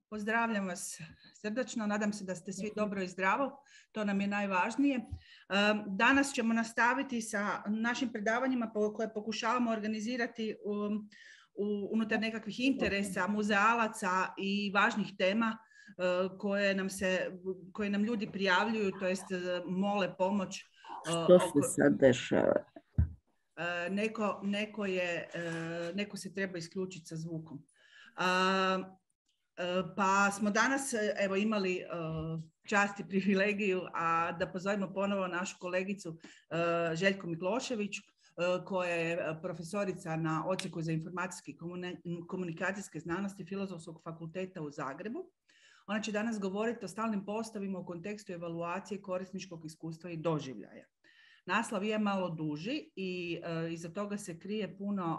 Pozdravljam vas srdačno, nadam se da ste svi dobro i zdravo, to nam je najvažnije. Danas ćemo nastaviti sa našim predavanjima koje pokušavamo organizati unutar nekakvih interesa, muzealaca i važnih tema koje nam ljudi prijavljuju, to jest mole pomoć. Što se sad dešava? Neko se treba isključiti sa zvukom. Pa smo danas imali čast i privilegiju da pozovemo ponovo našu kolegicu Željku Miklošević, koja je profesorica na Odsjeku za informacijske i komunikacijske znanosti Filozofskog fakulteta u Zagrebu. Ona će danas govoriti o stalnim postavima u kontekstu evaluacije korisničkog iskustva i doživljaja. Naslov je malo duži i iza toga se krije puno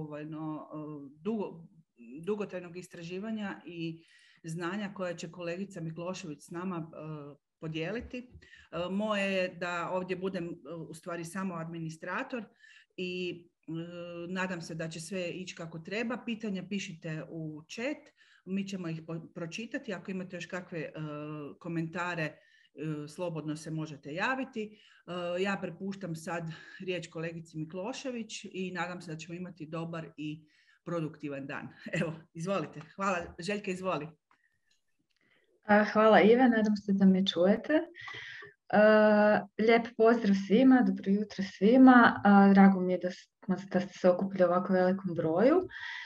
dugotrajnog istraživanja i znanja koje će kolegica Miklošević s nama podijeliti. Moje je da ovdje budem u stvari samo administrator i nadam se da će sve ići kako treba. Pitanja pišite u chat, mi ćemo ih pročitati. Ako imate još kakve komentare, slobodno se možete javiti. Ja prepuštam sad riječ kolegici Miklošević i nadam se da ćemo imati dobar i produktivan dan. Evo, izvolite. Hvala. Željka, izvoli. Hvala Ive, nadam se da me čujete. Lijep pozdrav svima, dobro jutro svima. Drago mi je da ste se okupili u ovako velikom broju.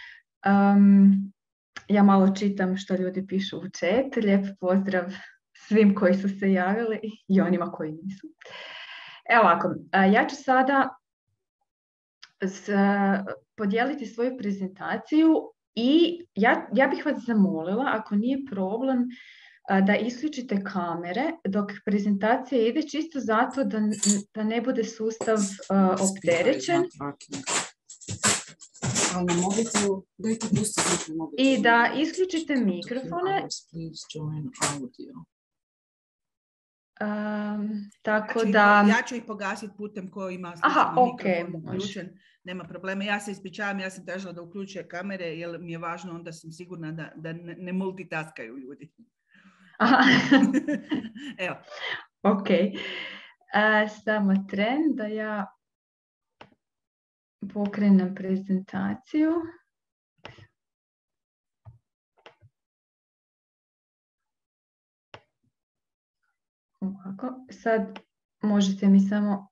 Ja malo čitam što ljudi pišu u chat. Lijep pozdrav svim koji su se javili i onima koji nisu. Evo ovako, ja ću sada podijeliti svoju prezentaciju i ja bih vas zamolila, ako nije problem, da isključite kamere dok prezentacija ide, čisto zato da ne bude sustav opterećen. I da isključite mikrofone. Tako da... Ja ću ih pogasiti putem koji ima mikrofon uključen. Nema problema. Ja se ispričavam, ja sam tražila da uključuje kamere jer mi je važno, onda sam sigurna da ne multitaskaju ljudi. Evo. Ok. Samo tren da ja pokrenem prezentaciju. Ovako. Sad možete mi samo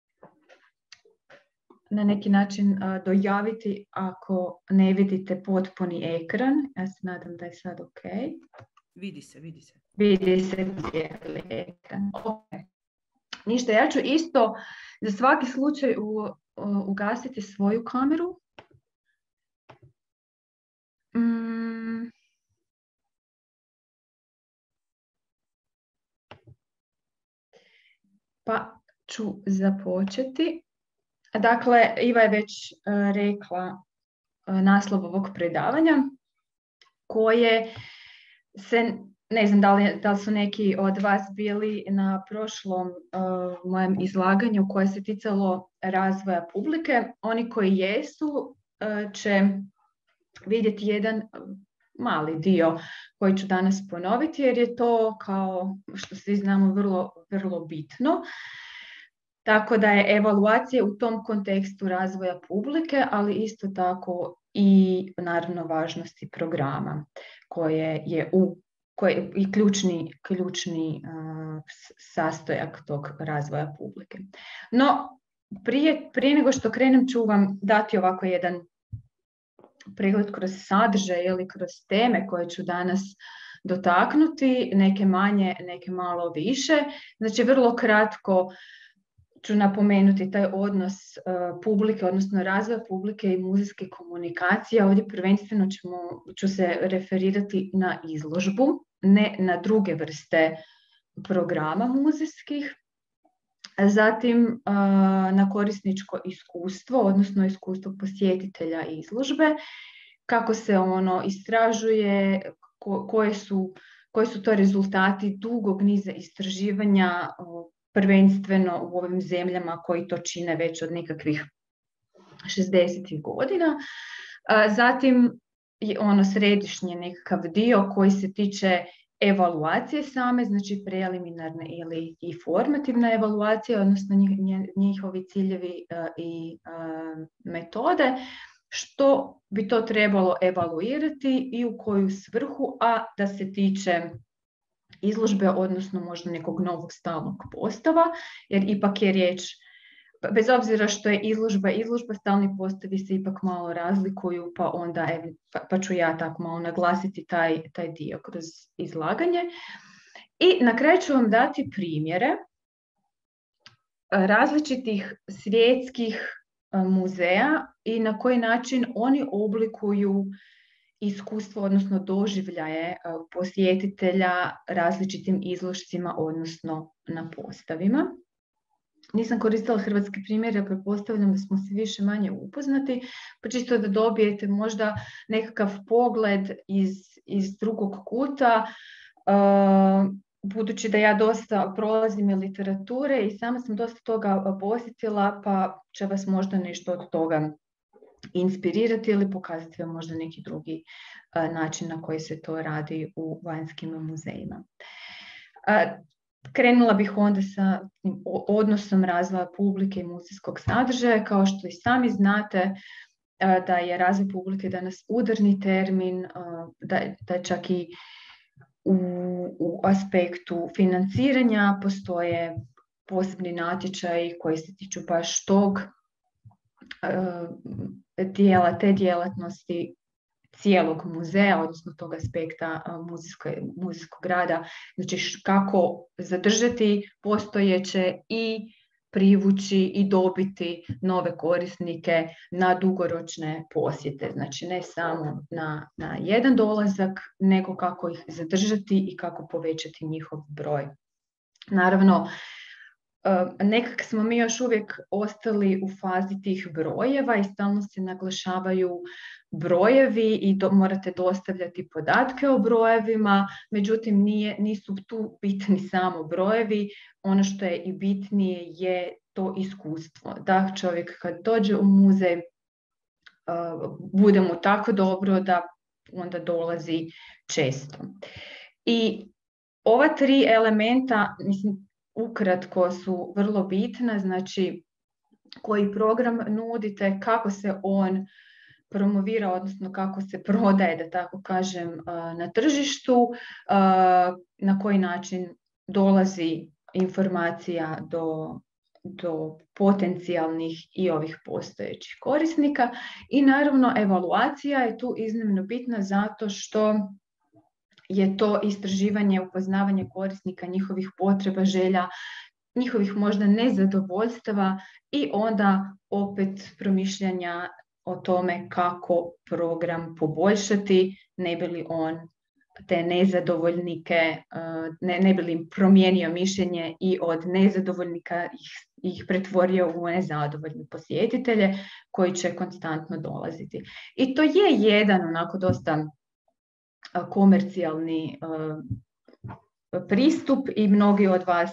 na neki način dojaviti ako ne vidite potpuni ekran. Ja se nadam da je sad ok. Vidi se. Vidi se cijeli ekran. Okay. Ništa, ja ću isto za svaki slučaj ugasiti svoju kameru. Pa ću započeti. Dakle, Iva je već rekla naslov ovog predavanja koje se, ne znam da li su neki od vas bili na prošlom mojem izlaganju koje se ticalo razvoja publike. Oni koji jesu će vidjeti jedan mali dio koji ću danas ponoviti jer je to, kao što svi znamo, vrlo, vrlo bitno. Tako da je evaluacija u tom kontekstu razvoja publike, ali isto tako i naravno važnosti programa koje je i ključni sastojak tog razvoja publike. No, prije nego što krenem ću vam dati ovako jedan pregled kroz sadržaj ili kroz teme koje ću danas dotaknuti, neke manje, neke malo više. Znači, vrlo kratko ću napomenuti taj odnos publike, odnosno razvoja publike i muzejske komunikacije. Ovdje prvenstveno ću se referirati na izložbu, ne na druge vrste programa muzejskih. Zatim na korisničko iskustvo, odnosno iskustvo posjetitelja izložbe, kako se ono istražuje, koji su to rezultati dugog niza istraživanja, prvenstveno u ovim zemljama koji to čine već od nekakvih 60. godina. Zatim središnji nekakav dio koji se tiče evaluacije same, znači preliminarne ili i formativna evaluacija, odnosno njihovi ciljevi i metode, što bi to trebalo evaluirati i u koju svrhu, a da se tiče izložbe, odnosno možda nekog novog stalnog postava, jer ipak je riječ, bez obzira što je izložba, stalni postavi se ipak malo razlikuju, pa onda pa ću ja tako malo naglasiti taj dio kroz izlaganje. I na kraju ću vam dati primjere različitih svjetskih muzeja i na koji način oni oblikuju iskustvo, odnosno doživljaje posjetitelja različitim izložcima, odnosno na postavima. Nisam koristila hrvatski primjer, ja pretpostavljam da smo se više manje upoznati, pa čisto da dobijete možda nekakav pogled iz drugog kuta, budući da ja dosta prolazim i literature i sama sam dosta toga posjetila, pa će vas možda nešto od toga inspirirati ili pokazati vam možda neki drugi način na koji se to radi u vanjskim muzejima. Krenula bih onda sa odnosom razvoja publike i muzejskog sadržaja. Kao što i sami znate, da je razvoj publike danas udarni termin, da čak i u aspektu financiranja postoje posebni natječaji koji se tiču baš tog dijela, te djelatnosti cijelog muzeja, odnosno tog aspekta muzejskog rada, znači kako zadržati postojeće i privući i dobiti nove korisnike na dugoročne posjete. Znači ne samo na jedan dolazak, nego kako ih zadržati i kako povećati njihov broj. Naravno, nekak smo mi još uvijek ostali u fazi tih brojeva i stalno se naglašavaju brojevi i morate dostavljati podatke o brojevima, međutim nisu tu bitni samo brojevi, ono što je i bitnije je to iskustvo. Da čovjek kad dođe u muzej bude mu tako dobro da onda dolazi često. I ova 3 elementa, mislim, ukratko su vrlo bitna, znači koji program nudite, kako se on promovira, odnosno kako se prodaje, da tako kažem, na tržištu, na koji način dolazi informacija do potencijalnih i ovih postojećih korisnika. I naravno evaluacija je tu iznimno bitna zato što je to istraživanje, upoznavanje korisnika, njihovih potreba, želja, njihovih možda nezadovoljstava i onda opet promišljanja o tome kako program poboljšati, ne bi li on te nezadovoljnike, ne bi li im promijenio mišljenje i od nezadovoljnika ih pretvorio u nezadovoljne posjetitelje koji će konstantno dolaziti. I to je jedan onako dosta komercijalni pristup i mnogi od vas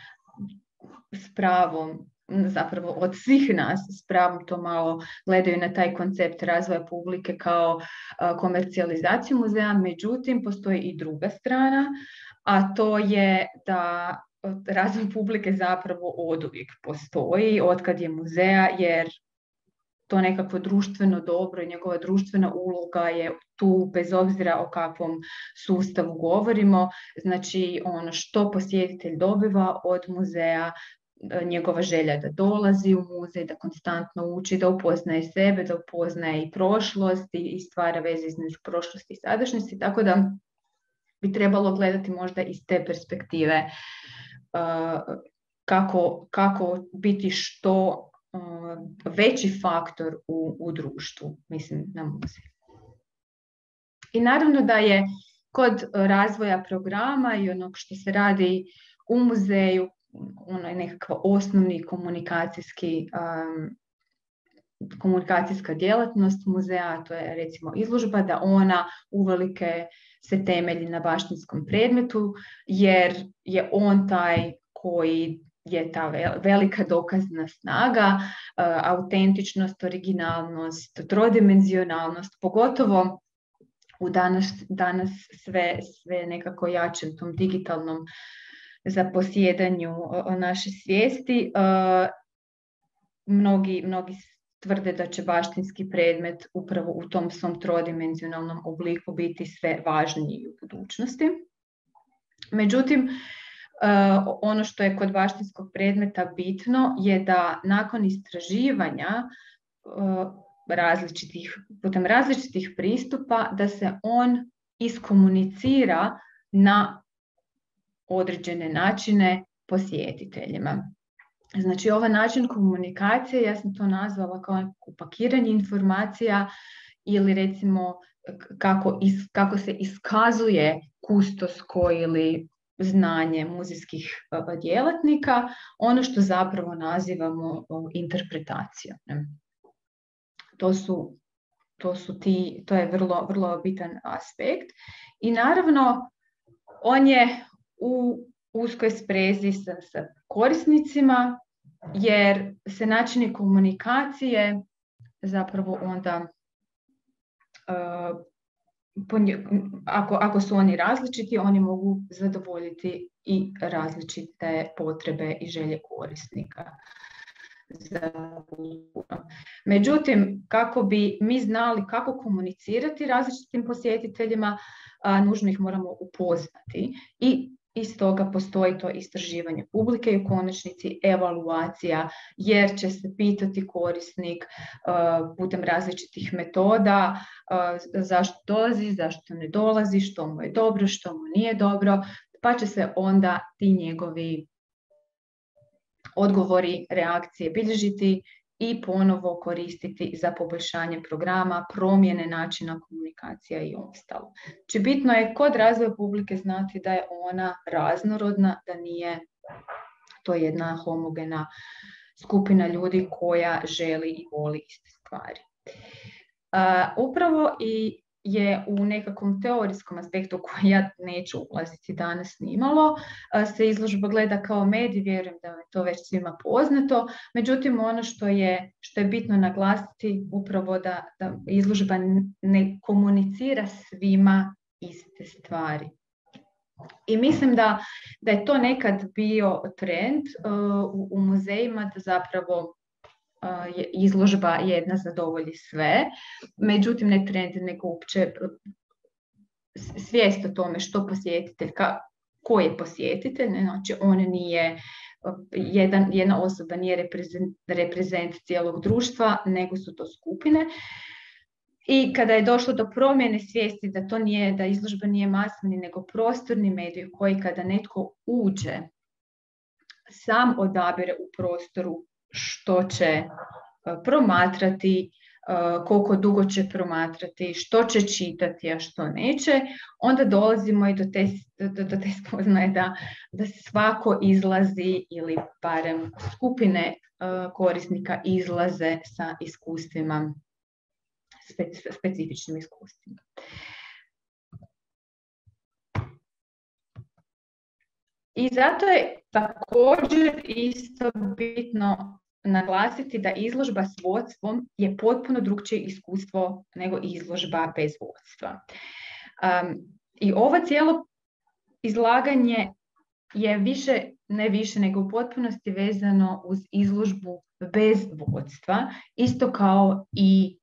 s pravom, zapravo od svih nas s pravom to malo gledaju na taj koncept razvoja publike kao komercijalizaciju muzeja, međutim postoji i druga strana, a to je da razvoj publike zapravo oduvijek postoji, otkad je muzeja, jer to nekakvo društveno dobro i njegova društvena uloga je tu bez obzira o kakvom sustavu govorimo. Znači ono što posjetitelj dobiva od muzeja, njegova želja da dolazi u muzej, da konstantno uči, da upoznaje sebe, da upoznaje i prošlost i stvara veze između prošlosti i sadašnjosti, tako da bi trebalo gledati možda iz te perspektive kako biti što veći faktor u društvu, mislim na muzej. I naravno da je kod razvoja programa i onog što se radi u muzeju, ono je nekakva osnovni komunikacijska djelatnost muzeja, to je recimo izložba, da ona uvelike se temelji na baštinskom predmetu, jer je on taj koji je ta velika dokazna snaga, autentičnost, originalnost, trodimenzionalnost, pogotovo u danas sve nekako jačem tom digitalnom zaposjedanju naše svijesti. Mnogi tvrde da će baštinski predmet upravo u tom svom trodimenzionalnom obliku biti sve važniji u budućnosti. Međutim, ono što je kod baštinskog predmeta bitno je da nakon istraživanja putem različitih pristupa, da se on iskomunicira na određene načine posjetiteljima. Znači, ovaj način komunikacije, ja sam to nazvala kao upakiranje informacija ili recimo kako se iskazuje kustosko ili znanje muzejskih djelatnika, ono što zapravo nazivamo interpretacijom. To je vrlo, vrlo bitan aspekt. I naravno, on je u uskoj sprezi sa korisnicima, jer se načini komunikacije zapravo onda, ako su oni različiti, oni mogu zadovoljiti i različite potrebe i želje korisnika. Međutim, kako bi mi znali kako komunicirati različitim posjetiteljima, nužno ih moramo upoznati i iz toga postoji to istraživanje publike i u konačnici evaluacija, jer će se pitati korisnik putem različitih metoda zašto dolazi, zašto ne dolazi, što mu je dobro, što mu nije dobro, pa će se onda ti njegovi odgovori, reakcije bilježiti i ponovo koristiti za poboljšanje programa, promjene načina komunikacija i ostalo. Znači, bitno je kod razvoja publike znati da je ona raznorodna, da nije to jedna homogena skupina ljudi koja želi i voli iste stvari. Upravo i je u nekakvom teorijskom aspektu koji ja neću ulaziti danas nimalo, se izložba gleda kao medij, vjerujem da je to već svima poznato, međutim ono što je bitno naglasiti upravo da izložba ne komunicira svima iste stvari. I mislim da je to nekad bio trend u muzejima, da zapravo izložba jedna zadovolji sve, međutim ne trend, nego uopće svijest o tome što posjetitelj, ko je posjetitelj, znači on nije, jedna osoba nije reprezent cijelog društva, nego su to skupine. I kada je došlo do promjene svijesti da izložba nije masovni, nego prostorni medij koji kada netko uđe, sam odabire u prostoru što će promatrati, koliko dugo će promatrati, što će čitati, a što neće, onda dolazimo i do te spoznaje da svako izlazi ili barem skupine korisnika izlaze sa iskustvima, specifičnim iskustvima. I zato je također isto bitno naglasiti da izložba s vodstvom je potpuno drukčije iskustvo nego izložba bez vodstva. I ovo cijelo izlaganje je ne više nego u potpunosti vezano uz izložbu bez vodstva, isto kao i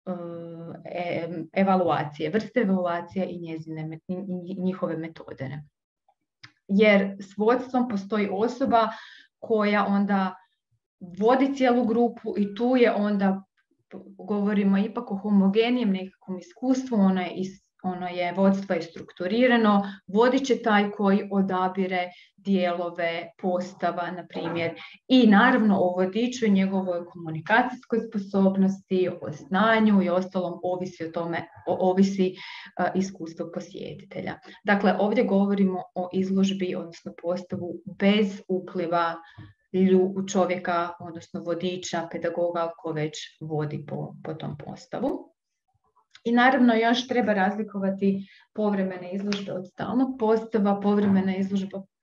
evaluacije, vrste evaluacija i njihove metode. Jer s vodstvom postoji osoba koja onda vodi cijelu grupu i tu je onda, govorimo ipak o homogenijem nekakvom iskustvu, ono je vodstvo je strukturirano, vodit će taj koji odabire dijelove postava, na primjer, i naravno o vodiču i njegovoj komunikacijskoj sposobnosti, o znanju i ostalom ovisi iskustvo posjetitelja. Dakle, ovdje govorimo o izložbi, odnosno postavu bez upliva čovjeka, odnosno vodiča, pedagoga, ko već vodi po tom postavu. I naravno još treba razlikovati povremene izložbe od stalnog postava. Povremena izložba,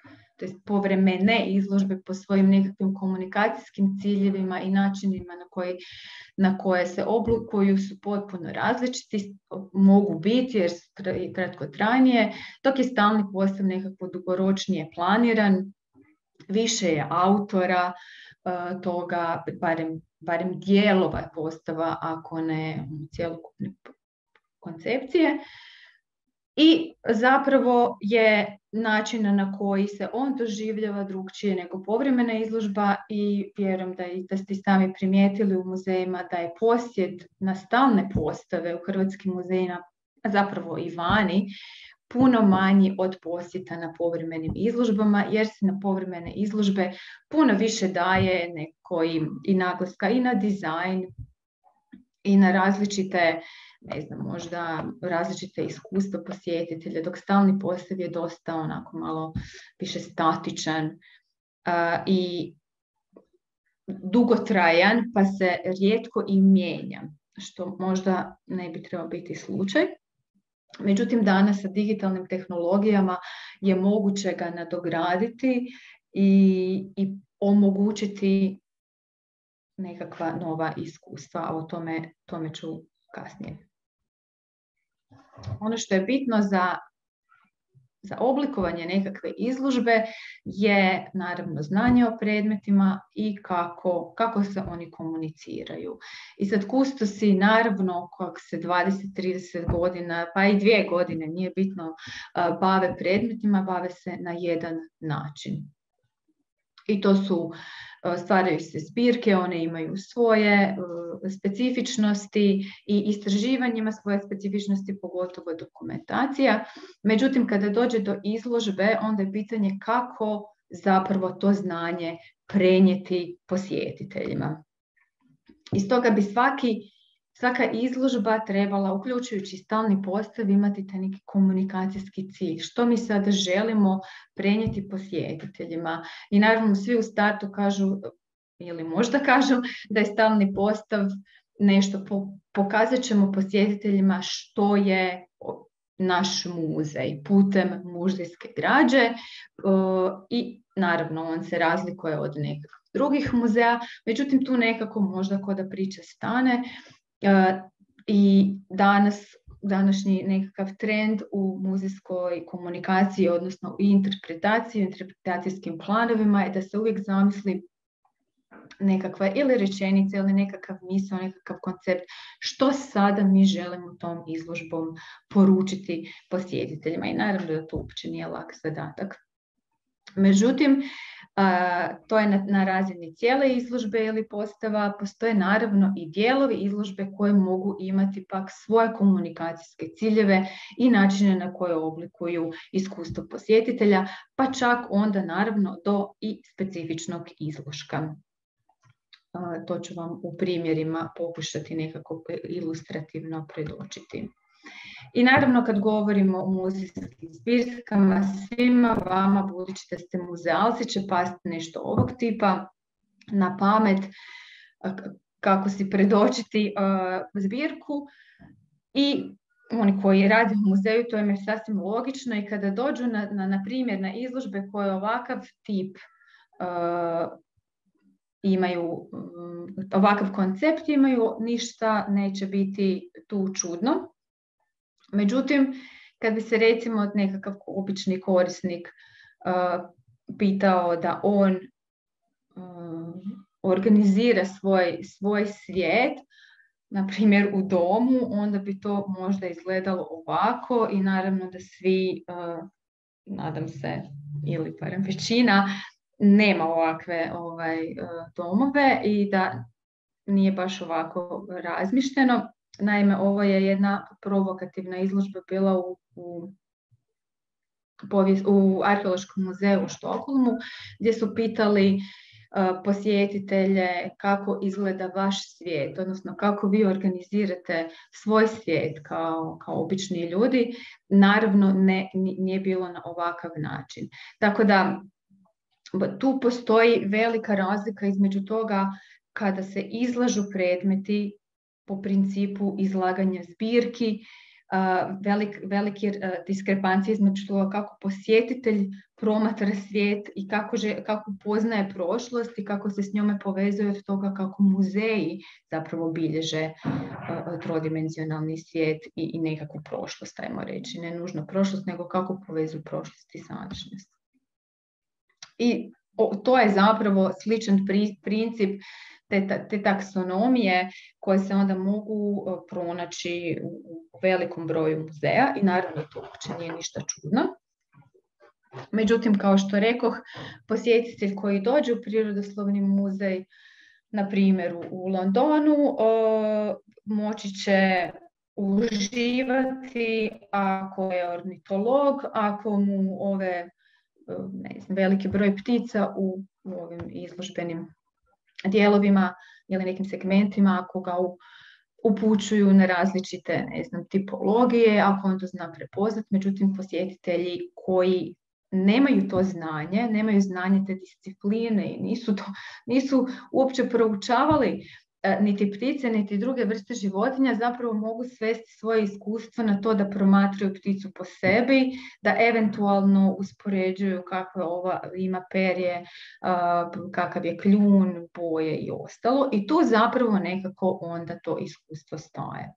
povremene izložbe po svojim nekakvim komunikacijskim ciljevima i načinima na koje se oblikuju su potpuno različiti, mogu biti jer su kratkotrajnije, dok je stalni postav nekako dugoročnije planiran, više je autora toga, barem dijelova postava, ako ne cjelokupne koncepcije. I zapravo je način na koji se on doživljava drukčije nego povremena izložba i vjerujem da ste sami primijetili u muzejima da je posjet na stalne postave u hrvatskim muzejima, a zapravo i vani, puno manji od posjeta na povremenim izložbama, jer se na povremene izložbe puno više daje neko i naglaska i na dizajn i na različite, ne znam, možda različite iskustva posjetitelja, dok stalni postav je dosta onako malo više statičan i dugotrajan, pa se rijetko i mijenja, što možda ne bi trebao biti slučaj. Međutim, danas sa digitalnim tehnologijama je moguće ga nadograditi i omogućiti nekakva nova iskustva, a o tome ću kasnije. Ono što je bitno za oblikovanje nekakve izložbe je naravno znanje o predmetima i kako se oni komuniciraju. I sad kustosi naravno kako se 20-30 godina, pa i 2 godine, nije bitno, bave predmetima, bave se na jedan način. I to stvaraju se zbirke, one imaju svoje specifičnosti i istraživanjima svoje specifičnosti, pogotovo dokumentacija. Međutim, kada dođe do izložbe, onda je pitanje kako zapravo to znanje prenijeti posjetiteljima. I stoga bi svaka izložba trebala, uključujući stalni postav, imati taj neki komunikacijski cilj. Što mi sada želimo prenijeti posjetiteljima? I naravno svi u startu kažu, ili možda kažu, da je stalni postav nešto, pokazat ćemo posjetiteljima što je naš muzej putem muzejske građe i naravno on se razlikuje od nekih drugih muzeja, međutim tu nekako možda ko da priča stane. I današnji nekakav trend u muzejskoj komunikaciji, odnosno u interpretacijskim planovima je da se uvijek zamisli nekakva ili rečenica ili nekakav misao, nekakav koncept što sada mi želimo tom izložbom poručiti posjetiteljima. I naravno da to uopće nije lak zadatak. Međutim, to je na razini cijele izložbe ili postava. Postoje naravno i dijelovi izložbe koje mogu imati pak svoje komunikacijske ciljeve i načine na koje oblikuju iskustvo posjetitelja, pa čak onda naravno do i specifičnog izložka. To ću vam u primjerima pokušati nekako ilustrativno predočiti. I naravno kad govorimo o muzejskim zbirkama, svima vama, budući da ste muzealci, će pasti nešto ovog tipa na pamet, kako si predočiti zbirku. I oni koji rade u muzeju, to im je sasvim logično, i kada dođu na primjer na izložbe koje ovakav tip imaju, ovakav koncept imaju, ništa neće biti tu čudno. Međutim, kad bi se recimo nekakav obični korisnik pitao da on organizira svoj svijet, na primjer u domu, onda bi to možda izgledalo ovako i naravno da svi, nadam se, ili barem većina, nema ovakve domove i da nije baš ovako razmišljeno. Naime, ovo je jedna provokativna izložba bila u Arheološkom muzeju u Štokholmu, gdje su pitali posjetitelje kako izgleda vaš svijet, odnosno kako vi organizirate svoj svijet kao obični ljudi. Naravno, nije bilo na ovakav način. Tako da tu postoji velika razlika između toga kada se izlažu predmeti po principu izlaganja zbirki velike diskrepancije između toga kako posjetitelj promatra svijet i kako poznaje prošlost i kako se s njome povezuje od toga kako muzeji zapravo bilježe trodimenzionalni svijet i nekakvu prošlost, ajmo reći. Ne nužno prošlost, nego kako povezuju prošlost i sadašnjost. I to je zapravo sličan princip te taksonomije koje se onda mogu pronaći u velikom broju muzeja i naravno to uopće nije ništa čudno. Međutim, kao što rekoh, posjetitelj koji dođe u Prirodoslovni muzej, na primjer u Londonu, moći će uživati ako je ornitolog, ako mu veliki broj ptica u ovim izložbenim dijelovima ili nekim segmentima, ako ga upućuju na različite tipologije, ako on to zna prepoznat. Međutim, posjetitelji koji nemaju to znanje, nemaju znanje te discipline i nisu uopće proučavali niti ptice, niti druge vrste životinja, zapravo mogu svesti svoje iskustvo na to da promatraju pticu po sebi, da eventualno uspoređuju kakve ova ima perje, kakav je kljun, boje i ostalo. I tu zapravo nekako onda to iskustvo staje.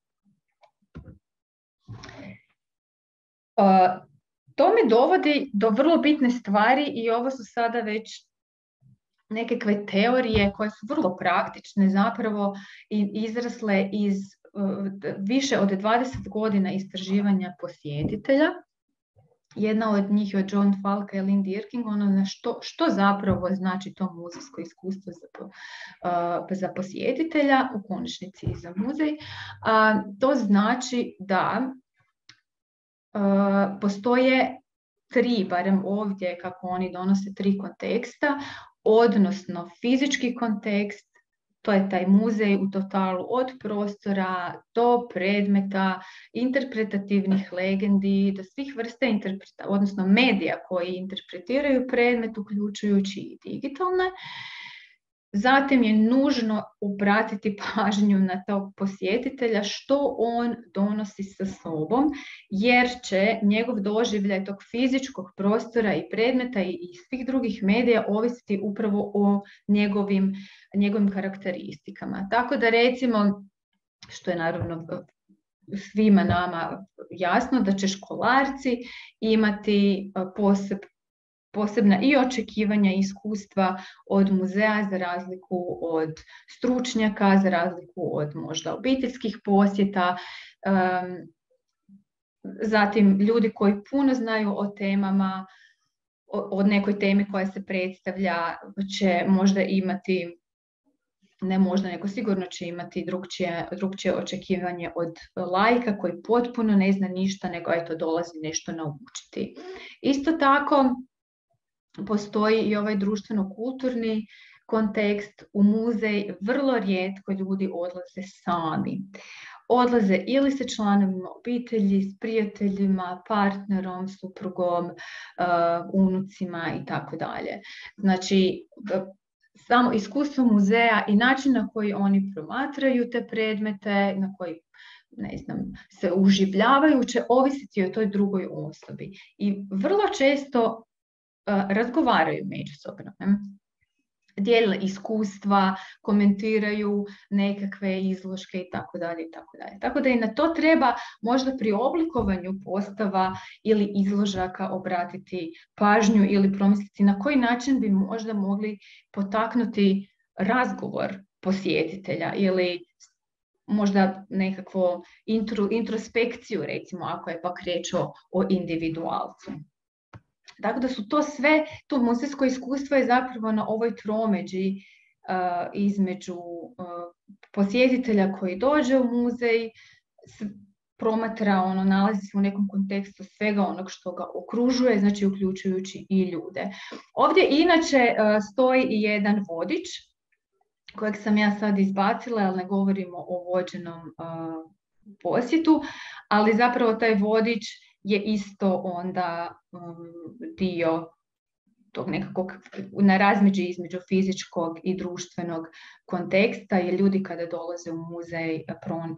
To me dovodi do vrlo bitne stvari i ovo su sada već nekakve teorije koje su vrlo praktične zapravo i izrasle iz više od 20 godina istraživanja posjetitelja. Jedna od njih je od John Falka i Lynn Dierking, što zapravo znači to muzejsko iskustvo za posjetitelja, u konačnici i za muzej. To znači da postoje tri, barem ovdje kako oni donose tri konteksta, odnosno fizički kontekst, to je taj muzej u totalu od prostora do predmeta, interpretativnih legendi, do svih vrsta odnosno medija koji interpretiraju predmet, uključujući i digitalne. Zatim je nužno obratiti pažnju na tog posjetitelja što on donosi sa sobom, jer će njegov doživljaj tog fizičkog prostora i predmeta i svih drugih medija ovisiti upravo o njegovim karakteristikama. Tako da recimo, što je naravno svima nama jasno, da će školarci imati posebna i očekivanja i iskustva od muzeja za razliku od stručnjaka, za razliku od možda obiteljskih posjeta. Zatim ljudi koji puno znaju o temama, o nekoj temi koja se predstavlja, će možda imati, ne možda, nego sigurno će imati drugčije očekivanje od laika koji potpuno ne zna ništa, nego eto dolazi nešto naučiti. Isto tako, postoji i ovaj društveno-kulturni kontekst. U muzej vrlo rijetko ljudi odlaze sami. Odlaze ili sa članovima obitelji, s prijateljima, partnerom, suprugom, unucima i tako dalje. Znači, samo iskustvo muzeja i način na koji oni promatraju te predmete, na koji se uživljavaju, će ovisiti o toj drugoj osobi. I vrlo često razgovaraju međusobno, dijele iskustva, komentiraju nekakve izložke i tako dalje i tako dalje. Tako da i na to treba možda pri oblikovanju postava ili izložaka obratiti pažnju ili promisliti na koji način bi možda mogli potaknuti razgovor posjetitelja ili možda nekakvu introspekciju, recimo ako je pak riječ o individualcu. Tako da su to sve, to muzejsko iskustvo je zapravo na ovoj tromeđi između posjetitelja koji dođe u muzej, promatra, nalazi se u nekom kontekstu svega onog što ga okružuje, znači uključujući i ljude. Ovdje inače stoji i jedan vodič, kojeg sam ja sad izbacila, ali ne govorimo o vođenom posjetu, ali zapravo taj vodič je isto onda dio tog nekakvog na razmeđi između fizičkog i društvenog konteksta, jer ljudi kada dolaze u muzej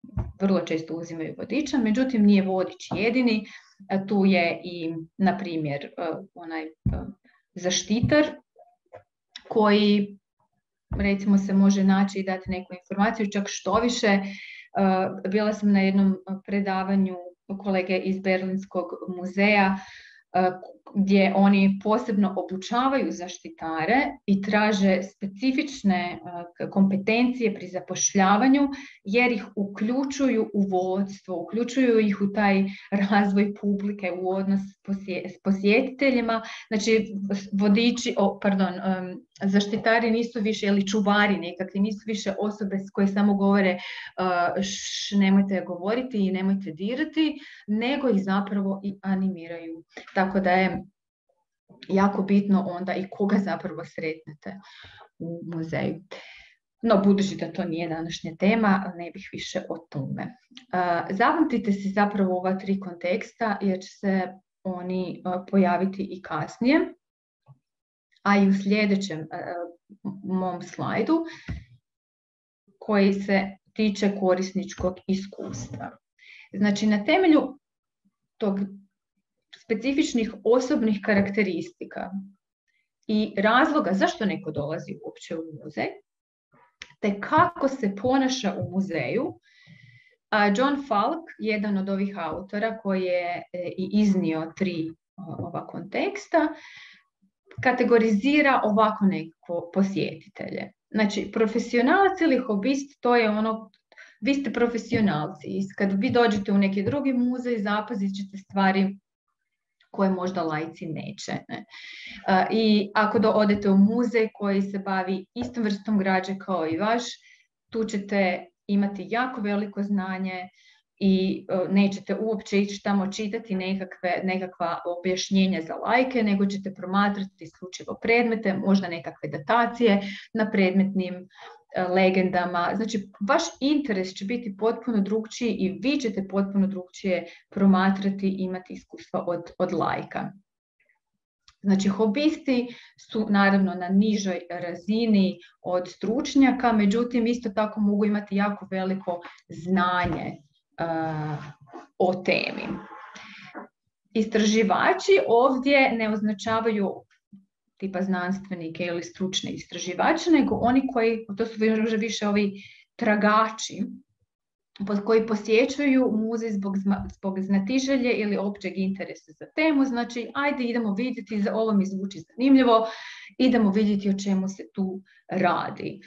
vrlo često uzimaju vodiča, međutim nije vodič jedini, tu je i, na primjer, onaj zaštitar koji, recimo, se može naći i dati neku informaciju, čak što više. Bila sam na jednom predavanju kolege iz Berlinskog muzeja gdje oni posebno obučavaju zaštitare i traže specifične kompetencije pri zapošljavanju jer ih uključuju u vodstvo, uključuju ih u taj razvoj publike, u odnos s posjetiteljima. Znači, zaštitari nisu više, ili čuvari nekakvi, nisu više osobe koje samo govore nemojte govoriti i nemojte dirati, nego ih zapravo i animiraju. Tako da je jako bitno onda i koga zapravo sretnete u muzeju. No, budući da to nije današnja tema, ne bih više o tome. Zapamtite si zapravo ova 3 konteksta, jer će se oni pojaviti i kasnije, a i u sljedećem mom slajdu, koji se tiče korisničkog iskustva. Znači, na temelju tog specifičnih osobnih karakteristika i razloga zašto neko dolazi uopće u muzej, te kako se ponaša u muzeju, John Falk, jedan od ovih autora koji je i iznio 3 ova konteksta, kategorizira ovako neko posjetitelje. Znači, profesionalac ili hobist, to je ono, vi ste profesionalci. Kad vi dođete u neki drugi muzej, zapazit ćete stvari koje možda laici neće. Ne? I ako odete u muzej koji se bavi istom vrstom građe kao i vaš, tu ćete imati jako veliko znanje i nećete uopće ići tamo čitati nekakva objašnjenja za laike, nego ćete promatrati isključivo predmete, možda nekakve datacije na predmetnim legendama. Znači, vaš interes će biti potpuno drugčiji i vi ćete potpuno drugčije promatrati i imati iskustva od laika. Znači, hobisti su naravno na nižoj razini od stručnjaka, međutim, isto tako mogu imati jako veliko znanje o temi. Istraživači ovdje ne označavaju tipa znanstvenike ili stručne istraživače, nego oni koji, to su više ovi tragači, koji posjećuju muzej zbog znatiželje ili općeg interesa za temu. Znači, ajde idemo vidjeti, ovo mi zvuči zanimljivo, idemo vidjeti o čemu se tu radi.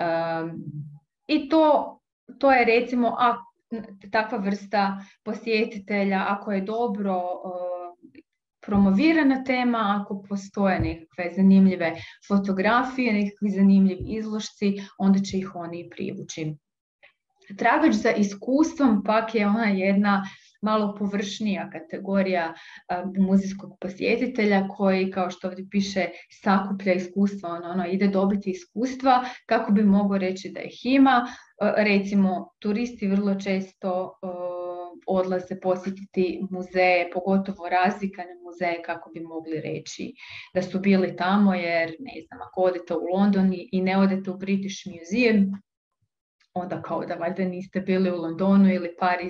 I to je, recimo, takva vrsta posjetitelja, ako je dobro promovirana tema, ako postoje nekakve zanimljive fotografije, nekakvi zanimljivi izložci, onda će ih oni privući. Tragač za iskustvom pak je ona jedna malo površnija kategorija muzejskog posjetitelja koji, kao što ovdje piše, sakuplja iskustva, ide dobiti iskustva kako bi mogao reći da ih ima. Recimo, turisti vrlo često odlaze posjetiti muzeje, pogotovo razvikane muzeje, kako bi mogli reći da su bili tamo, jer, ne znam, ako odete u London i ne odete u British Museum, onda kao da valjda niste bili u Londonu ili Pariz,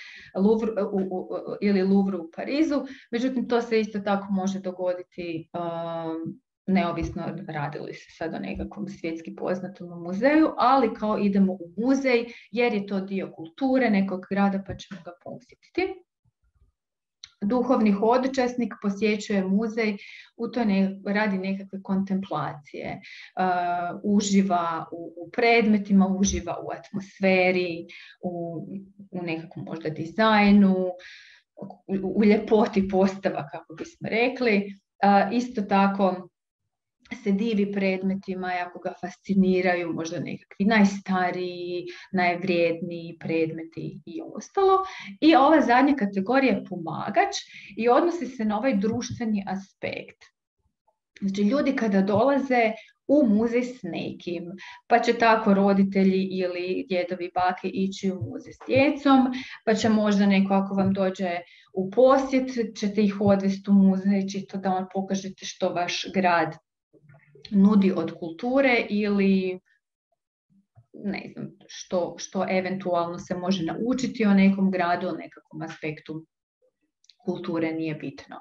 ili Louvre u Parizu. Međutim, to se isto tako može dogoditi neovisno radili se sad o nekakvom svjetski poznatom muzeju, ali kao idemo u muzej jer je to dio kulture nekog grada pa ćemo ga posjetiti. Duhovni hodočasnik posjećuje muzej, u to radi nekakve kontemplacije, uživa u predmetima, uživa u atmosferi, u nekakvom možda dizajnu, u ljepoti postava, kako bismo rekli. Isto tako se divi predmetima, jako ga fasciniraju, možda nekakvi najstariji, najvrijedniji predmeti i ostalo. I ova zadnja kategorija je pomagač i odnosi se na ovaj društveni aspekt. Znači, ljudi kada dolaze u muzej s nekim, pa će tako roditelji ili djedovi, bake ići u muzej s djecom, pa će možda neko, ako vam dođe u posjet, ćete ih odvesti u muzej, čisto da vam pokažete što vaš grad nudi od kulture ili ne znam, što eventualno se može naučiti o nekom gradu, o nekakvom aspektu kulture, nije bitno.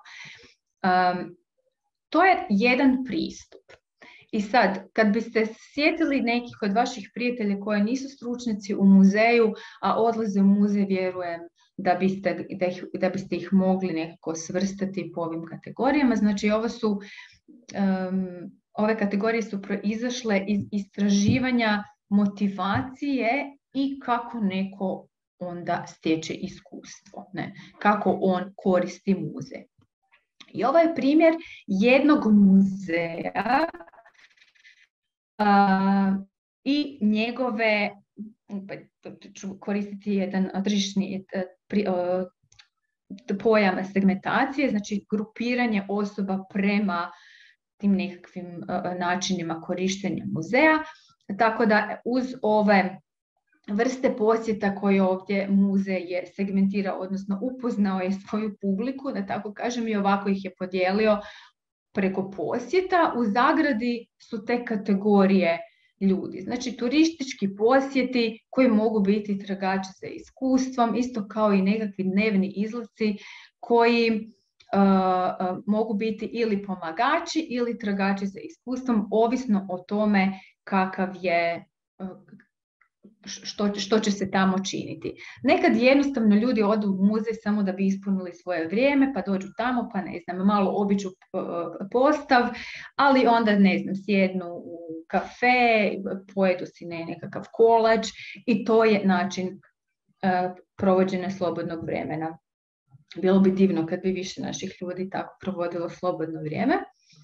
To je jedan pristup. I sad, kad biste sjetili nekih od vaših prijatelja koji nisu stručnjaci u muzeju, a odlaze u muzej, vjerujem da biste ih mogli nekako svrstati po ovim kategorijama. Znači, ove kategorije su proizašle iz istraživanja motivacije i kako neko onda stječe iskustvo, ne? Kako on koristi muzej. I ovo je primjer jednog muzeja i njegove, ću koristiti jedan tržišni pojam segmentacije, znači grupiranje osoba prema tim nekakvim načinima korištenja muzeja. Tako da uz ove vrste posjeta koje ovdje muzej je segmentirao, odnosno upoznao je svoju publiku, da tako kažem, i ovako ih je podijelio preko posjeta. U zagradi su te kategorije ljudi. Znači, turistički posjeti koji mogu biti tragači za iskustvom, isto kao i nekakvi dnevni izleti koji mogu biti ili pomagači ili tragači za iskustvom, ovisno o tome kakav je, što će se tamo činiti. Nekad jednostavno ljudi odu u muzej samo da bi ispunili svoje vrijeme, pa dođu tamo, pa ne znam, malo obiđu postav, ali onda, ne znam, sjednu u kafe, pojedu si nekakav kolač i to je način provođenja slobodnog vremena. Bilo bi divno kad bi više naših ljudi tako provodilo slobodno vrijeme.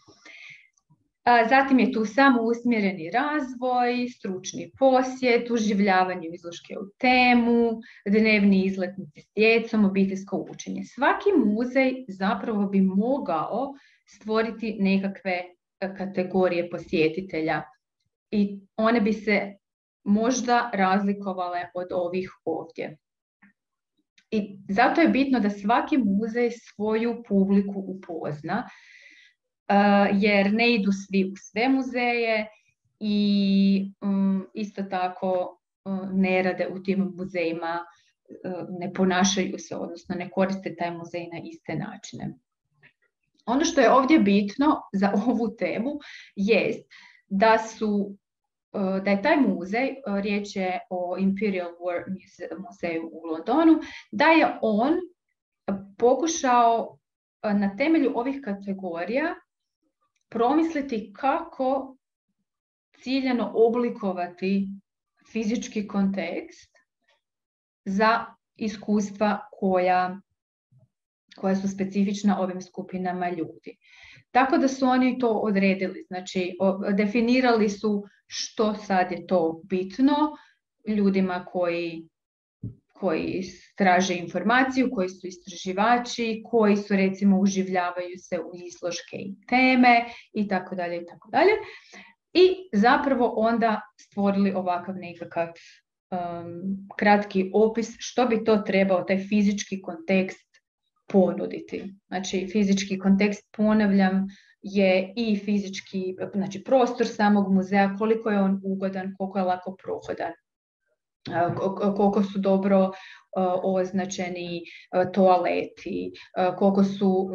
Zatim je tu samo usmjereni razvoj, stručni posjet, uživljavanje izložke u temu, dnevni izletnici s djecom, obiteljsko učenje. Svaki muzej zapravo bi mogao stvoriti nekakve kategorije posjetitelja i one bi se možda razlikovale od ovih ovdje. I zato je bitno da svaki muzej svoju publiku upozna, jer ne idu svi u sve muzeje i isto tako ne rade u tim muzejima, ne ponašaju se, odnosno ne koriste taj muzej na iste načine. Ono što je ovdje bitno za ovu temu jest da je taj muzej, riječ je o Imperial War muzeju u Londonu, da je on pokušao na temelju ovih kategorija promisliti kako ciljano oblikovati fizički kontekst za iskustva koja su specifična ovim skupinama ljudi. Tako da su oni to odredili, znači definirali su što sad je to bitno ljudima koji traže informaciju, koji su istraživači, koji su, recimo, uživljavaju se u izložke i teme i tako dalje i tako dalje. I zapravo onda stvorili ovakav nekakav kratki opis što bi to trebao taj fizički kontekst ponuditi. Znači, fizički kontekst, ponavljam, je i fizički, znači prostor samog muzeja, koliko je on ugodan, koliko je lako prohodan, koliko su dobro označeni toaleti, koliko su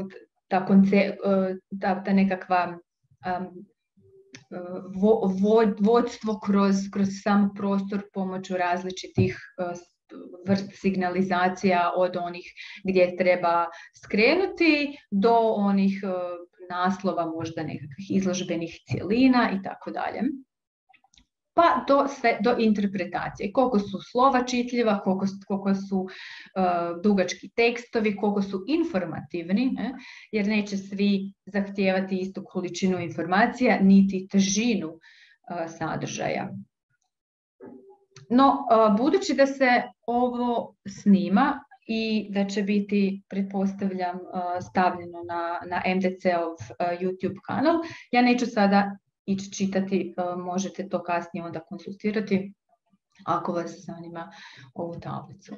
ta nekakva vodstvo kroz sam prostor pomoću različitih vrst signalizacija, od onih gdje treba skrenuti do onih naslova možda nekakvih izložbenih cjelina i tako dalje. Pa do interpretacije. Koliko su slova čitljiva, koliko su dugački tekstovi, koliko su informativni, ne? Jer neće svi zahtijevati istu količinu informacija, niti težinu sadržaja. No, budući da se ovo snima i da će biti, pretpostavljam, stavljeno na MDC-ov YouTube kanal, ja neću sada ići čitati, možete to kasnije onda konsultirati ako vas zanima ovu tablicu.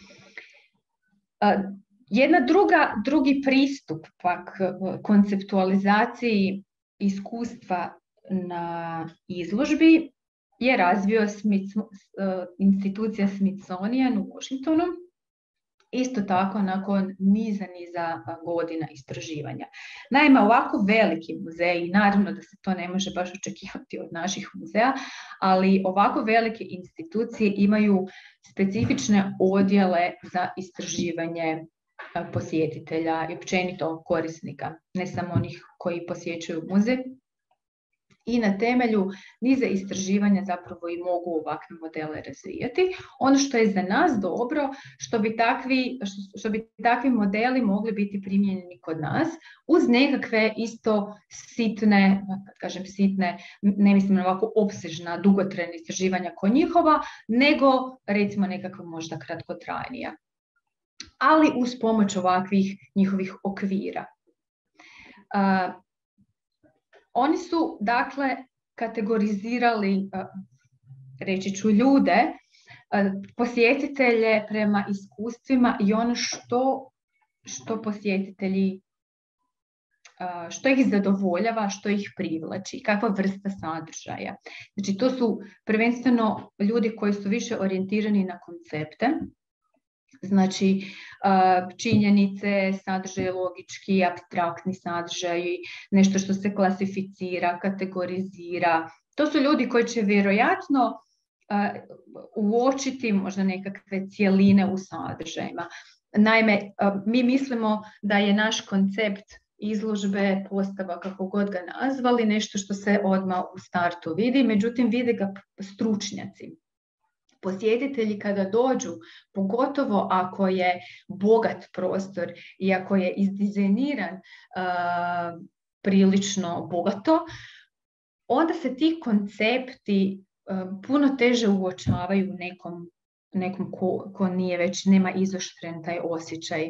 Drugi pristup pak konceptualizaciji iskustva na izložbi je razvio institucija Smithsonian u Washingtonu, isto tako nakon niza godina istraživanja. Naime, ovako veliki muzeji, naravno da se to ne može baš očekivati od naših muzeja, ali ovako velike institucije imaju specifične odjele za istraživanje posjetitelja i općenito korisnika, ne samo onih koji posjećuju muzej. I na temelju niza istraživanja zapravo i mogu ovakve modele razvijati. Ono što je za nas dobro, što bi takvi modeli mogli biti primijenjeni kod nas, uz nekakve isto sitne, kažem sitne, ne mislim ovako opsežna, dugotrajna istraživanja kod njihova, nego recimo nekakva možda kratkotrajnija. Ali uz pomoć ovakvih njihovih okvira. Oni su, dakle, kategorizirali, reći ću, ljude, posjetitelje prema iskustvima i ono što posjetitelji, što ih zadovoljava, što ih privlači, kakva vrsta sadržaja. Znači, to su prvenstveno ljudi koji su više orijentirani na koncepte, znači činjenice, sadržaj logički, apstraktni sadržaj, nešto što se klasificira, kategorizira. To su ljudi koji će vjerojatno uočiti možda nekakve cjeline u sadržajima. Naime, mi mislimo da je naš koncept izložbe, postava, kako god ga nazvali, nešto što se odmah u startu vidi, međutim vide ga stručnjaci. Posjetitelji kada dođu, pogotovo ako je bogat prostor i ako je izdizajniran prilično bogato, onda se ti koncepti puno teže uočavaju nekom ko nije već, nema izoštren taj osjećaj.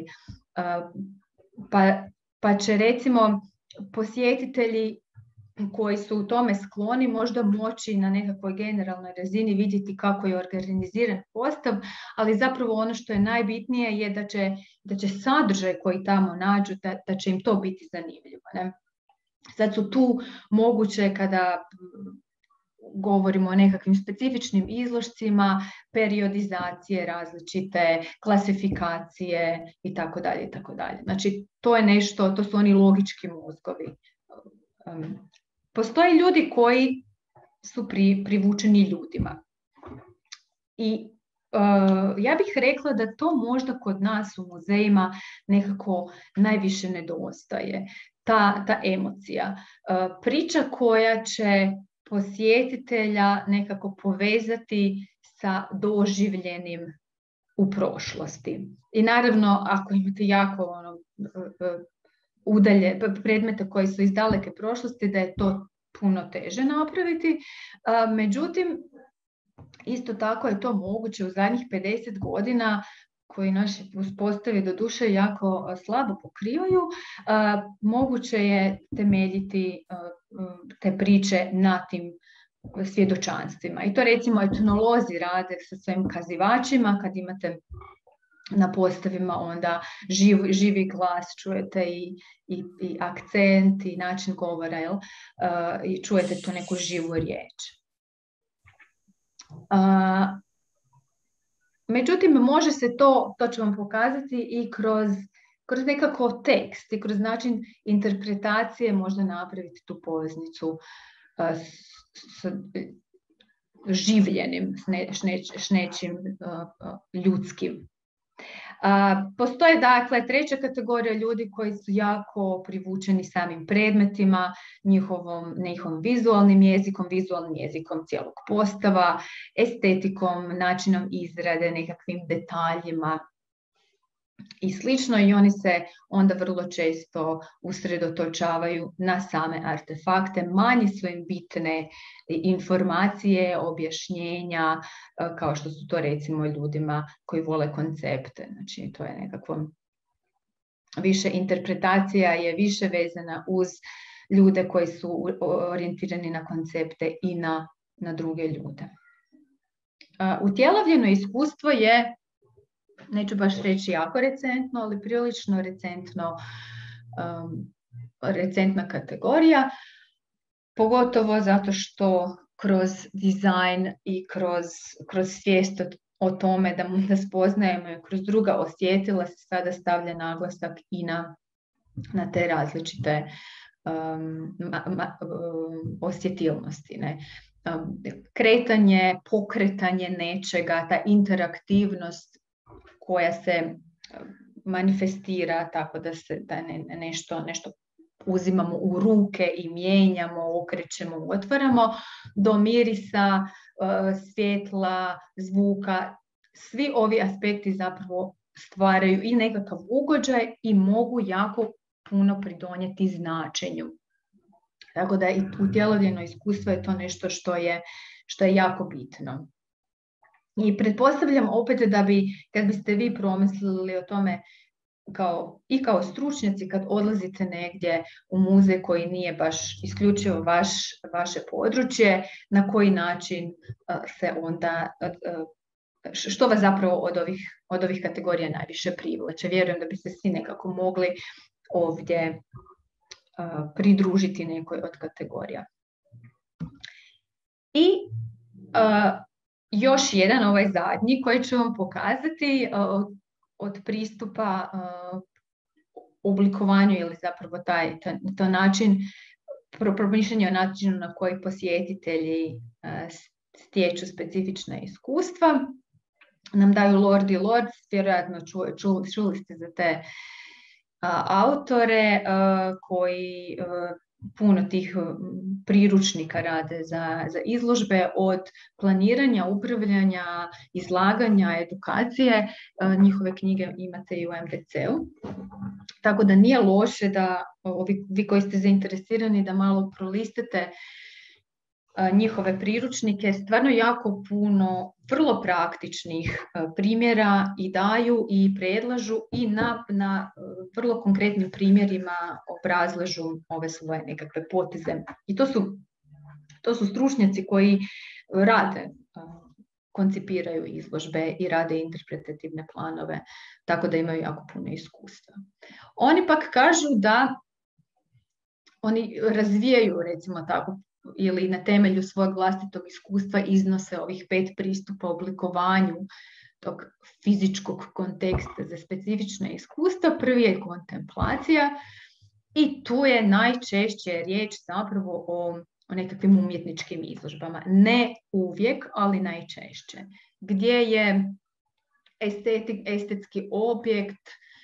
Pa će recimo posjetitelji koji su u tome skloni možda moći na nekakvoj generalnoj razini vidjeti kako je organiziran postav, ali zapravo ono što je najbitnije je da će sadržaj koji tamo nađu, da će im to biti zanimljivo. Ne? Sad su tu moguće, kada govorimo o nekakvim specifičnim izložcima, periodizacije različite, klasifikacije itd. Znači, to je nešto, to su oni logički mozgovi. Postoje ljudi koji su privučeni ljudima. I ja bih rekla da to možda kod nas u muzejima nekako najviše nedostaje. Ta emocija. Priča koja će posjetitelja nekako povezati sa doživljenim u prošlosti. I naravno, ako imate jako predmete koji su iz daleke prošlosti, da je to puno teže napraviti. Međutim, isto tako je to moguće u zadnjih 50 godina, koji naši uspostavi do duše jako slabo pokrivaju, moguće je temeljiti te priče na tim svjedočanstvima. I to recimo etnolozi rade sa svojim kazivačima, kad imate na postavima onda živi glas, čujete i akcent i način govora, jel? I čujete tu neku živu riječ. Međutim, može se to ću vam pokazati i kroz nekako tekst i kroz način interpretacije možda napraviti tu poveznicu s življenim, s nečim ljudskim. Postoje dakle treća kategorija ljudi koji su jako privučeni samim predmetima, njihovim vizualnim jezikom cijelog postava, estetikom, načinom izrade, nekakvim detaljima i slično, i oni se onda vrlo često usredotočavaju na same artefakte, manje su im bitne informacije, objašnjenja, kao što su to recimo ljudima koji vole koncepte. Znači, to je nekakvo više interpretacija, je više vezana uz ljude koji su orijentirani na koncepte i na druge ljude. Utjelovljeno iskustvo je, neću baš reći jako recentno, ali prilično recentna kategorija, pogotovo zato što kroz dizajn i kroz svijest o tome da spoznajemo i kroz druga osjetila se sada stavlja naglasak i na te različite osjetilnosti. Ne? Kretanje, pokretanje nečega, ta interaktivnost koja se manifestira tako da nešto uzimamo u ruke i mijenjamo, okrećemo, otvaramo, do mirisa, svjetla, zvuka. Svi ovi aspekti zapravo stvaraju i nekakav ugođaj i mogu jako puno pridonijeti značenju. Tako da i utjelovljeno iskustvo je to nešto što je jako bitno. I pretpostavljam opet da kad biste vi promislili o tome kao stručnjaci, kad odlazite negdje u muzej koji nije baš isključivo vaše područje, na koji način se onda, što vas zapravo od ovih kategorija najviše privlače. Vjerujem da biste svi nekako mogli ovdje pridružiti nekoj od kategorija. I još jedan, ovaj zadnji, koji ću vam pokazati od pristupa oblikovanju ili zapravo taj način, promišljanje o načinu na koji posjetitelji stječu specifična iskustva. Nam daju Lord i Lords, vjerojatno čuli ste za te autore koji puno tih priručnika rade za izložbe, od planiranja, upravljanja, izlaganja, edukacije. Njihove knjige imate i u MDC-u. Tako da nije loše da vi koji ste zainteresirani da malo prolistete njihove priručnike. Stvarno jako puno vrlo praktičnih primjera i daju i predlažu i na vrlo konkretnim primjerima obrazlažu ove svoje nekakve poteze. I to su stručnjaci koji rade, koncipiraju izložbe i rade interpretativne planove, tako da imaju jako puno iskustva. Oni pak kažu da oni razvijaju, recimo tako, ili na temelju svog vlastitog iskustva iznose ovih 5 pristupa oblikovanju tog fizičkog konteksta za specifične iskustva. Prvi je kontemplacija i tu je najčešće riječ zapravo o nekakvim umjetničkim izložbama. Ne uvijek, ali najčešće. Gdje je estetski objekt,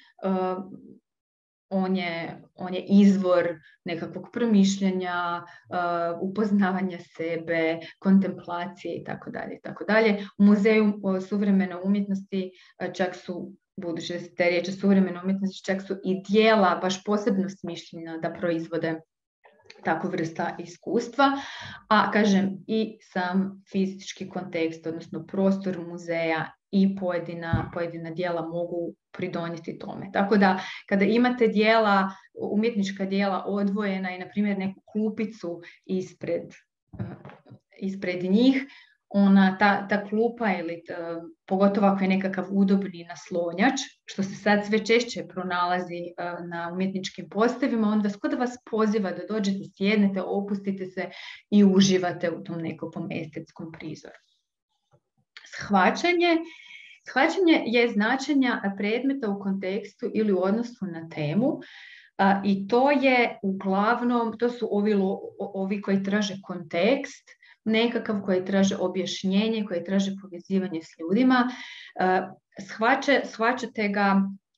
on je izvor nekakvog promišljanja, upoznavanja sebe, kontemplacije itd. U Muzeju suvremene umjetnosti čak su, budući da se te riječi suvremene umjetnosti, čak su i dijela baš posebno smišljena da proizvode takvu vrsta iskustva, a kažem i sam fizički kontekst, odnosno prostor muzeja i pojedina dijela mogu pridonijeti tome. Tako da kada imate umjetnička dijela odvojena i na primjer neku klupicu ispred njih, ta klupa ili pogotovo ako je nekakav udobni naslonjač, što se sad sve češće pronalazi na umjetničkim postavima, onda skoro vas poziva da dođete, sjednete, opustite se i uživate u tom nekakvom estetskom prizoru. Shvaćanje je značenja predmeta u kontekstu ili u odnosu na temu, i to je uglavnom, to su ovi koji traže kontekst, nekakav koji traže objašnjenje, koji traže povezivanje s ljudima. Shvaćate ga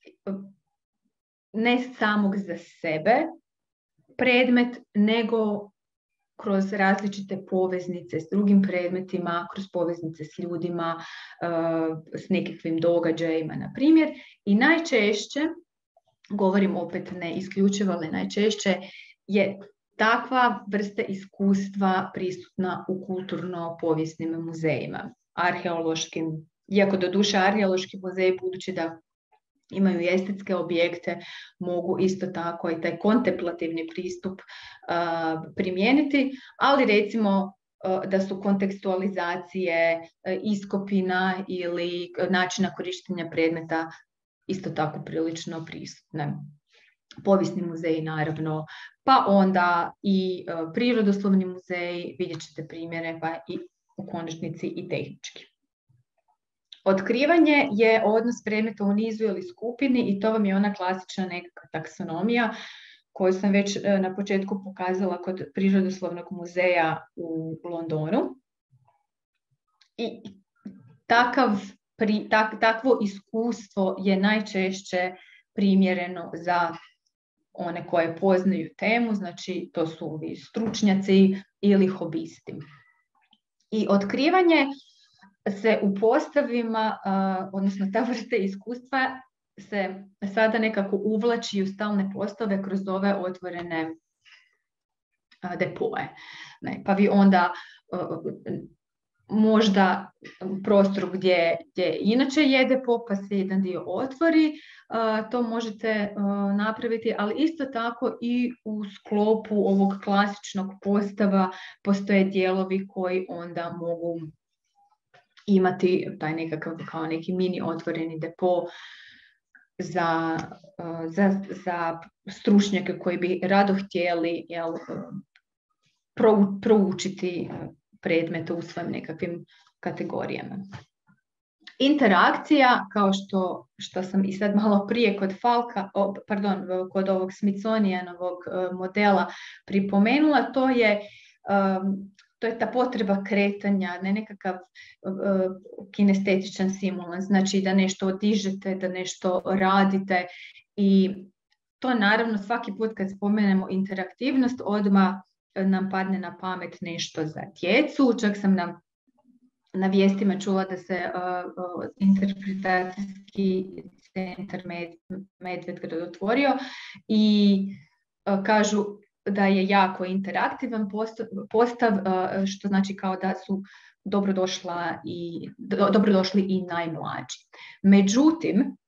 ne samog za sebe predmet, nego kroz različite poveznice s drugim predmetima, kroz poveznice s ljudima, s nekakvim događajima, na primjer. I najčešće, govorim opet ne isključivo, ali najčešće je takva vrsta iskustva prisutna u kulturno-povijesnim muzejima, arheološkim, iako doduše arheološki muzeji, budući da imaju i estetske objekte, mogu isto tako i taj kontemplativni pristup primijeniti, ali recimo da su kontekstualizacije iskopina ili načina korištenja predmeta isto tako prilično prisutne. Povijesni muzeji naravno pa onda i prirodoslovni muzej, vidjet ćete primjere, pa i u konačnici i tehnički. Otkrivanje je odnos predmeta u nizu ili skupini i to vam je ona klasična nekakva taksonomija koju sam već na početku pokazala kod Prirodoslovnog muzeja u Londonu. I takvo iskustvo je najčešće primjereno za one koje poznaju temu, znači to su ovi stručnjaci ili hobisti. I otkrivanje se u postavima, odnosno ta vrsta iskustva se sada nekako uvlači u stalne postave kroz ove otvorene depoje. Pa vi onda možda prostor gdje inače je depo, pa se jedan dio otvori, to možete napraviti, ali isto tako i u sklopu ovog klasičnog postava postoje dijelovi koji onda mogu imati taj nekakav kao neki mini otvoreni depo za stručnjake koji bi rado htjeli proučiti predmete u svojim nekakvim kategorijama. Interakcija, kao što sam i sad malo prije kod ovog Smithsonianovog modela pripomenula, to je ta potreba kretanja, ne nekakav kinestetičan simulans, znači da nešto dižete, da nešto radite i to naravno svaki put kad spomenemo interaktivnost odmah nam padne na pamet nešto za djecu. Čak sam na vijestima čula da se interpretacijski centar Medvedgrad otvorio i kažu da je jako interaktivan postav, što znači kao da su dobrodošli i najmlađi. Međutim,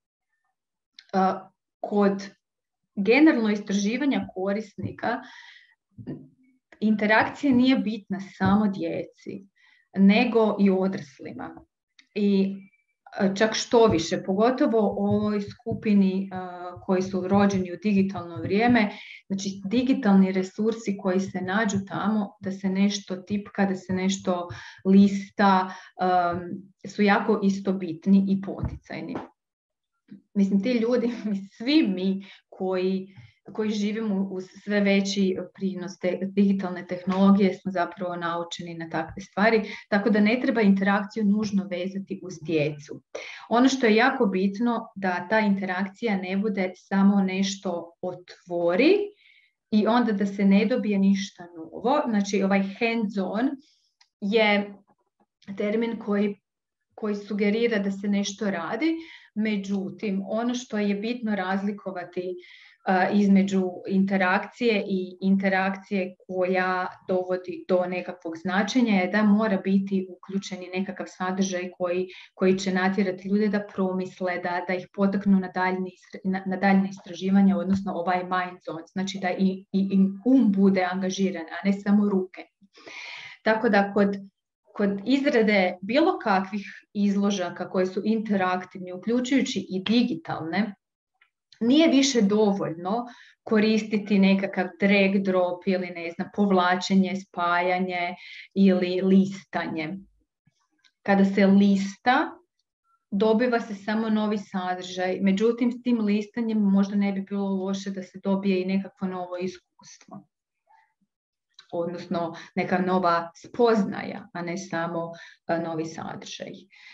kod generalno istraživanja korisnika interakcija nije bitna samo djeci, nego i odraslima. I čak što više, pogotovo u ovoj skupini koji su rođeni u digitalno vrijeme, znači digitalni resursi koji se nađu tamo, da se nešto tipka, da se nešto lista, su jako isto bitni i poticajni. Mislim, ti ljudi, svi mi koji živimo uz sve veći prinos digitalne tehnologije smo zapravo naučeni na takve stvari, tako da ne treba interakciju nužno vezati uz djecu. Ono što je jako bitno da ta interakcija ne bude samo nešto otvori i onda da se ne dobije ništa novo. Znači ovaj hands-on je termin koji sugerira da se nešto radi, međutim ono što je bitno razlikovati između interakcije i interakcije koja dovodi do nekakvog značenja je da mora biti uključeni nekakav sadržaj koji će natjerati ljude da promisle, da ih potaknu na daljnje istraživanje, odnosno ovaj mind zone, znači da i bude angažiran, a ne samo ruke. Tako da kod izrade bilo kakvih izložaka koje su interaktivne, uključujući i digitalne, nije više dovoljno koristiti nekakav drag drop ili povlačenje, spajanje ili listanje. Kada se lista, dobiva se samo novi sadržaj, međutim s tim listanjem možda ne bi bilo loše da se dobije i nekakvo novo iskustvo, odnosno neka nova spoznaja, a ne samo novi sadržaj.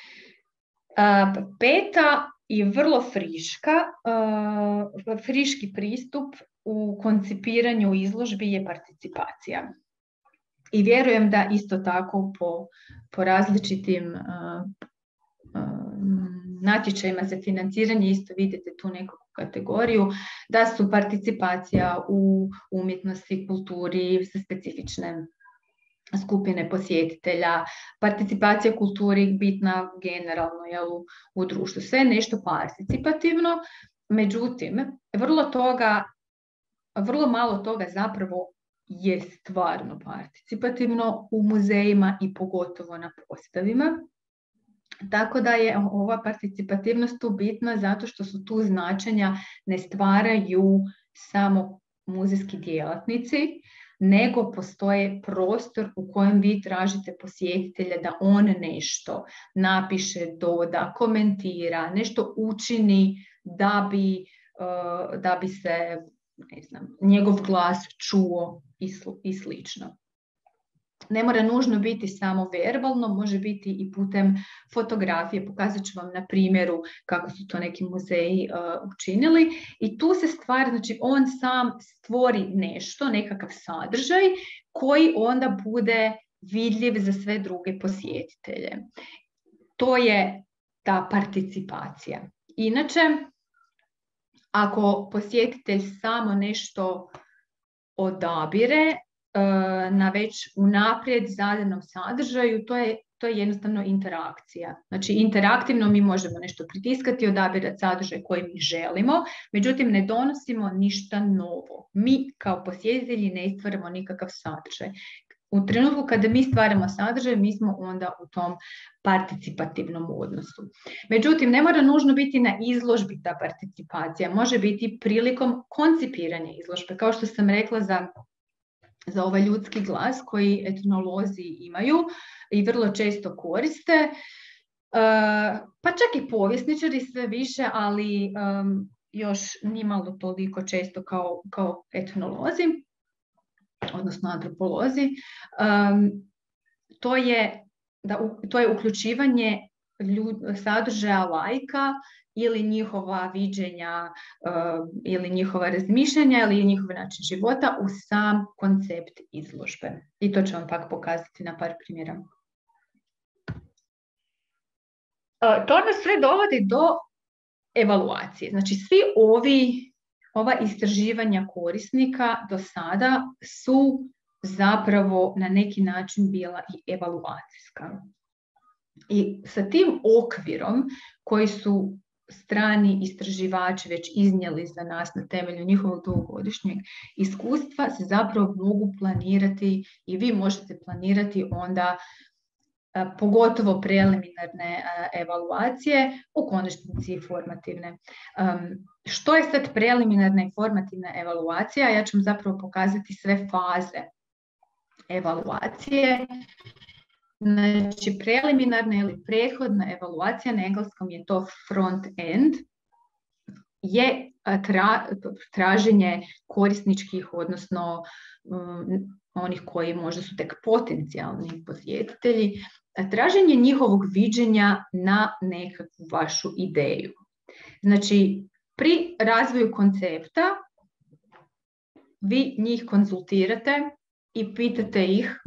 Peta i vrlo friški pristup u koncipiranju izložbi je participacija. I vjerujem da isto tako po različitim natječajima za financiranje isto vidite tu neku kategoriju, da su participacija u umjetnosti, kulturi sa specifične skupine posjetitelja, participacija kulturi bitna generalno u društvu. Sve nešto participativno, međutim, vrlo malo toga zapravo je stvarno participativno u muzejima i pogotovo na postavima. Tako da je ova participativnost tu bitna zato što su tu značenja ne stvaraju samo muzejski djelatnici, nego postoje prostor u kojem vi tražite posjetitelja da on nešto napiše, doda, komentira, nešto učini da bi se, ne znam, njegov glas čuo i slično. Ne mora nužno biti samo verbalno, može biti i putem fotografije. Pokazat ću vam na primjeru kako su to neki muzeji učinili. I tu se stvari, znači on sam stvori nešto, nekakav sadržaj koji onda bude vidljiv za sve druge posjetitelje. To je ta participacija. Inače, ako posjetitelj samo nešto odabire na već unaprijed zadanom sadržaju, to je jednostavno interakcija. Znači, interaktivno mi možemo nešto pritiskati, odabirati sadržaj koji mi želimo, međutim ne donosimo ništa novo. Mi kao posjetitelji ne stvaramo nikakav sadržaj. U trenutku kada mi stvaramo sadržaj, mi smo onda u tom participativnom odnosu. Međutim, ne mora nužno biti na izložbi ta participacija, može biti prilikom koncipiranja izložbe. Kao što sam rekla za ovaj ljudski glas koji etnolozi imaju i vrlo često koriste, pa čak i povjesničari sve više, ali još nimalo toliko često kao etnolozi, odnosno antropolozi. To je uključivanje sadržaja laika ili njihova viđenja ili njihova razmišljanja ili njihov način života u sam koncept izložbe. I to ću vam pak pokazati na par primjera. To nas sve dovodi do evaluacije. Znači, ova istraživanja korisnika do sada su zapravo na neki način bila i evaluacijska. I sa tim okvirom koji su strani istraživači već iznijeli za nas na temelju njihovog dugogodišnjeg iskustva se zapravo mogu planirati i vi možete planirati onda pogotovo preliminarne evaluacije, u konačnici i formativne. Što je sad preliminarna i formativna evaluacija? Ja ću vam zapravo pokazati sve faze evaluacije. Znači, preliminarna ili prethodna evaluacija, na engleskom je to front end, je traženje korisničkih, odnosno onih koji možda su tek potencijalni posjetitelji, traženje njihovog viđenja na nekakvu vašu ideju. Znači, pri razvoju koncepta vi njih konzultirate i pitate ih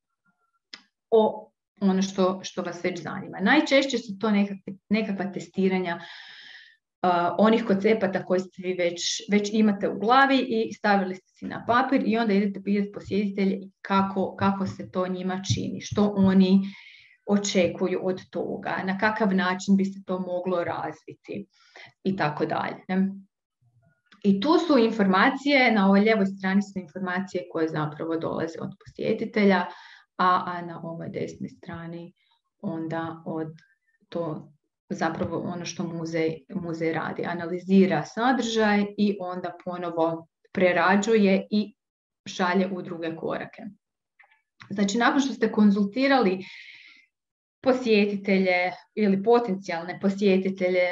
o ono što vas već zanima. Najčešće su to nekakva testiranja onih koncepata koje ste vi već imate u glavi i stavili ste si na papir i onda idete pitati posjetitelje kako se to njima čini, što oni očekuju od toga, na kakav način bi se to moglo razviti i tako dalje. I tu su informacije, na ovoj lijevoj strani su informacije koje zapravo dolaze od posjetitelja, a na ovoj desnoj strani onda od to zapravo ono što muzej radi. Analizira sadržaj i onda ponovo prerađuje i šalje u druge korake. Znači, nakon što ste konzultirali posjetitelje ili potencijalne posjetitelje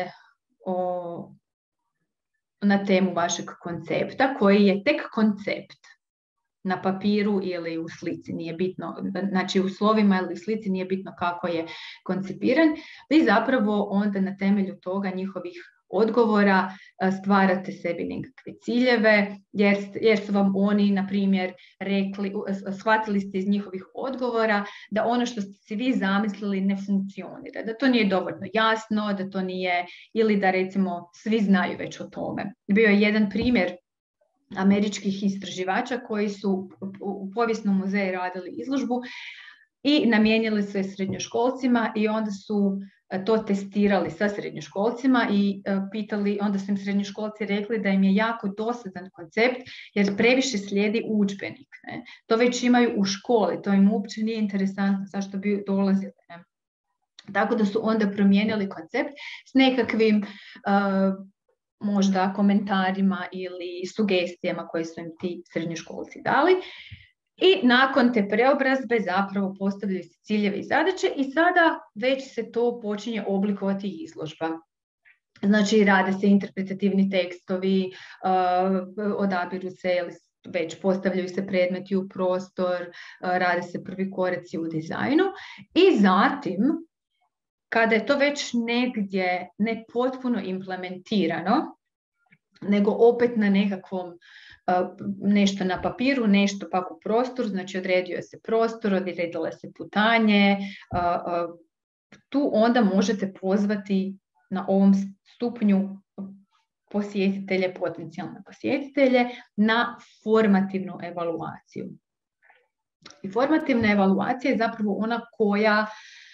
na temu vašeg koncepta, koji je tek koncept, na papiru ili u slici, nije bitno, znači u slovima ili u slici nije bitno kako je koncipiran, vi zapravo onda na temelju toga njihovih odgovora stvarate sebi nekakve ciljeve, jer su vam oni, na primjer, rekli, shvatili ste iz njihovih odgovora da ono što ste si vi zamislili ne funkcionira, da to nije dovoljno jasno, da to nije, ili da recimo svi znaju već o tome. Bio je jedan primjer američkih istraživača koji su u Povijesnom muzeju radili izložbu i namijenili su je srednjoškolcima i onda su to testirali sa srednjoškolcima i pitali, onda su im srednjoškolci rekli da im je jako dosadan koncept jer previše slijedi udžbenik. Ne? To već imaju u školi, to im uopće nije interesantno, zašto bi dolazili. Ne? Tako da su onda promijenili koncept s nekakvim možda komentarima ili sugestijama koje su im ti srednjoškolci dali. I nakon te preobrazbe zapravo postavljaju se ciljevi i zadaće i sada već se to počinje oblikovati izložba. Znači, rade se interpretativni tekstovi, odabiru se, već postavljaju se predmeti u prostor, rade se prvi koraci u dizajnu i zatim, kada je to već negdje ne potpuno implementirano, nego opet na nekakvom, nešto na papiru, nešto pak u prostoru, znači odredio se prostor, odredila se putanje, tu onda možete pozvati na ovom stupnju posjetitelje, potencijalne posjetitelje, na formativnu evaluaciju. I formativna evaluacija je zapravo ona koja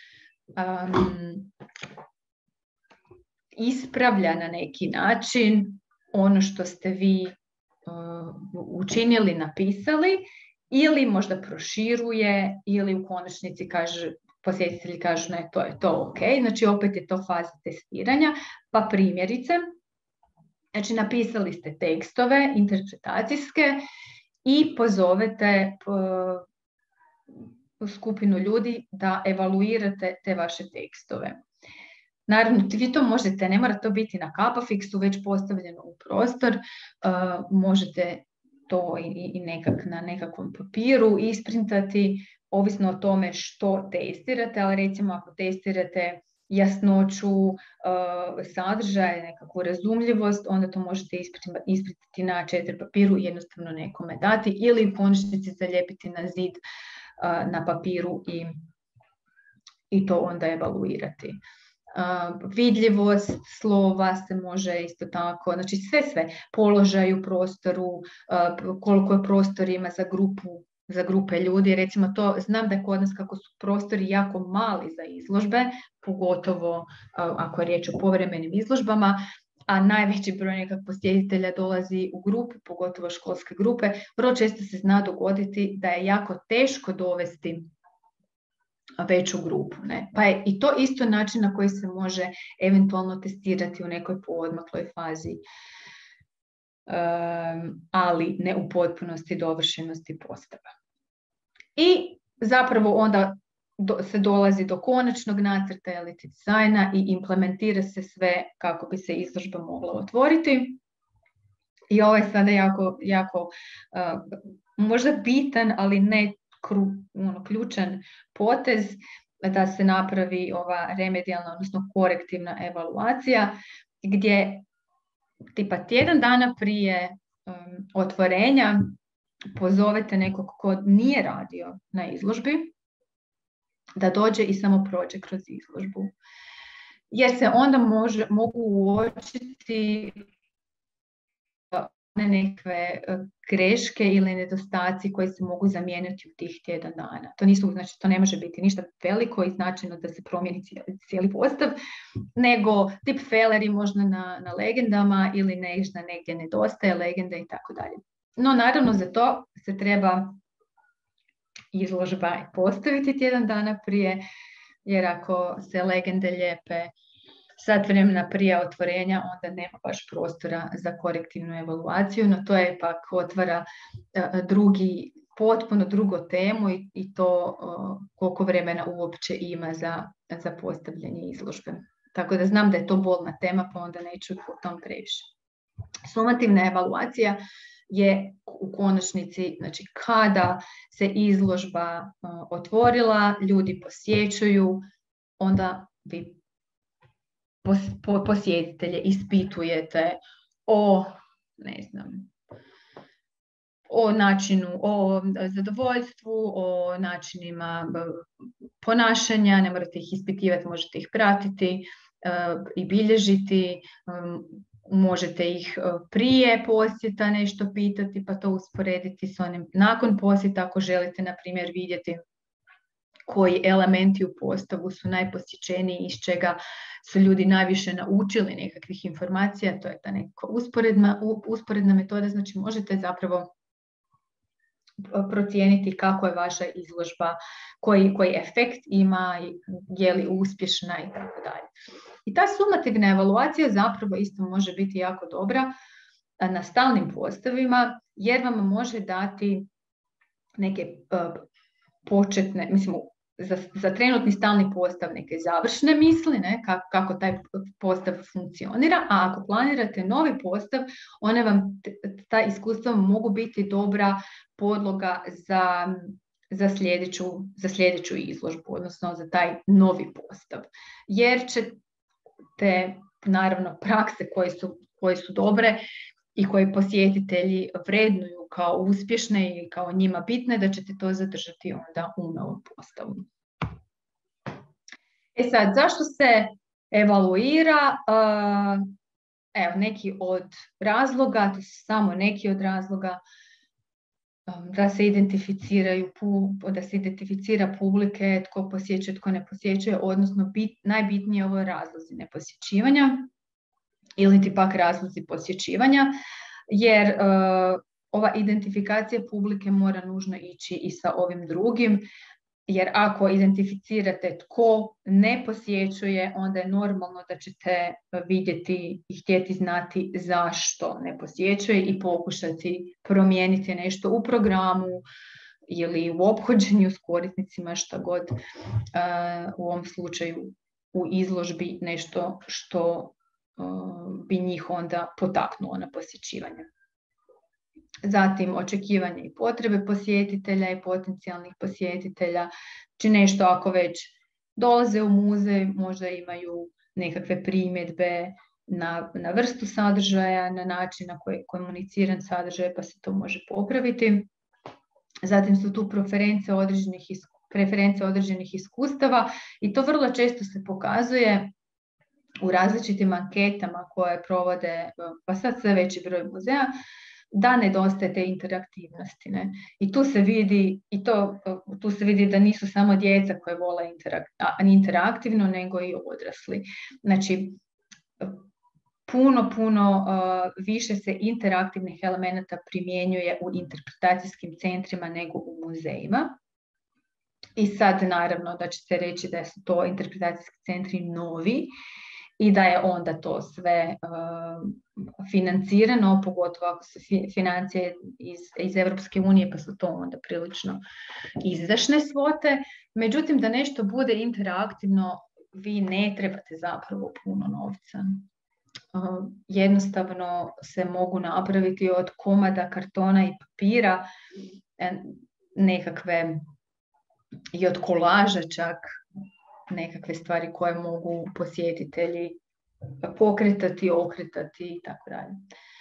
ispravlja na neki način ono što ste vi učinili, napisali, ili možda proširuje, ili u konačnici posjetitelji kažu ne, to je to ok, znači opet je to faza testiranja, pa primjerice, znači napisali ste tekstove interpretacijske i pozovete skupinu ljudi da evaluirate te vaše tekstove. Naravno, vi to možete, ne mora to biti na Capafixu, već postavljeno u prostor, možete to i na nekakvom papiru isprintati, ovisno o tome što testirate, ali recimo ako testirate jasnoću sadržaja, nekakvu razumljivost, onda to možete isprintati na 4 papiru i jednostavno nekome dati ili u konačnici zalijepiti na zid na papiru i to onda evaluirati. Vidljivost slova se može isto tako, znači sve, položaj u prostoru, koliko je prostor ima za grupe ljudi, recimo to, znam da je kod nas kako su prostori jako mali za izložbe, pogotovo ako je riječ o povremenim izložbama, a najveći broj nekak posjetitelja dolazi u grupu, pogotovo školske grupe, vrlo često se zna dogoditi da je jako teško dovesti veću grupu. Ne? Pa je i to isto način na koji se može eventualno testirati u nekoj poodmakloj fazi, ali ne u potpunosti dovršenosti postava. I zapravo onda se dolazi do konačnog nacrta ili dizajna i implementira se sve kako bi se izložba mogla otvoriti. I ovo je sada jako možda bitan, ali ne ključan potez da se napravi ova remedijalna, odnosno korektivna evaluacija, gdje tipa tjedan dana prije otvorenja pozovete nekog ko nije radio na izložbi da dođe i samo prođe kroz izložbu. Jer se onda mogu uočiti nekakve greške ili nedostaci koji se mogu zamijeniti u tih tjedan dana. Znači, to ne može biti ništa veliko i značajno da se promijeni cijeli postav, nego tip faileri možda na legendama ili nešto negdje nedostaje legenda i tako dalje. No, naravno, za to se treba izložba postaviti tjedan dana prije, jer ako se legende lijepe sat vremena prije otvorenja, onda nema baš prostora za korektivnu evaluaciju, no to je pak otvara potpuno drugu temu i to koliko vremena uopće ima za postavljanje izložbe. Tako da znam da je to bolna tema, pa onda neću o tom previše. Sumativna evaluacija je u konačnici, znači kada se izložba otvorila, ljudi posjećuju, onda vi posjetitelje ispitujete o načinu, o zadovoljstvu, o načinima ponašanja, ne morate ih ispitivati, možete ih pratiti i bilježiti, možete ih prije posjeta nešto pitati pa to usporediti s onim nakon posjeta ako želite, na primjer, vidjeti koji elementi u postavu su najposjećeniji, iz čega su ljudi najviše naučili nekakvih informacija, to je ta neka usporedna metoda, znači možete zapravo procijeniti kako je vaša izložba, koji efekt ima, je li uspješna i tako dalje. I ta sumativna evaluacija zapravo isto može biti jako dobra na stalnim postavima, jer vam može dati neke početne, mislim, za trenutni stalni postav neke završne misli, ne, kako taj postav funkcionira, a ako planirate novi postav, one vam, ta iskustva mogu biti dobra podloga za sljedeću izložbu, odnosno za taj novi postav. Jer ćete, naravno, prakse koje su dobre i koje posjetitelji vrednuju kao uspješne i kao njima bitne, da ćete to zadržati onda u novom postavu. Sad, zašto se evaluira? Evo, neki od razloga, to su samo neki od razloga, da se identificira publike, tko posjećuje, tko ne posjećuje, odnosno najbitnije ovo je razlozi neposjećivanja ili ti pak razlozi posjećivanja, jer ova identifikacija publike mora nužno ići i sa ovim drugim, jer ako identificirate tko ne posjećuje, onda je normalno da ćete vidjeti i htjeti znati zašto ne posjećuje i pokušati promijeniti nešto u programu ili u ophođenju s korisnicima, šta god, u ovom slučaju u izložbi, nešto što bi njih onda potaknulo na posjećivanje. Zatim očekivanje i potrebe posjetitelja i potencijalnih posjetitelja, znači nešto ako već dolaze u muzej, možda imaju nekakve primjedbe na vrstu sadržaja, na način na koji je komuniciran sadržaj, pa se to može popraviti. Zatim su tu preferencije određenih iskustava i to vrlo često se pokazuje u različitim anketama koje provode, pa sad sve veći broj muzeja, da nedostaje te interaktivnosti. Ne? I tu se vidi da nisu samo djeca koje vole interaktivno, nego i odrasli. Znači, puno više se interaktivnih elemenata primjenjuje u interpretacijskim centrima nego u muzejima. I sad naravno da će se reći da su to interpretacijski centri novi i da je onda to sve financirano, pogotovo ako su financije iz Europske unije, pa su to onda prilično izdašne svote. Međutim, da nešto bude interaktivno, vi ne trebate zapravo puno novca. Jednostavno se mogu napraviti od komada kartona i papira nekakve, i od kolaža čak, nekakve stvari koje mogu posjetitelji pokretati, okretati i tako dalje.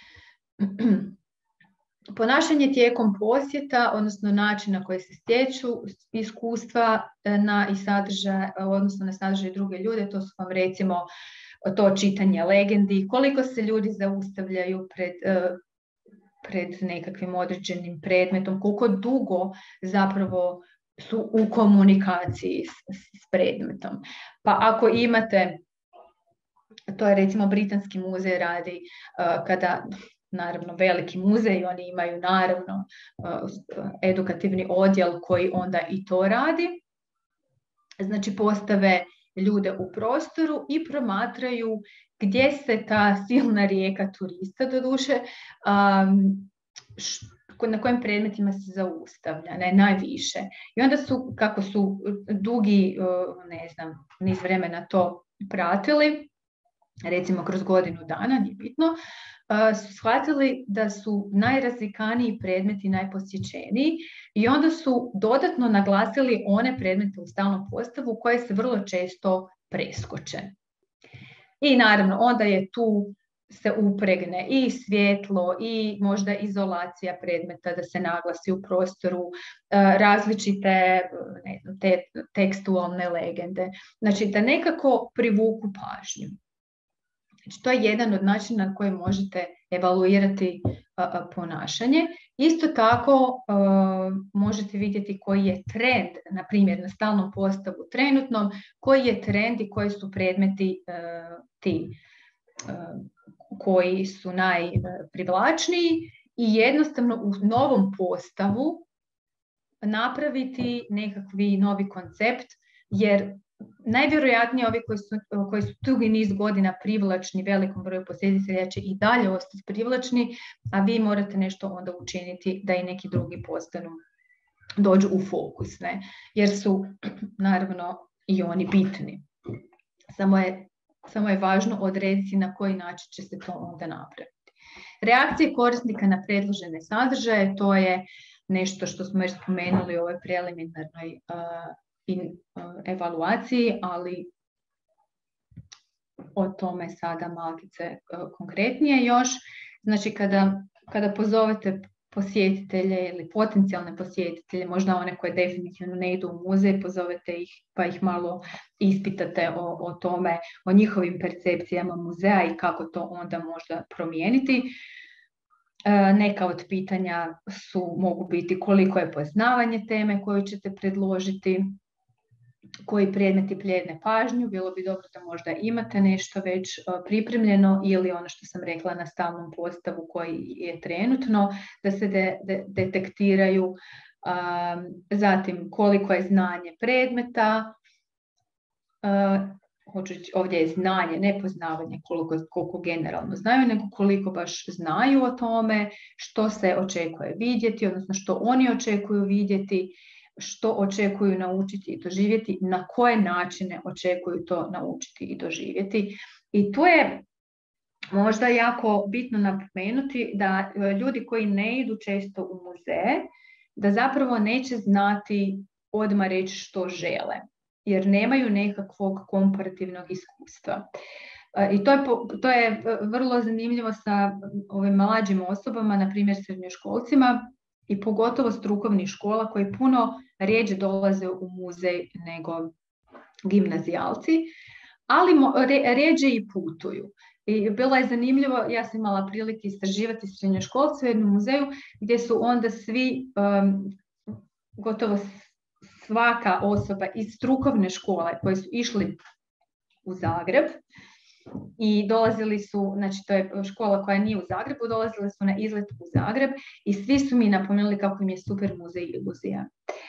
Ponašanje tijekom posjeta, odnosno način na koji se stječu iskustva i sadržaj, odnosno na sadržaj druge ljude, to su vam recimo to čitanje legendi, koliko se ljudi zaustavljaju pred nekakvim određenim predmetom, koliko dugo zapravo su u komunikaciji s predmetom. Pa ako imate, to je recimo Britanski muzej radi, kada, naravno veliki muzej, oni imaju naravno edukativni odjel koji onda i to radi. Znači postave ljude u prostoru i promatraju gdje se ta silna rijeka turista, doduše, na kojim predmetima se zaustavlja, najviše. I onda su, kako su dugi, niz vremena to pratili, recimo kroz godinu dana, nije bitno, su shvatili da su najrazvikaniji predmeti najposjećeniji i onda su dodatno naglasili one predmete u stalnom postavu koje se vrlo često preskoče. I naravno, onda je tu se upregne i svjetlo i možda izolacija predmeta da se naglasi u prostoru, različite te tekstualne legende. Znači da nekako privuku pažnju. Znači, to je jedan od načina na koji možete evaluirati ponašanje. Isto tako možete vidjeti koji je trend, na primjer na stalnom postavu trenutnom, koji je trend i koji su predmeti koji su najprivlačniji i jednostavno u novom postavu napraviti nekakvi novi koncept, jer najvjerojatnije ovi koji su dugi niz godina privlačni velikom broju posjetitelja će i dalje ostati privlačni, a vi morate nešto onda učiniti da i neki drugi dođu u fokus, ne? Jer su naravno i oni bitni. Samo je važno odrediti na koji način će se to onda napraviti. Reakcije korisnika na predložene sadržaje, to je nešto što smo već spomenuli u ovoj preliminarnoj evaluaciji, ali o tome sada malkice konkretnije još. Znači, kada pozovete posjetitelje ili potencijalne posjetitelje, možda one koje definitivno ne idu u muzej, pozovete ih pa ih malo ispitate o tome, o njihovim percepcijama muzeja i kako to onda možda promijeniti. Neka od pitanja mogu biti koliko je poznavanje teme koju ćete predložiti, koji predmeti plijedne pažnju, bilo bi dobro da možda imate nešto već pripremljeno ili ono što sam rekla na stalnom postavu koji je trenutno, da se detektiraju, zatim koliko je znanje predmeta, ovdje je znanje, ne poznavanje koliko generalno znaju, nego koliko baš znaju o tome, što se očekuje vidjeti, odnosno što oni očekuju vidjeti, što očekuju naučiti i doživjeti, na koje načine očekuju to naučiti i doživjeti. I tu je možda jako bitno napomenuti da ljudi koji ne idu često u muzeje, da zapravo neće znati odmah reći što žele, jer nemaju nekakvog komparativnog iskustva. I to je vrlo zanimljivo sa ovim mlađim osobama, na primjer srednjoškolcima, i pogotovo strukovnih škola koji puno rjeđe dolaze u muzej nego gimnazijalci, ali rjeđe i putuju. I bilo je zanimljivo, ja sam imala prilike istraživati srednjoškolce u jednom muzeju gdje su onda svi, gotovo svaka osoba iz strukovne škole koji su išli u Zagreb i dolazili su, znači to je škola koja nije u Zagrebu, dolazili su na izlet u Zagreb i svi su mi napomenuli kako im je super muzej iluzija.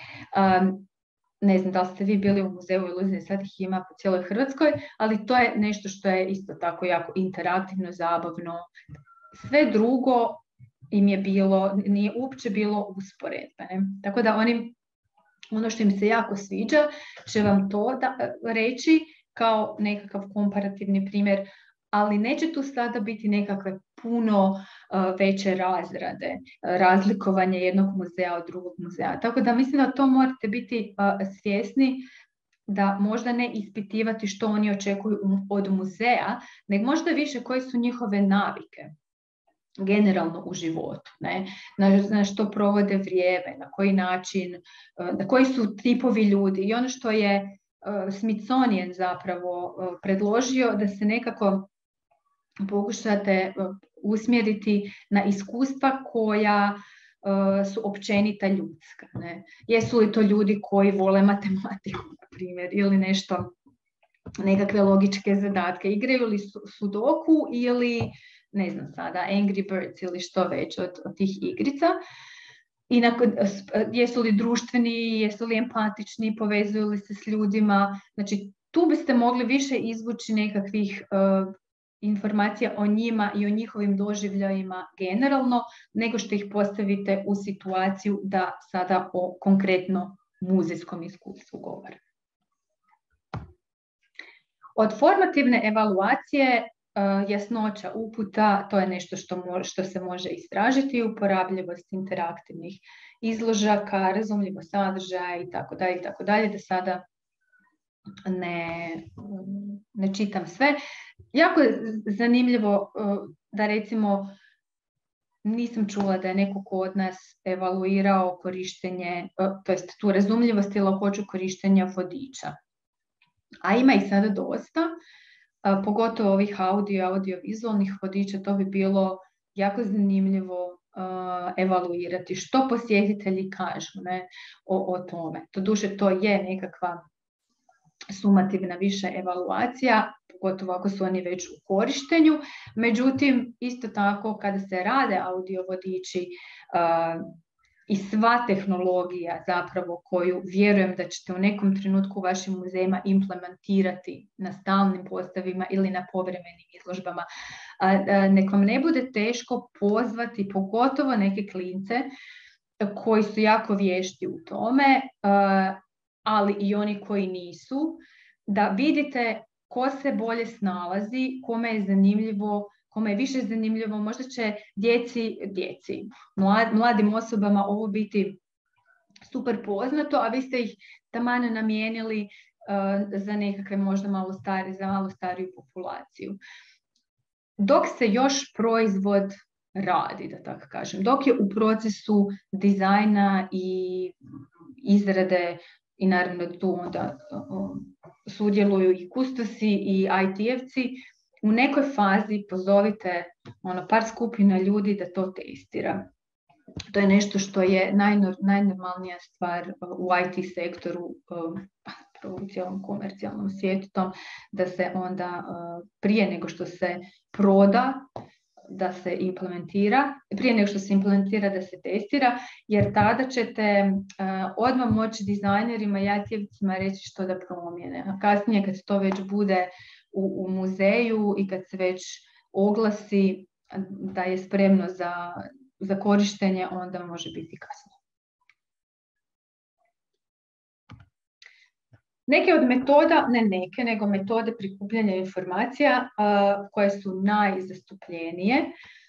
Ne znam da li ste vi bili u muzeju iluzije, sad ih ima po cijeloj Hrvatskoj, ali to je nešto što je isto tako jako interaktivno, zabavno. Sve drugo im je nije uopće bilo usporedbe. Ne? Tako da ono što im se jako sviđa će vam to reći kao nekakav komparativni primjer, ali neće tu sada biti nekakve puno veće razrade, razlikovanje jednog muzeja od drugog muzeja. Tako da mislim da to morate biti svjesni, da možda ne ispitivati što oni očekuju od muzeja, nego možda više koje su njihove navike generalno u životu, ne? Na što provode vrijeme, na koji način, na koji su tipovi ljudi. I ono što je Smithsonian zapravo predložio, da se nekako pokušate usmjeriti na iskustva koja su općenita ljudska. Ne? Jesu li to ljudi koji vole matematiku, na primjer, ili nekakve logičke zadatke, igraju li sudoku ili, ne znam sada, Angry Birds ili što već od tih igrica. I jesu li društveni, jesu li empatični, povezuju li se s ljudima. Znači, tu biste mogli više izvući nekakvih informacija o njima i o njihovim doživljajima generalno, nego što ih postavite u situaciju da sada o konkretno muzejskom iskustvu govore. Od formativne evaluacije, jasnoća uputa, to je nešto što se može istražiti, uporabljivost interaktivnih izložaka, razumljivost sadržaja itd., da sada ne čitam sve. Jako je zanimljivo da recimo nisam čula da je neko kod nas evaluirao korištenje, to jest tu razumljivost i lakoću korištenja vodiča. A ima ih sada dosta, pogotovo ovih audiovizualnih vodiča, to bi bilo jako zanimljivo evaluirati što posjetitelji kažu o tome. Doduše, to je nekakva sumativna više evaluacija, pogotovo ako su oni već u korištenju. Međutim, isto tako kada se rade audiovodiči i sva tehnologija zapravo koju vjerujem da ćete u nekom trenutku u vašim muzejima implementirati na stalnim postavima ili na povremenim izložbama. Nek vam ne bude teško pozvati pogotovo neke klince koji su jako vješti u tome, ali i oni koji nisu, da vidite ko se bolje snalazi, kome je zanimljivo, kome je više zanimljivo, možda će mladim osobama ovo biti super poznato, a vi ste ih taman namijenili za nekakve možda malo stariju populaciju. Dok se još proizvod radi, da tako kažem, dok je u procesu dizajna i izrade, i naravno tu onda sudjeluju i kustosi i IT-evci, u nekoj fazi pozovite par skupina ljudi da to testira. To je nešto što je najnormalnija stvar u IT sektoru, u cijelom komercijalnom svijetu, da se onda prije nego što se proda, da se implementira, prije nego što se implementira da se testira, jer tada ćete odmah moći dizajnerima i IT-evcima reći što da promijene. A kasnije kad to već bude u muzeju i kad se već oglasi da je spremno za korištenje, onda može biti kasno. Neke od metoda, nego metode prikupljanja informacija koje su najzastupljenije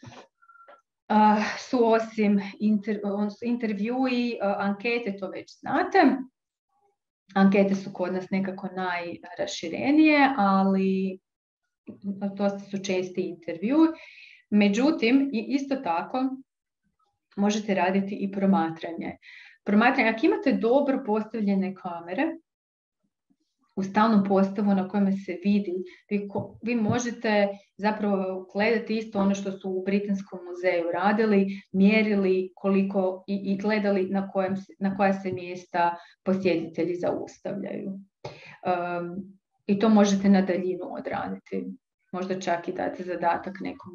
su osim intervjui, ankete, to već znate. Ankete su kod nas nekako najraširenije, ali dosta su česti intervjui. Međutim, isto tako možete raditi i promatranje. Ako imate dobro postavljene kamere, u stalnom postavu na kojem se vidi, vi možete zapravo gledati isto ono što su u Britanskom muzeju radili, mjerili koliko i gledali na koja se mjesta posjetitelji zaustavljaju. I to možete na daljinu odraditi. Možda čak i dati zadatak nekom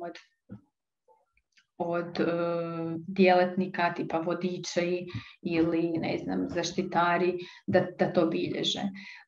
od djelatnika tipa vodiči ili zaštitari da to bilježe.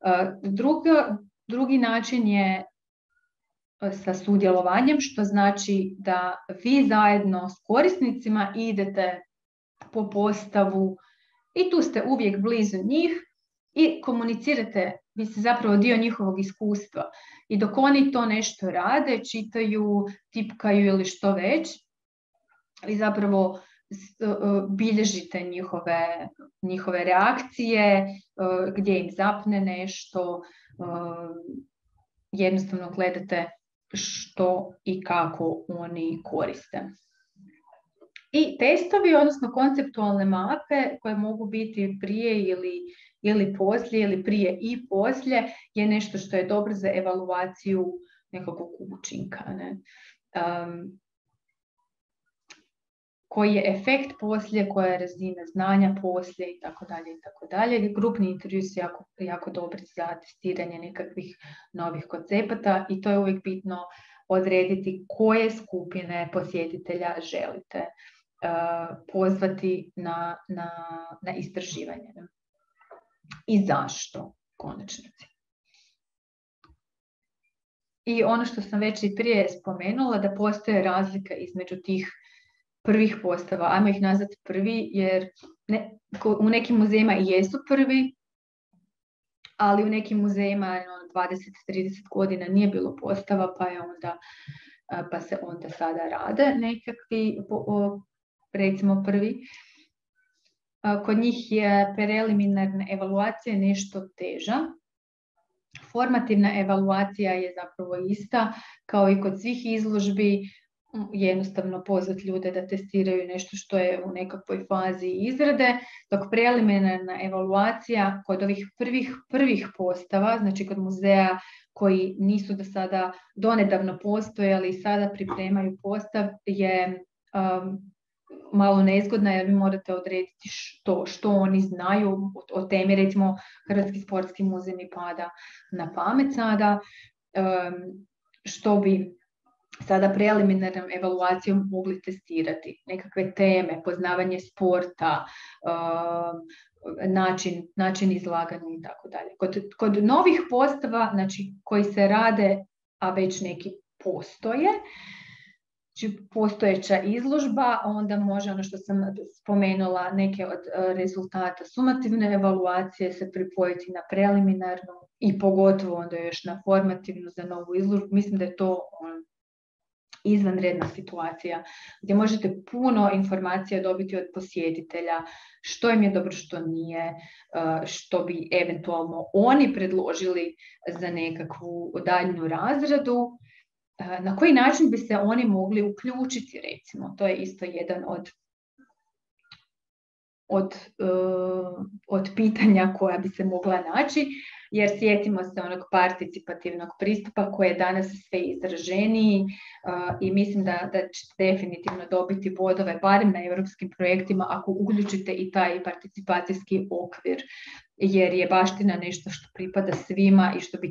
Drugi način je sa sudjelovanjem, što znači da vi zajedno s korisnicima idete po postavu i tu ste uvijek blizu njih i komunicirate, vi ste zapravo dio njihovog iskustva. I dok oni to nešto rade, čitaju, tipkaju ili što već, vi zapravo bilježite njihove reakcije, gdje im zapne nešto, jednostavno gledate što i kako oni koriste. I testovi, odnosno konceptualne mape koje mogu biti prije ili poslije, ili prije i poslije, je nešto što je dobro za evaluaciju nekakvog učinka. Koji je efekt poslije, koja je razina znanja poslije i tako dalje. Grupni intervju su jako dobri za testiranje nekakvih novih koncepata i to je uvijek bitno odrediti koje skupine posjetitelja želite pozvati na istraživanje. I zašto, konačnici. I ono što sam već i prije spomenula, da postoje razlika između tih prvih postava, ajmo ih nazvati prvi, jer u nekim muzejima i jesu prvi, ali u nekim muzejima 20-30 godina nije bilo postava, pa se onda sada rade nekakvi, recimo prvi. Kod njih je preliminarna evaluacija nešto teža. Formativna evaluacija je zapravo ista, kao i kod svih izložbi, jednostavno pozvati ljude da testiraju nešto što je u nekakvoj fazi izrade, dok preliminarna evaluacija kod ovih prvih postava, znači kod muzeja koji nisu do sada donedavno postojali i sada pripremaju postav, je malo nezgodna, jer vi morate odrediti što oni znaju o temi. Recimo, Hrvatski sportski muzej mi pada na pamet sada, što bi sada preliminarnom evaluacijom mogli testirati nekakve teme, poznavanje sporta, način izlaganja i tako dalje. Kod novih postava, znači koji se rade, a već neki postoje, znači postojeća izložba, onda može, ono što sam spomenula, neke od rezultata sumativne evaluacije se pripojiti na preliminarnu i pogotovo onda još na formativnu za novu izložbu. Mislim da je to izvanredna situacija gdje možete puno informacija dobiti od posjetitelja, što im je dobro, što nije, što bi eventualno oni predložili za nekakvu daljnju razradu, na koji način bi se oni mogli uključiti, recimo. To je isto jedan od pitanja koja bi se mogla naći, jer sjetimo se onog participativnog pristupa koji je danas sve izraženiji i mislim da ćete definitivno dobiti bodove, barem na europskim projektima, ako uključite i taj participacijski okvir, jer je baština nešto što pripada svima i što bi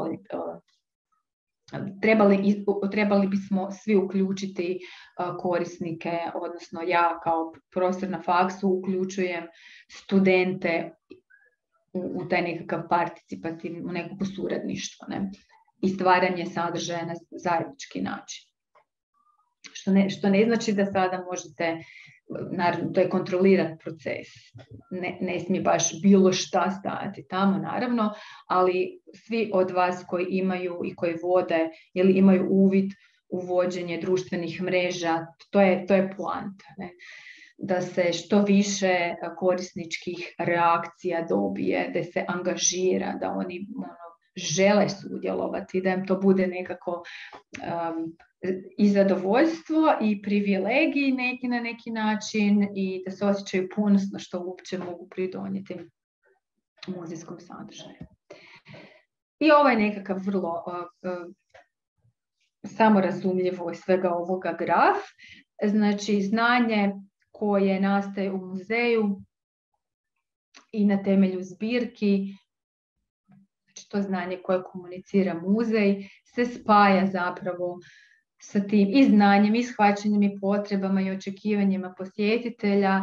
trebali bismo svi uključiti korisnike, odnosno ja kao profesor na faksu uključujem studente u taj nekakav participativni, u nekako suradništvo, ne? I stvaranje sadržaja na zajednički način. Što ne znači da sada možete, naravno to je kontroliran proces, ne smije baš bilo šta stajati tamo, naravno, ali svi od vas koji imaju i koji vode ili imaju uvid u vođenje društvenih mreža, to je poanta, ne? Da se što više korisničkih reakcija dobije, da se angažira, da oni žele sudjelovati, da im to bude nekako i zadovoljstvo i privilegij na neki način i da se osjećaju ponosno što uopće mogu pridonijeti muzejskom sadržaju. I ovo je nekakav vrlo samorazumljivo iz svega ovoga graf. Znači, znanje koje nastaje u muzeju i na temelju zbirki, znači to znanje koje komunicira muzej, se spaja zapravo sa tim i znanjem, i shvaćanjem, i potrebama i očekivanjima posjetitelja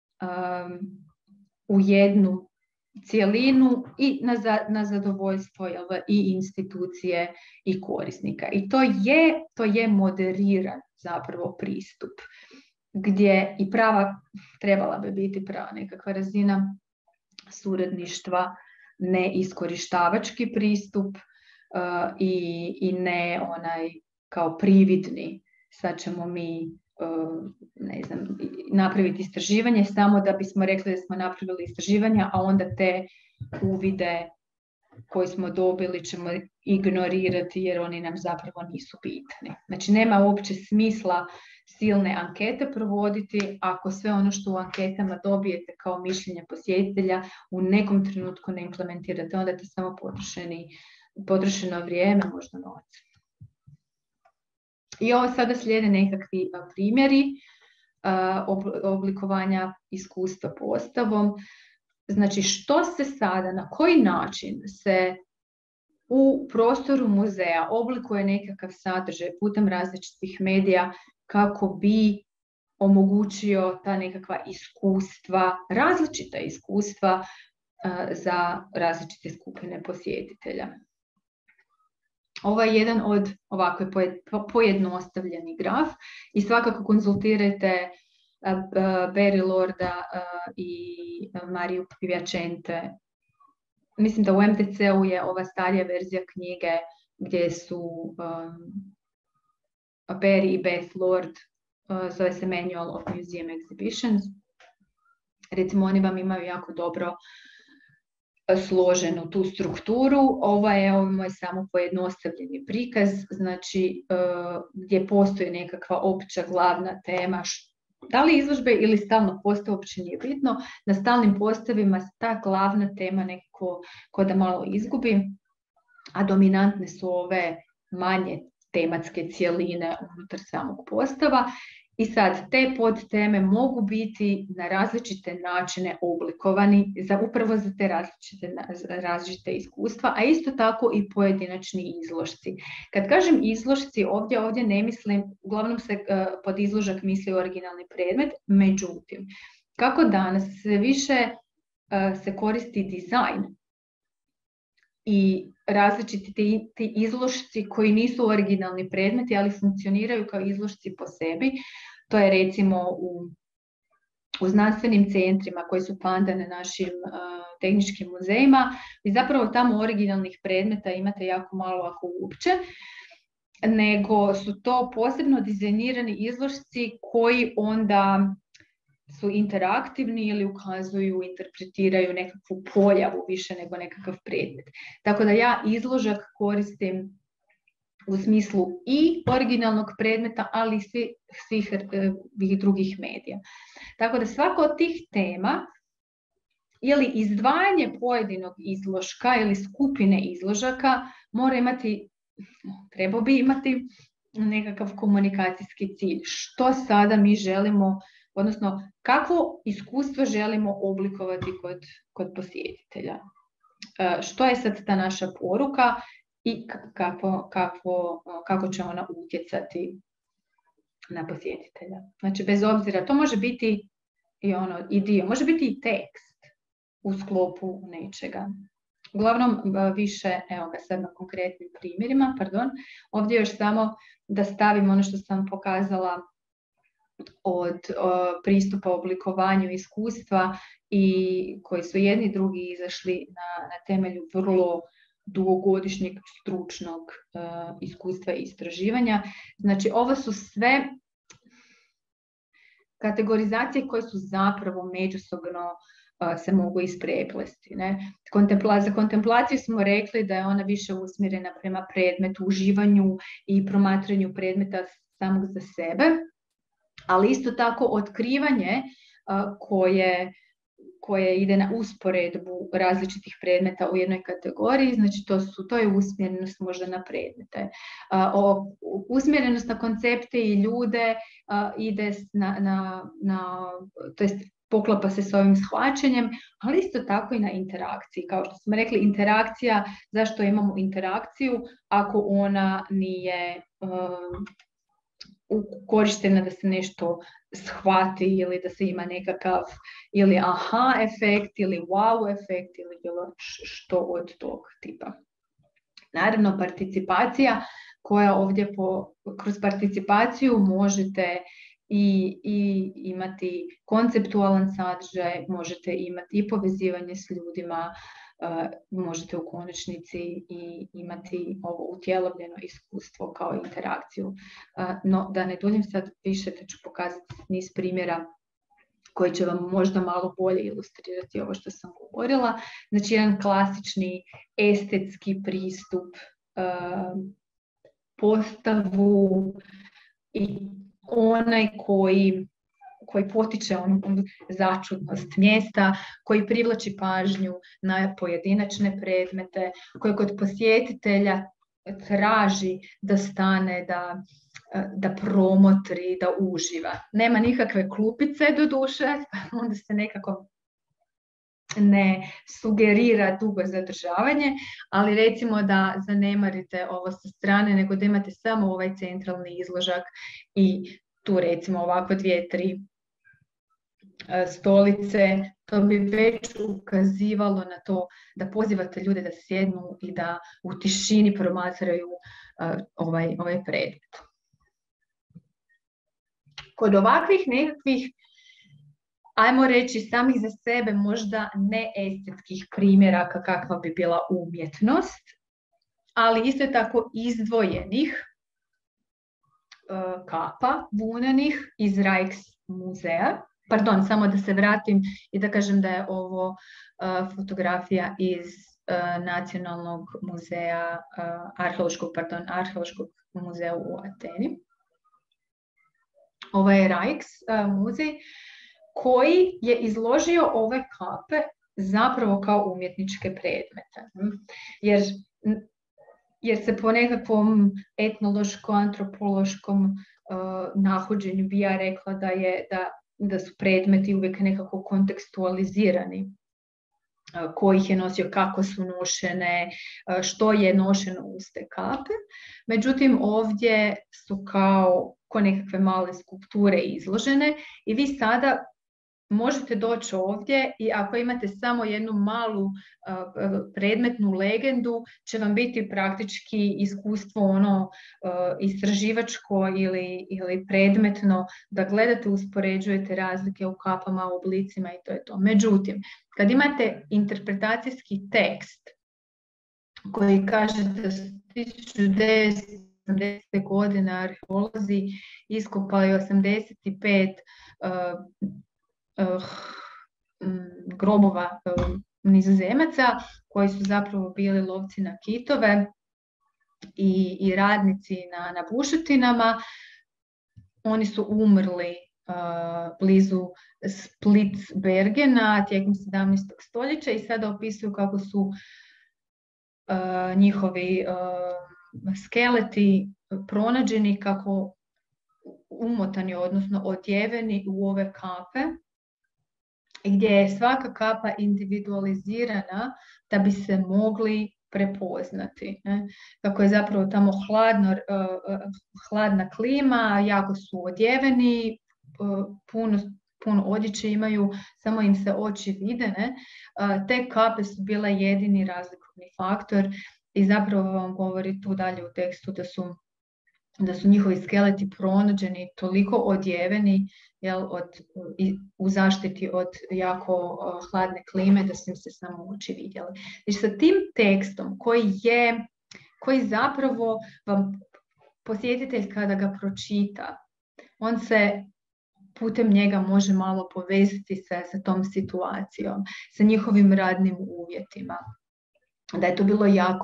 u jednu cjelinu i na zadovoljstvo i institucije i korisnika. I to je moderiran zapravo pristup, gdje i trebala bi biti prava nekakva razina suradništva, ne iskorištavački pristup i ne onaj kao prividni, sad ćemo mi napraviti istraživanje samo da bismo rekli da smo napravili istraživanja, a onda te uvide koje smo dobili ćemo ignorirati jer oni nam zapravo nisu bitni. Znači nema uopće smisla silne ankete provoditi ako sve ono što u anketama dobijete kao mišljenje posjetitelja u nekom trenutku ne implementirate, onda je to samo potrošeno vrijeme, možda novac. I ovo sada slijede nekakvi primjeri oblikovanja iskustva postavom. Znači što se sada, na koji način se u prostoru muzeja oblikuje nekakav sadržaj putem različitih medija kako bi omogućio ta nekakva iskustva, različita iskustva za različite skupine posjetitelja. Ovo je jedan od ovako pojednostavljeni graf i svakako konzultirajte Barry Lorda i Mariju Piacente. Mislim da u MDC-u je ova starija verzija knjige gdje su Barry i Beth Lord, zove se Manual of Museum Exhibitions. Recimo oni vam imaju jako dobro složenu tu strukturu. Ovo je moj samo pojednostavljeni prikaz, znači gdje postoji nekakva opća glavna tema, da li izložbe ili stalno postave, uopće nije bitno. Na stalnim postavima ta glavna tema nekako ko da malo izgubi, a dominantne su ove manje tematske cjeline unutar samog postava I sad, te podteme mogu biti na različite načine oblikovani upravo za te različite iskustva, a isto tako i pojedinačni izložci. Kad kažem izložci, ovdje ne mislim, uglavnom se pod izložak misli originalni predmet, međutim, kako danas sve više se koristi dizajn i različiti ti izložci koji nisu originalni predmeti, ali funkcioniraju kao izložci po sebi. To je recimo u znanstvenim centrima koji su pandan na našim tehničkim muzejima. I zapravo tamo originalnih predmeta imate jako malo, ako uopće, nego su to posebno dizajnirani izložci koji onda su interaktivni ili ukazuju, interpretiraju nekakvu pojavu više nego nekakav predmet. Tako da ja izložak koristim u smislu i originalnog predmeta, ali i svih drugih medija. Tako da svako od tih tema ili izdvajanje pojedinog izložka ili skupine izložaka trebao bi imati nekakav komunikacijski cilj. Što sada mi želimo, odnosno kakvo iskustvo želimo oblikovati kod posjetitelja. Što je sad ta naša poruka i kako će ona utjecati na posjetitelja. Znači, bez obzira, to može biti i dio, može biti i tekst u sklopu nečega. Uglavnom, više, evo ga sad na konkretnim primjerima, ovdje još samo da stavim ono što sam pokazala od pristupa oblikovanju iskustva i koji su jedni i drugi izašli na temelju vrlo dugogodišnjeg stručnog iskustva i istraživanja. Znači, ovo su sve kategorizacije koje su zapravo međusobno se mogu ispreplesti. Za kontemplaciju smo rekli da je ona više usmjerena prema predmetu, uživanju i promatranju predmeta samog za sebe, ali isto tako otkrivanje koje ide na usporedbu različitih predmeta u jednoj kategoriji, znači to je usmjerenost možda na predmete. Usmjerenost na koncepte i ljude ide to jest poklapa se s ovim shvaćanjem, ali isto tako i na interakciji. Kao što smo rekli, interakcija, zašto imamo interakciju ako ona nije korištena da se nešto shvati ili da se ima nekakav ili aha efekt ili wow efekt ili bilo što od tog tipa. Naravno, participacija koja ovdje kroz participaciju možete i imati konceptualan sadržaj, možete imati i povezivanje s ljudima, možete u konačnici i imati ovo utjelovljeno iskustvo kao interakciju. No, da ne duljim sad više, da ću pokazati niz primjera koji će vam možda malo bolje ilustrirati ovo što sam govorila. Znači, jedan klasični estetski pristup postavu i onaj koji potiče začudnost mjesta, koji privlači pažnju na pojedinačne predmete, koji kod posjetitelja traži da stane, da promotri, da uživa. Nema nikakve klupice do duše, onda se nekako ne sugerira dugo zadržavanje, ali recimo da zanemarite ovo sa strane, nego da imate samo ovaj centralni izložak i tu recimo ovako 2-3 stolice, to bi već ukazivalo na to da pozivate ljude da sjednu i da u tišini promatraju ovaj predmet. Kod ovakvih nekakvih, ajmo reći, samih za sebe možda neestetskih primjeraka kakva bi bila umjetnost, ali isto tako izdvojenih kapa vunenih iz Rijksmuzeja. Pardon, samo da se vratim i da kažem da je ovo fotografija iz Nacionalnog muzeja, Arheološkog muzeja u Ateni. Ovo je Rijksmuzej koji je izložio ove kape zapravo kao umjetničke predmete. Jer se po nekakvom etnološko-antropološkom nahođenju bi ja rekla da su predmeti uvijek nekako kontekstualizirani. Ko ih je nosio, kako su nošene, što je nošeno uz te kape. Međutim, ovdje su kao nekakve male skulpture izložene i vi sada možete doći ovdje i ako imate samo jednu malu predmetnu legendu, će vam biti praktički iskustvo istraživačko ili predmetno, da gledate, uspoređujete razlike u kapama, u oblicima i to je to. Međutim, kad imate interpretacijski tekst koji kaže da su 1980. godine arheolozi iskopali 85 grobova Nizozemaca koji su zapravo bili lovci na kitove i radnici na bušotinama. Oni su umrli blizu Spitsbergena tijekom 17. stoljeća i sada opisuju kako su njihovi skeleti pronađeni kako umotani, odnosno odjeveni u ove kape, gdje je svaka kapa individualizirana da bi se mogli prepoznati. Kako je zapravo tamo hladna klima, jako su odjeveni, puno odjeće imaju, samo im se oči vide. Te kape su bile jedini razlikovni faktor i zapravo vam govori tu dalje u tekstu da su njihovi skeleti pronađeni toliko odjeveni u zaštiti od jako hladne klime da su im se samo oči vidjeli. Znači sa tim tekstom koji zapravo vam posjetitelj kada ga pročita, on se putem njega može malo povezati sa tom situacijom, sa njihovim radnim uvjetima. Da je to bilo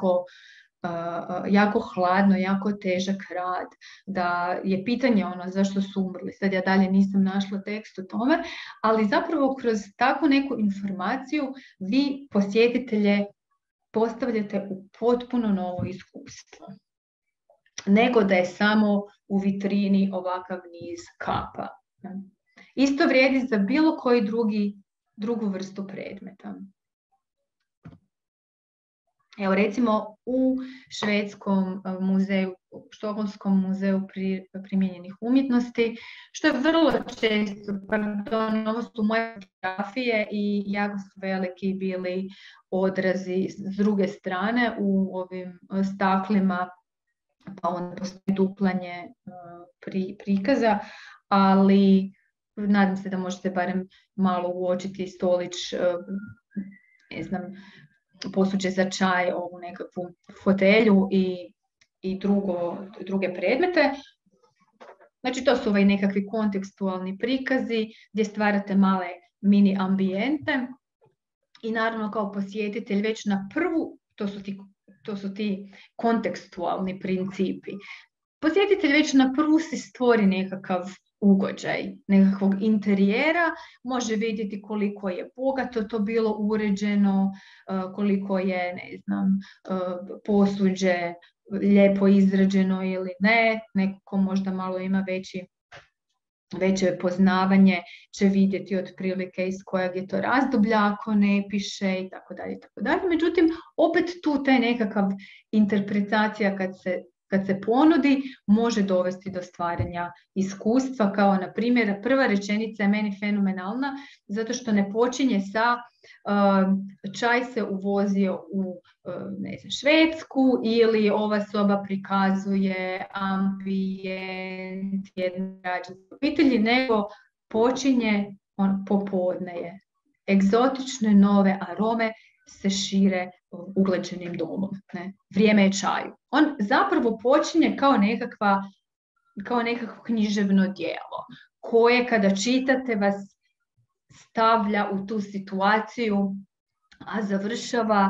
jako hladno, jako težak rad, da je pitanje zašto su umrli. Sad ja dalje nisam našla tekst o tome, ali zapravo kroz takvu neku informaciju vi posjetitelje postavljate u potpuno novo iskustvo. Nego da je samo u vitrini ovakav niz kapa. Isto vrijedi za bilo koji drugu vrstu predmeta. Evo recimo u Švedskom muzeju, Štokholmskom muzeju primijenjenih umjetnosti, što je vrlo često, ovo su moje fotografije i jako su veliki bili odrazi s druge strane u ovim staklima, pa onda postoji duplanje prikaza, ali nadam se da možete barem malo uočiti stolić, ne znam, posuđe za čaj, ovu nekakvu fotelju i druge predmete. Znači to su nekakvi kontekstualni prikazi gdje stvarate male mini ambijente i naravno kao posjetitelj već na prvu, to su ti kontekstualni principi. Posjetitelj već na prvu si stvori nekakav ugođaj, nekakvog interijera, može vidjeti koliko je bogato to bilo uređeno, koliko je, ne znam, posuđe lijepo izrađeno ili ne. Neko ko možda malo ima veće poznavanje će vidjeti otprilike iz kojeg je to razdoblja ako ne piše i tako dalje, tako dalje. Međutim, opet tu taj nekakav interpretacija kad se ponudi, može dovesti do stvaranja iskustva, kao na primjer, prva rečenica je meni fenomenalna, zato što ne počinje sa čaj se uvozio u Švedsku ili ova soba prikazuje ambijent jedne građanske obitelji, nego počinje popodne je. Egzotične nove arome se šire uglađenim domom. Vrijeme je čaju. On zapravo počinje kao nekakvo književno djelo, koje kada čitate vas stavlja u tu situaciju, a završava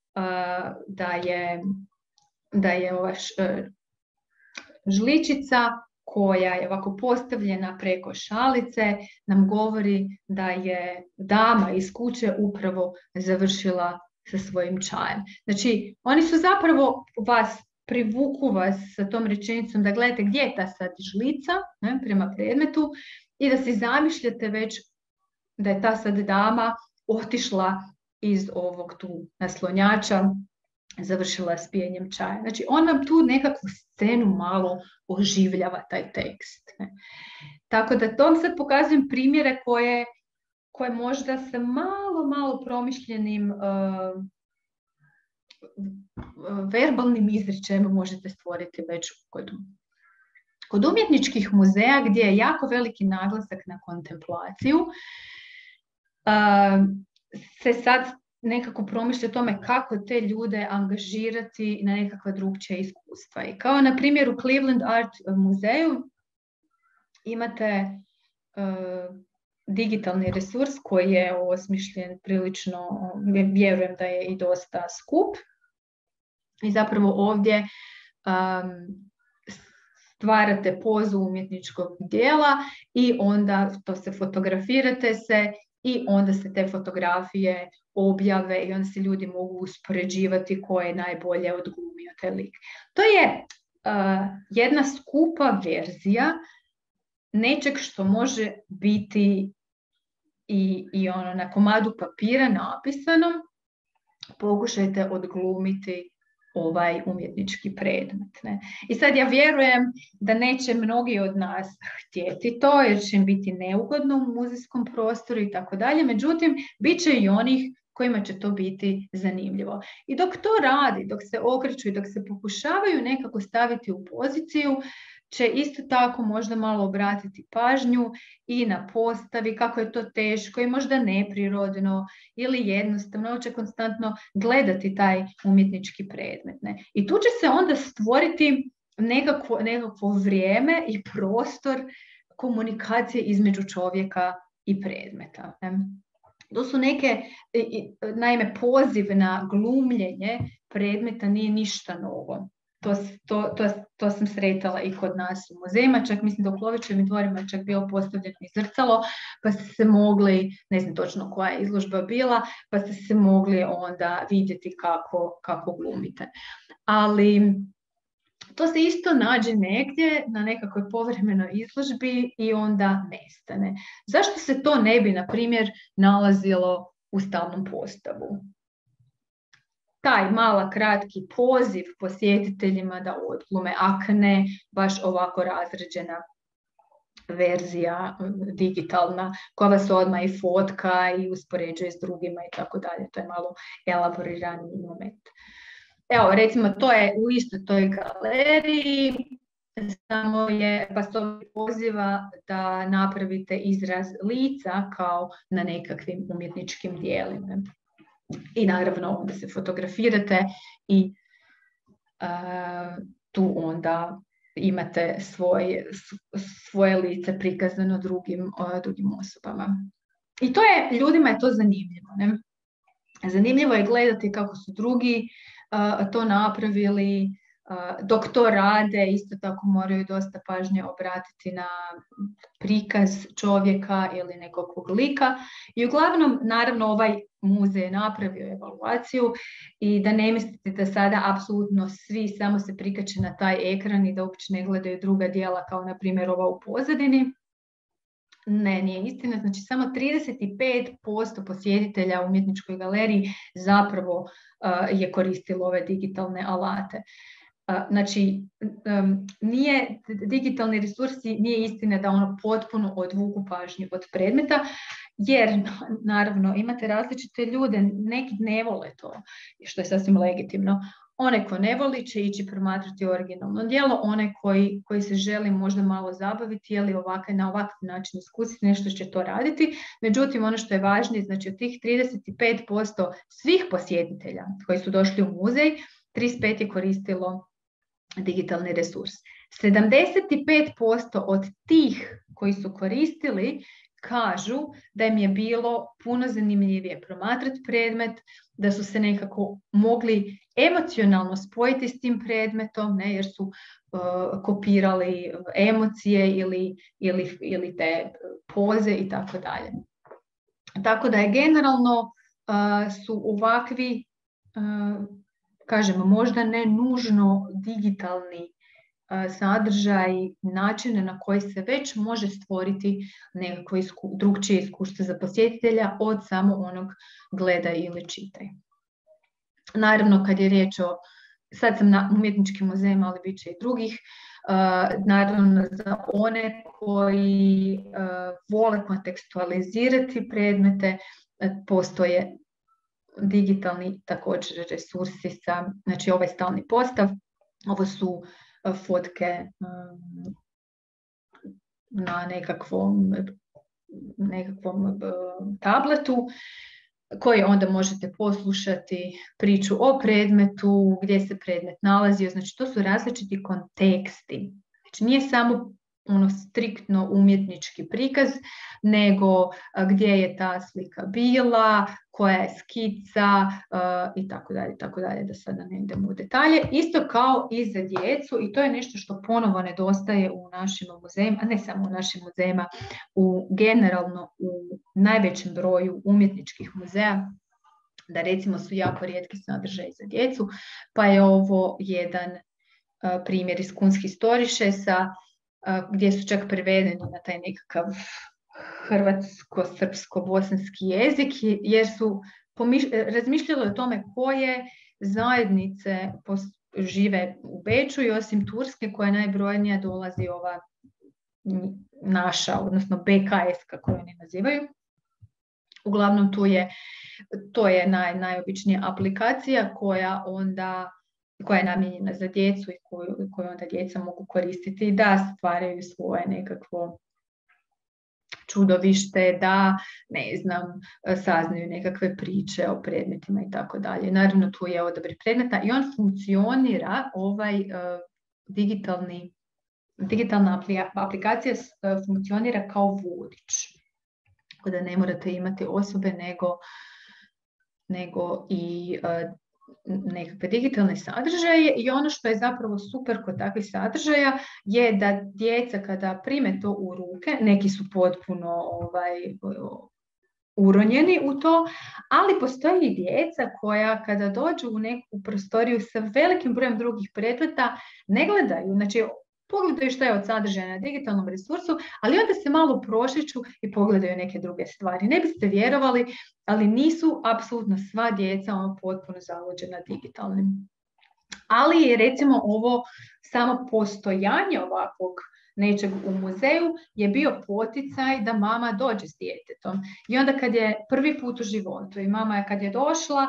da je ova žličica koja je ovako postavljena preko šalice, nam govori da je dama iz kuće upravo završila sa svojim čajem. Znači, oni su zapravo vas privuku vas sa tom rečenicom da gledate gdje je ta sad žlica, ne, prema predmetu, i da si zamišljate već da je ta sad dama otišla iz ovog tu naslonjača, završila s pijenjem čaja. Znači, on vam tu nekakvu scenu malo oživljava taj tekst. Ne. Tako da tom sad pokazujem primjere koje možda sa malo promišljenim verbalnim izričajem možete stvoriti već kod umjetničkih muzeja, gdje je jako veliki naglasak na kontemplaciju. Se sad nekako promišlja o tome kako te ljude angažirati na nekakva drugčija iskustva. I kao na primjer u Cleveland Art muzeju imate digitalni resurs koji je osmišljen prilično, vjerujem da je i dosta skup. I zapravo ovdje stvarate pozu umjetničkog dijela i onda to se fotografirate se i onda se te fotografije objave i onda se ljudi mogu uspoređivati ko je najbolje odglumio taj lik. To je jedna skupa verzija nečeg što može biti i ono na komadu papira napisano. Pokušajte odglumiti ovaj umjetnički predmet. Ne? I sad ja vjerujem da neće mnogi od nas htjeti to, jer će im biti neugodno u muzejskom prostoru i tako dalje. Međutim, bit će i onih kojima će to biti zanimljivo. I dok to radi, dok se okreću i dok se pokušavaju nekako staviti u poziciju, će isto tako možda malo obratiti pažnju i na postavi, kako je to teško i možda neprirodno ili jednostavno, će konstantno gledati taj umjetnički predmet. Ne? I tu će se onda stvoriti nekakvo vrijeme i prostor komunikacije između čovjeka i predmeta. Ne? To su neke, naime, poziv na glumljenje predmeta nije ništa novo. To sam sretala i kod nas u muzejima, čak mislim da u Klovićevim dvorima je čak bilo postavljeno i zrcalo, pa ste se mogli, ne znam točno koja je izložba bila, pa ste se mogli onda vidjeti kako glumite. Ali to se isto nađe negdje na nekakvoj povremenoj izložbi i onda nestane. Zašto se to ne bi, na primjer, nalazilo u stalnom postavu? Taj mala kratki poziv posjetiteljima da odglume, ako ne baš ovako razređena verzija digitalna koja vas odmah i fotka i uspoređuje s drugima i tako dalje. To je malo elaborirani moment. Evo, recimo, to je u istoj toj galeriji, samo je Pastovi poziva da napravite izraz lica kao na nekakvim umjetničkim dijelima. I naravno onda se fotografirate i tu onda imate svoje lice prikazano drugim osobama. I to je, ljudima je to zanimljivo. Ne? Zanimljivo je gledati kako su drugi to napravili, dok to rade, isto tako moraju dosta pažnje obratiti na prikaz čovjeka ili nekog lika. I uglavnom, naravno, ovaj muzej je napravio evaluaciju i da ne mislite da sada apsolutno svi samo se prikače na taj ekran i da uopće ne gledaju druga dijela kao na primjer ova u pozadini. Ne, nije istina. Znači, samo 35% posjetitelja u umjetničkoj galeriji zapravo je koristilo ove digitalne alate. Znači, digitalni resursi nije istina da ono potpuno odvuku pažnju od predmeta, jer naravno imate različite ljude, neki ne vole to, što je sasvim legitimno. One ko ne voli će ići promatrati originalno djelo, one koji se želi možda malo zabaviti ili na ovakav način iskusiti nešto će to raditi. Međutim, ono što je važnije, znači od tih 35% svih posjetitelja koji su došli u muzej, 35% je koristilo digitalni resurs. 75% od tih koji su koristili kažu da im je bilo puno zanimljivije promatrati predmet, da su se nekako mogli emocionalno spojiti s tim predmetom, ne, jer su kopirali emocije ili te poze i tako dalje. Tako da je generalno su ovakvi kažem, možda ne nužno digitalni sadržaj, načine na koji se već može stvoriti nekako drugčije iskustvo za posjetitelja od samo onog gledaj ili čitaj. Naravno, kad je riječ o, sad sam na umjetničkim muzejima, ali bit će i drugih, naravno za one koji vole kontekstualizirati predmete, postoje digitalni također resursi sa, znači ovaj stalni postav, ovo su fotke na nekakvom tabletu koji onda možete poslušati priču o predmetu, gdje se predmet nalazio. Znači to su različiti konteksti. Znači nije samo striktno umjetnički prikaz, nego gdje je ta slika bila, koja je skica i tako dalje, da sada ne idemo u detalje. Isto kao i za djecu, i to je nešto što ponovo nedostaje u našim muzejima, a ne samo u našim muzejima, generalno u najvećem broju umjetničkih muzeja, da recimo su jako rijetki sadržaji za djecu, pa je ovo jedan primjer iz Kunsthistorische gdje su čak prevedeni na taj nekakav hrvatsko-srpsko-bosanski jezik, jer su razmišljali o tome koje zajednice žive u Beču i osim Turske, koja je najbrojnija, dolazi ova naša, odnosno BKS, kako je oni nazivaju. Uglavnom to je najobičnija aplikacija koja je namijenjena za djecu i koju onda djeca mogu koristiti da stvaraju svoje nekakvo čudovište, da, ne znam, saznaju nekakve priče o predmetima i tako dalje. Naravno, tu je odabir predmeta i on funkcionira, digitalna aplikacija funkcionira kao vodič. Tako da ne morate imati osobe, nego i nekakve digitalne sadržaje, i ono što je zapravo super kod takvih sadržaja je da djeca kada prime to u ruke, neki su potpuno uronjeni u to, ali postoji i djeca koja kada dođu u neku prostoriju sa velikim brojem drugih predmeta ne gledaju, znači pogledaju što je od sadržaja na digitalnom resursu, ali onda se malo prošeću i pogledaju neke druge stvari. Ne biste vjerovali, ali nisu apsolutno sva djeca potpuno zavođena digitalnim. Ali recimo ovo samo postojanje ovakvog nečeg u muzeju je bio poticaj da mama dođe s djetetom. I onda kad je prvi put u životu i mama kad je došla,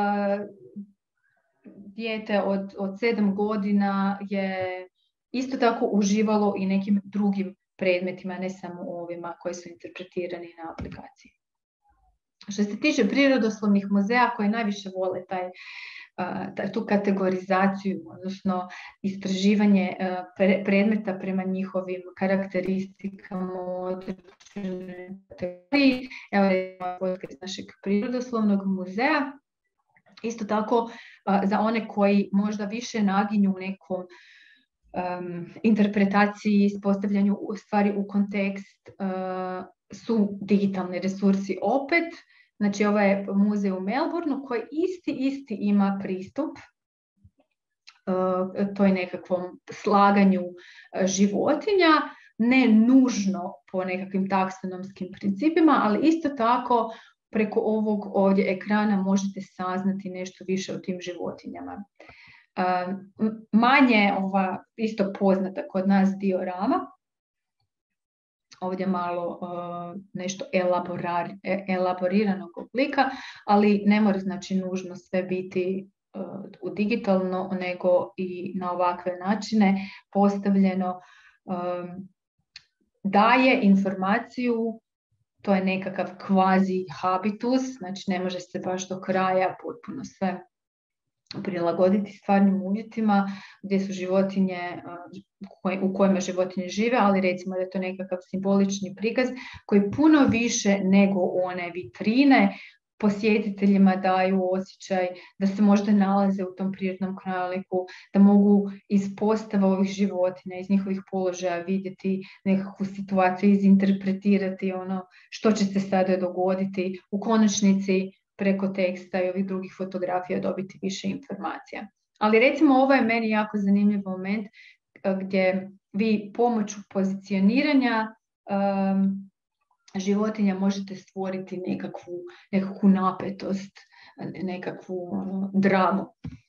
dijete od 7 godina je isto tako uživalo i nekim drugim predmetima, ne samo ovima koji su interpretirani na aplikaciji. Što se tiče prirodoslovnih muzeja koji najviše vole tu kategorizaciju, odnosno istraživanje predmeta prema njihovim karakteristikama, evo je podcast iz našeg prirodoslovnog muzeja. Isto tako za one koji možda više naginju u nekom interpretaciji, postavljanju stvari u kontekst, su digitalni resursi opet. Znači ovaj je muzej u Melbourneu koji isti ima pristup toj nekakvom slaganju životinja, ne nužno po nekakvim taksonomskim principima, ali isto tako preko ovog ovdje ekrana možete saznati nešto više o tim životinjama. Manje isto poznata kod nas diorama, ovdje malo nešto elaboriranog oblika, ali ne mora znači nužno sve biti u digitalno, nego i na ovakve načine postavljeno. Daje informaciju, to je nekakav kvazi habitus, znači ne može se baš do kraja potpuno sve prilagoditi stvarnim uvjetima gdje su životinje, u kojima životinje žive, ali recimo da je to nekakav simbolični prikaz koji puno više nego one vitrine posjetiteljima daju osjećaj da se možda nalaze u tom prirodnom krajoliku, da mogu iz postava ovih životinja, iz njihovih položaja vidjeti nekakvu situaciju, izinterpretirati ono što će se sada dogoditi. U konačnici preko teksta i ovih drugih fotografija dobiti više informacija. Ali recimo ovo je meni jako zanimljiv moment gdje vi pomoću pozicioniranja životinja možete stvoriti nekakvu napetost, nekakvu dramu.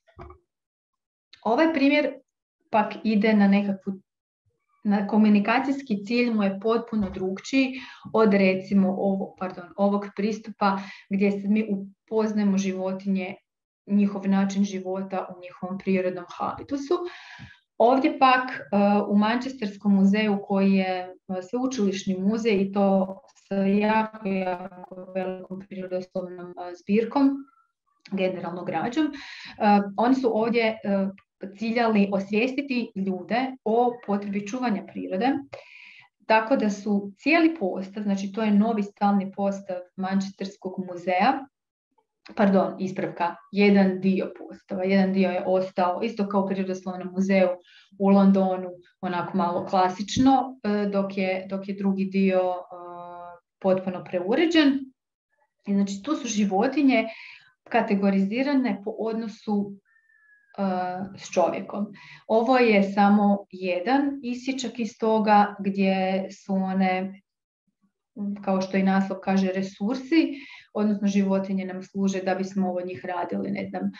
Ovaj primjer pak ide na komunikacijski cilj mu je potpuno drukčiji od recimo ovog pristupa gdje se mi upoznajemo životinje, njihov način života u njihovom prirodnom habitusu. Ovdje pak u Manchesterskom muzeju, koji je sveučilišni muzej i to sa jako velikom prirodoslovnom zbirkom, generalno građom, oni su ovdje ciljali osvijestiti ljude o potrebi čuvanja prirode, tako da su cijeli postav, znači to je novi stalni postav Manchesterskog muzeja, jedan dio postava, jedan dio je ostao, isto kao u Prirodoslovnom muzeju u Londonu, onako malo klasično, dok je drugi dio potpuno preuređen. I znači tu su životinje kategorizirane po odnosu s čovjekom. Ovo je samo jedan isječak iz toga gdje su one, kao što i naslov kaže, resursi, odnosno životinje nam služe da bismo od njih radili, ne znam,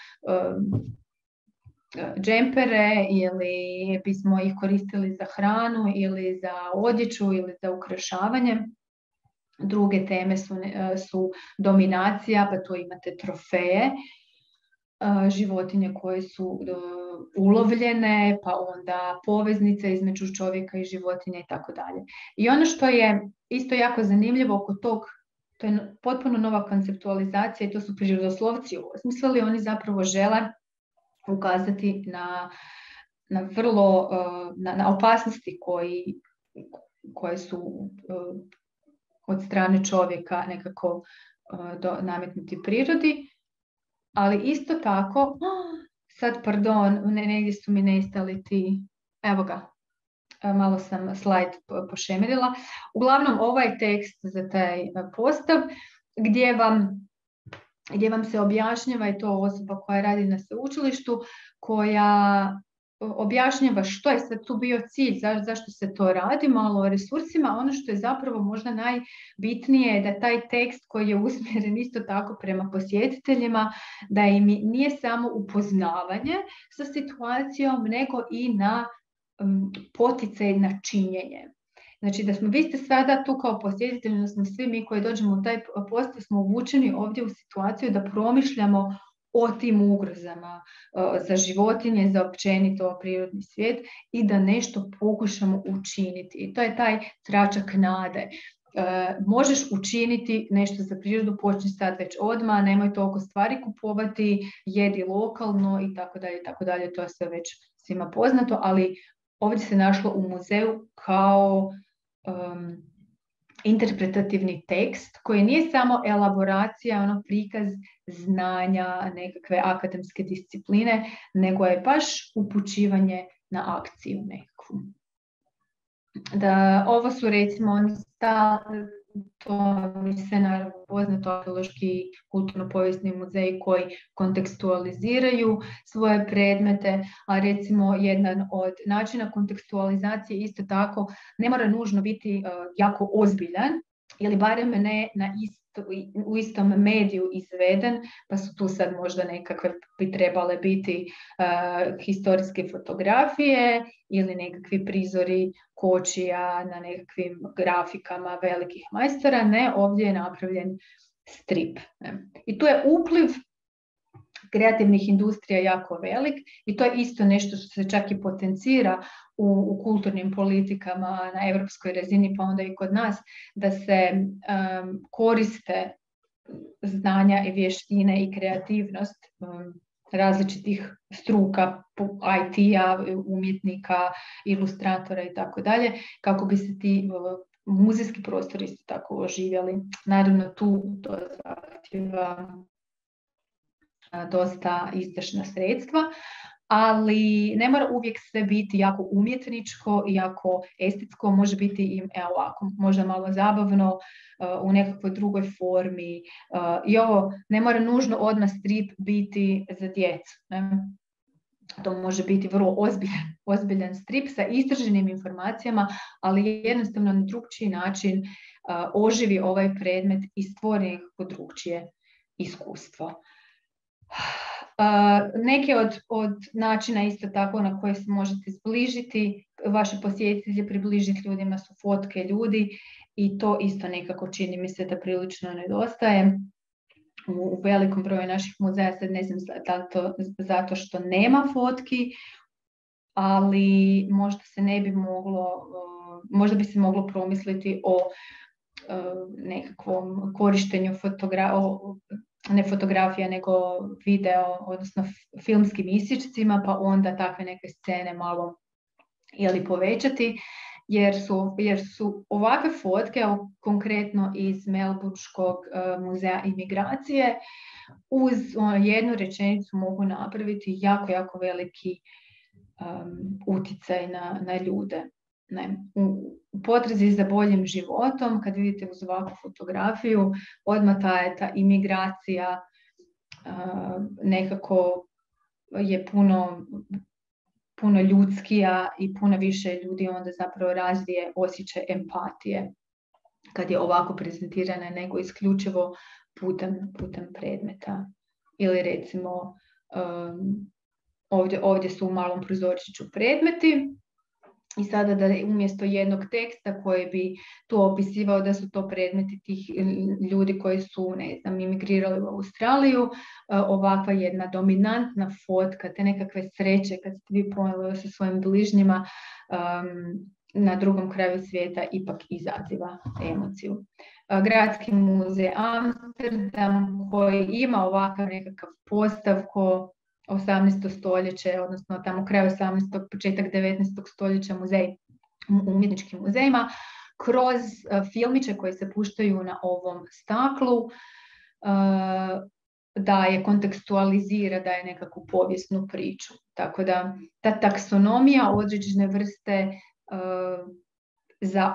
džempere, ili bismo ih koristili za hranu ili za odjeću ili za ukrašavanje. Druge teme su dominacija, pa tu imate trofeje, životinje koje su ulovljene, pa onda poveznice između čovjeka i životinja i tako dalje. I ono što je isto jako zanimljivo oko tog, to je potpuno nova konceptualizacija i to su prirodoslovci osmislili. Oni zapravo žele ukazati na opasnosti koje su od strane čovjeka nekako nametnuti prirodi. Ali isto tako, negdje su mi nestali ti, evo ga, malo sam slajd pošemirila. Uglavnom, ovaj tekst za taj postav gdje vam se objašnjava, i to osoba koja radi na sveučilištu, koja objašnjava što je sad tu bio cilj, zašto se to radi, malo o resursima. Ono što je zapravo možda najbitnije je da taj tekst koji je usmjeren isto tako prema posjetiteljima, da im nije samo upoznavanje sa situacijom, nego i na poticaj na činjenje. Znači vi ste sada tu kao posjetitelji, odnosno svi mi koji dođemo u taj postav smo uvučeni ovdje u situaciju da promišljamo o tim ugrozama za životinje, za općenito prirodni svijet i da nešto pokušamo učiniti. I to je taj tračak nade. Možeš učiniti nešto za prirodu, počni sad već odmah, nemoj toliko stvari kupovati, jedi lokalno i tako dalje, tako dalje. To je sve već svima poznato, ali ovdje se našlo u muzeju kao interpretativni tekst koji nije samo elaboracija, prikaz znanja, nekakve akademske discipline, nego je baš upućivanje na akciju nekakvu. Ovo su recimo to mi se naravno poznato arheološki kulturno-povijesni muzeji koji kontekstualiziraju svoje predmete, a recimo jedan od načina kontekstualizacije isto tako ne mora nužno biti jako ozbiljan ili barem ne u istom mediju izveden, pa su tu sad možda nekakve bi trebale biti historijske fotografije ili nekakvi prizori kočija na nekakvim grafikama velikih majstora. Ne, ovdje je napravljen strip. I tu je upliv kreativnih industrija jako velik i to je isto nešto što se čak i potencira u kulturnim politikama na europskoj razini, pa onda i kod nas, da se koriste znanja i vještine i kreativnost različitih struka, IT-a, umjetnika, ilustratora i tako dalje, kako bi se ti muzejski prostori isto tako oživjeli. Naravno, tu to zahtjeva dosta izdašna sredstva, ali ne mora uvijek sve biti jako umjetničko i jako estetsko, može biti i ovako, možda malo zabavno, u nekakvoj drugoj formi. I ovo ne mora nužno odmah strip biti za djecu. Ne? To može biti vrlo ozbiljan strip sa istraženim informacijama, ali jednostavno na drugčiji način oživi ovaj predmet i stvori nekako drugčije iskustvo. Neke od načina isto tako na koje se možete zbližiti vaše posjetitelje, približiti ljudima su fotke ljudi i to isto nekako čini mi se da prilično nedostaje. U velikom broju naših muzeja, sad ne znam zato što nema fotki, ali možda bi se moglo promisliti o nekakvom korištenju ne fotografija, nego video, odnosno filmskim isječcima, pa onda takve neke scene malo povećati, jer su ovakve fotke, konkretno iz Melbourneškog muzeja imigracije, uz jednu rečenicu mogu napraviti jako, jako veliki utjecaj na ljude. Ne. U potrazi za boljim životom, kad vidite uz ovakvu fotografiju, odmah ta imigracija nekako je puno ljudskija i puno više ljudi onda zapravo razvije osjećaj empatije kad je ovako prezentirana, nego isključivo putem predmeta. Ili recimo ovdje su u malom prizorčiću predmeti. I sada da umjesto jednog teksta koji bi tu opisivao da su to predmeti tih ljudi koji su, imigrirali u Australiju, ovakva jedna dominantna fotka, te nekakve sreće kad ste vi pojeli sa svojim bližnjima na drugom kraju svijeta ipak izaziva emociju. Gradski muzej Amsterdam koji ima ovakav nekakav postavko 18. stoljeće, odnosno tamo kraj 18. početak 19. stoljeća muzej u umjetničkim muzejima, kroz filmiće koji se puštaju na ovom staklu, daje, kontekstualizira, daje nekakvu povijesnu priču. Tako da ta taksonomija određene vrste za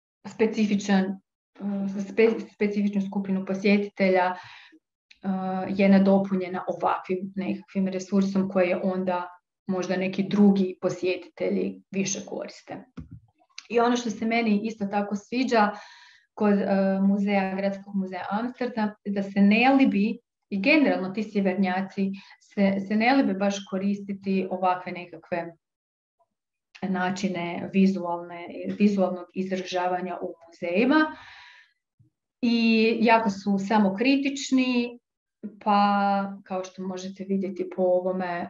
specifičnu skupinu posjetitelja je nadopunjena ovakvim nekakvim resursom koje onda možda neki drugi posjetitelji više koriste. I ono što se meni isto tako sviđa kod Gradskog muzeja Amsterdam, da se ne libi, i generalno ti sjevernjaci se ne libe baš koristiti ovakve nekakve načine vizualnog izražavanja u muzejima. I jako su samokritični, pa kao što možete vidjeti po ovome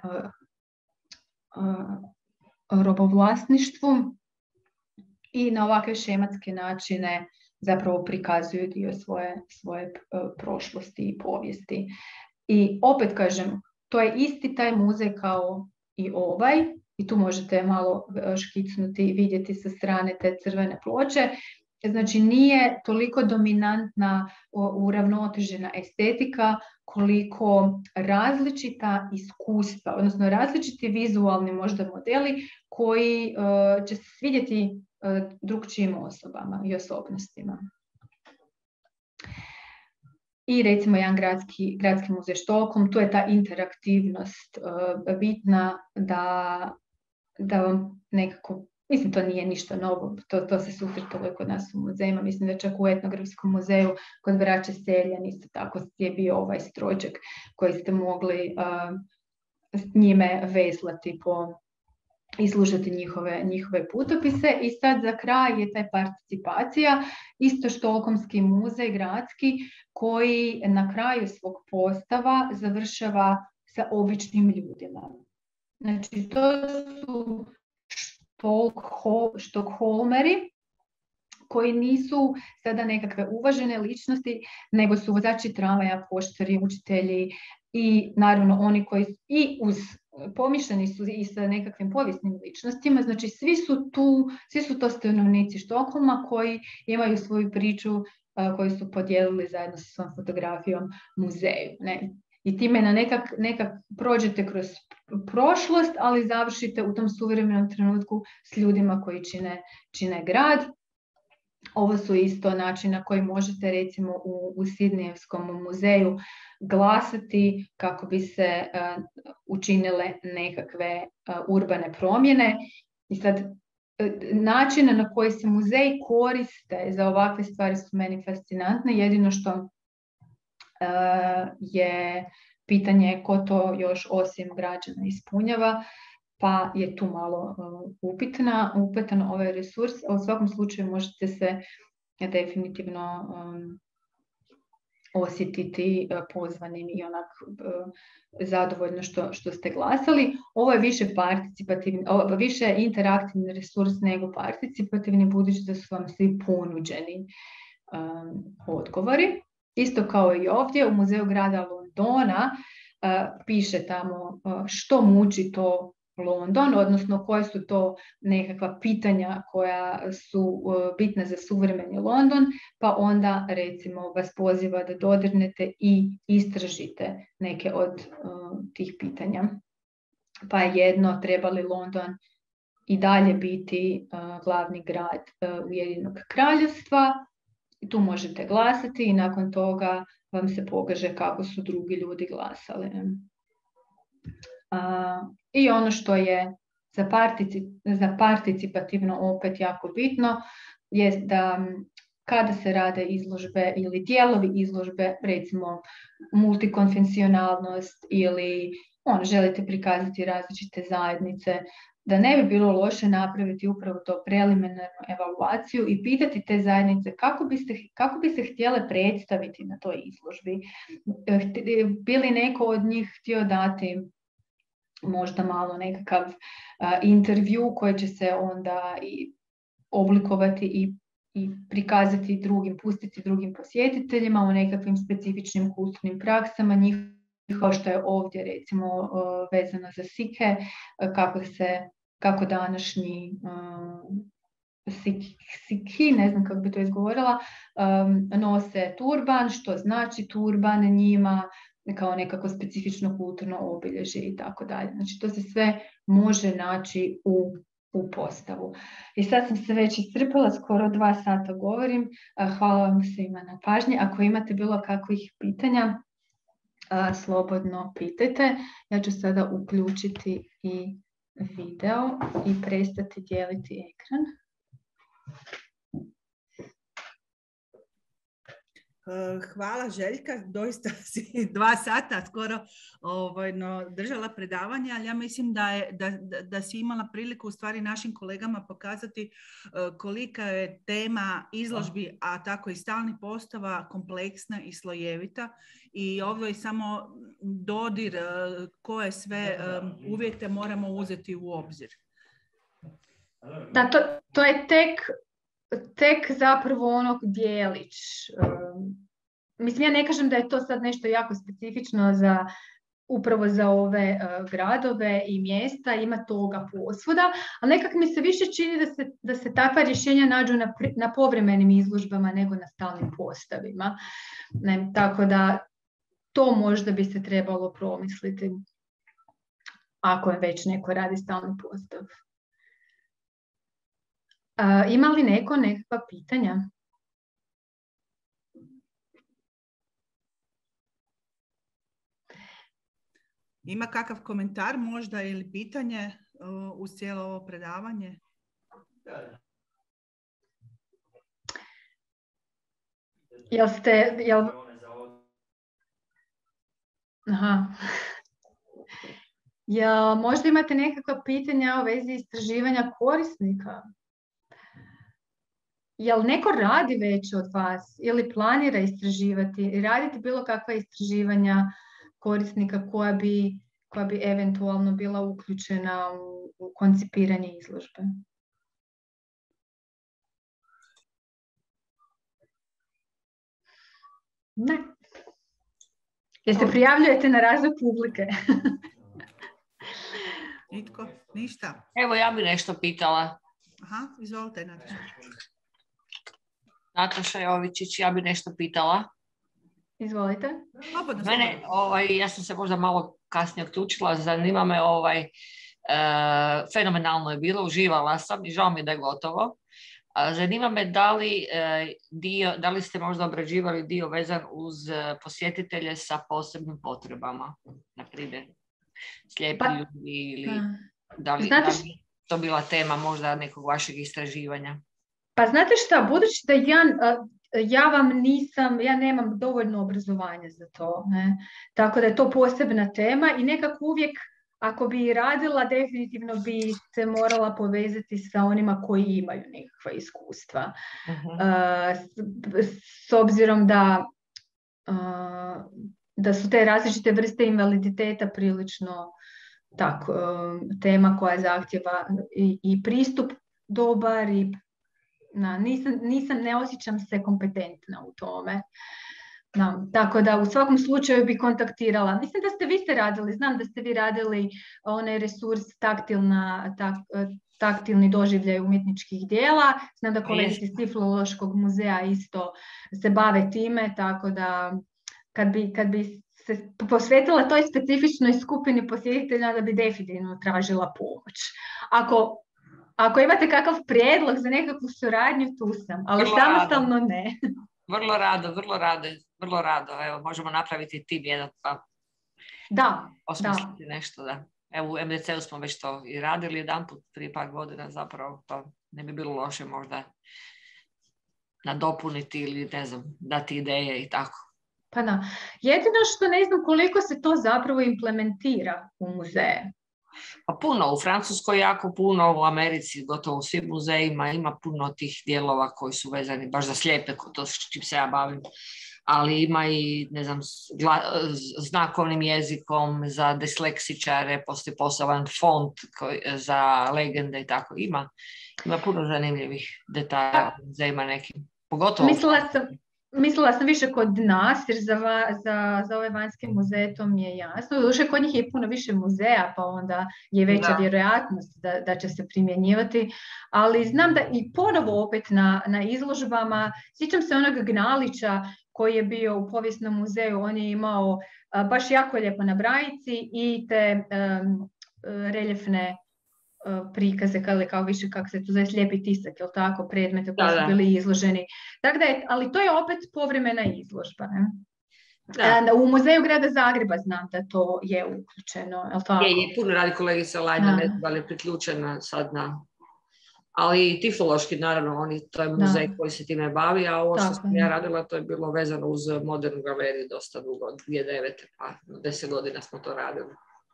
robovlasništvu i na ovakve šematske načine zapravo prikazuju dio svoje prošlosti i povijesti. I opet kažem, to je isti taj muzej kao i ovaj, i tu možete malo škicnuti i vidjeti sa strane te crvene ploče. Znači nije toliko dominantna uravnotežena estetika koliko različita iskustva, odnosno različiti vizualni možda modeli koji će se svidjeti drugčijim osobama i osobnostima. I recimo jedan gradski muzej Štokholm, tu je ta interaktivnost bitna da vam nekako, mislim to nije ništa novo, to se susretalo i kod nas u muzejima, mislim da čak u etnografskom muzeju kod braće Seljan isto tako je bio ovaj strojček koji ste mogli s njime veslati i slušati njihove putopise. I sad za kraj je taj participacija, isto Štokholmski muzej gradski koji na kraju svog postava završava sa običnim ljudima. Znači to su Štokholmeri koji nisu sada nekakve uvažene ličnosti, nego su vozači tramvaja, poštari, učitelji i naravno oni koji pomišljeni su i sa nekakvim povijesnim ličnostima, znači svi su to stanovnici Štokholma koji imaju svoju priču koju su podijelili zajedno sa svojom fotografijom muzeju. Ne? I time na nekak prođete kroz prošlost, ali završite u tom suvremenom trenutku s ljudima koji čine grad. Ovo su isto način na koji možete recimo u Sidnejevskom muzeju glasati kako bi se učinile nekakve urbane promjene. I sad načine na koji se muzeji koriste za ovakve stvari su meni fascinantne. Jedino što je pitanje ko to još osim građana ispunjava, pa je tu malo upitan ovaj resurs. U svakom slučaju možete se definitivno osjetiti pozvanim i onak zadovoljno što ste glasali. Ovo je više interaktivni resurs nego participativni, budući da su vam svi ponuđeni odgovori. Isto kao i ovdje u Muzeju grada Londona piše tamo što muči to London, odnosno koje su to nekakva pitanja koja su bitna za suvremeni London, pa onda recimo vas poziva da dodirnete i istražite neke od tih pitanja. Pa je jedno, treba li London i dalje biti glavni grad Ujedinjenog kraljevstva. Tu možete glasati i nakon toga vam se pokaže kako su drugi ljudi glasali. I ono što je za participativno opet jako bitno je da kada se rade izložbe ili dijelovi izložbe, recimo multikonfesionalnost ili želite prikazati različite zajednice, da ne bi bilo loše napraviti upravo to preliminarnu evaluaciju i pitati te zajednice kako bi se htjele predstaviti na toj izložbi. Bi li neko od njih htio dati možda malo nekakav intervju koji će se onda i oblikovati i prikazati pustiti drugim posjetiteljima o nekakvim specifičnim kulturnim praksama njih, kao što je ovdje recimo vezano za Sikhe, kako današnji Sikhi, ne znam kako bi to izgovorila, nose turban, što znači turban njima, kao nekako specifično kulturno obilježje i tako dalje. Znači to se sve može naći u postavu. I sad sam se već iscrpila, skoro 2 sata govorim. Hvala vam svima na pažnji. Ako imate bilo kakvih pitanja, slobodno pitajte. Ja ću sada uključiti i video i prestati dijeliti ekran. Hvala Željka, doista si 2 sata skoro držala predavanje, ali ja mislim da si imala priliku u stvari našim kolegama pokazati kolika je tema izložbi, a tako i stalnih postava kompleksna i slojevita i ovo je samo dodir koje sve uvjete moramo uzeti u obzir. Da, to je tek zapravo onog dijelić. Mislim, ja ne kažem da je to sad nešto jako specifično upravo za ove gradove i mjesta, ima toga posvuda, ali nekako mi se više čini da se takva rješenja nađu na povremenim izložbama nego na stalnim postavima. Tako da to možda bi se trebalo promisliti ako je već neko radi stalni postav. Ima li neko nekakva pitanja? Ima kakav komentar možda ili pitanje uz cijelo ovo predavanje? Možda imate nekakva pitanja u vezi istraživanja korisnika? Jel neko radi već od vas ili planira istraživati, raditi bilo kakva istraživanja korisnika koja bi eventualno bila uključena u koncipiranje izložbe? Ne. Jer se prijavljujete na razvoj publike. Nitko? Ništa? Evo, ja bi nešto pitala. Aha, izvolite, Nataša. Nataša Jovičić, ja bi nešto pitala. Izvolite. Mene, ja sam se možda malo kasnije uključila, zanima me fenomenalno je bilo, uživala sam i žao mi je da je gotovo. Zanima me da li ste možda obrađivali dio vezan uz posjetitelje sa posebnim potrebama, na primjer slijepi ljudi ili da li to bila tema možda nekog vašeg istraživanja? Pa znate šta, budući da ja nemam dovoljno obrazovanja za to, ne? Tako da je to posebna tema i nekako uvijek ako bi radila, definitivno bi se morala povezati sa onima koji imaju nekakva iskustva. S obzirom da su te različite vrste invaliditeta prilično tema koja zahtjeva i pristup dobar i ne osjećam se kompetentna u tome. Tako da u svakom slučaju bi kontaktirala. Mislim da vi ste radili, znam da ste vi radili onaj resurs taktilni doživljaj umjetničkih dijela. Znam da kolegice iz Tiflološkog muzeja isto se bave time, tako da kad bi se posvetila toj specifičnoj skupini posjetitelja, da bi definitivno tražila pomoć. Ako imate kakav prijedlog za nekakvu suradnju, tu sam, ali samostalno ne. Vrlo rado. Evo, možemo napraviti tim jedan pa osmisliti nešto. Da. Evo, u MDC-u smo već to i radili jedanput prije par godina, zapravo to ne bi bilo loše možda nadopuniti ili ne znam, dati ideje i tako. Pa da. Jedino što ne znam koliko se to zapravo implementira u muzeje. Pa puno, u Francuskoj jako puno, u Americi gotovo u svim muzejima ima puno tih dijelova koji su vezani baš za slijepe, to s čim se ja bavim, ali ima i, ne znam, znakovnim jezikom za disleksičare, postoji poseban font za legende i tako, ima puno zanimljivih detalja u muzejima nekim, pogotovo. Mislila sam više kod nas, jer za ove vanjske muzeje to mi je jasno. Doduše, kod njih je puno više muzeja, pa onda je veća vjerojatnost da će se primjenjivati. Ali znam da i ponovo opet na izložbama, sjećam se onog Gnalića koji je bio u Povijesnom muzeju, on je imao baš jako lijepo na brajici i te reljefne prikaze, kao više kako se to zove, slijepi tisak, jel tako, predmete koji su bili izloženi. Tako da ali to je opet povremena izložba. Ne? U Muzeju grada Zagreba znam da to je uključeno, jel tako? Je puno radi kolegica Lajna, ne znam da li je priključena sad ali i Tiflološki, naravno, to je muzej koji se time bavi, a ovo što sam ja radila, to je bilo vezano uz modernu galeriju dosta dugo, 2009. Pa 10 godina smo to radili.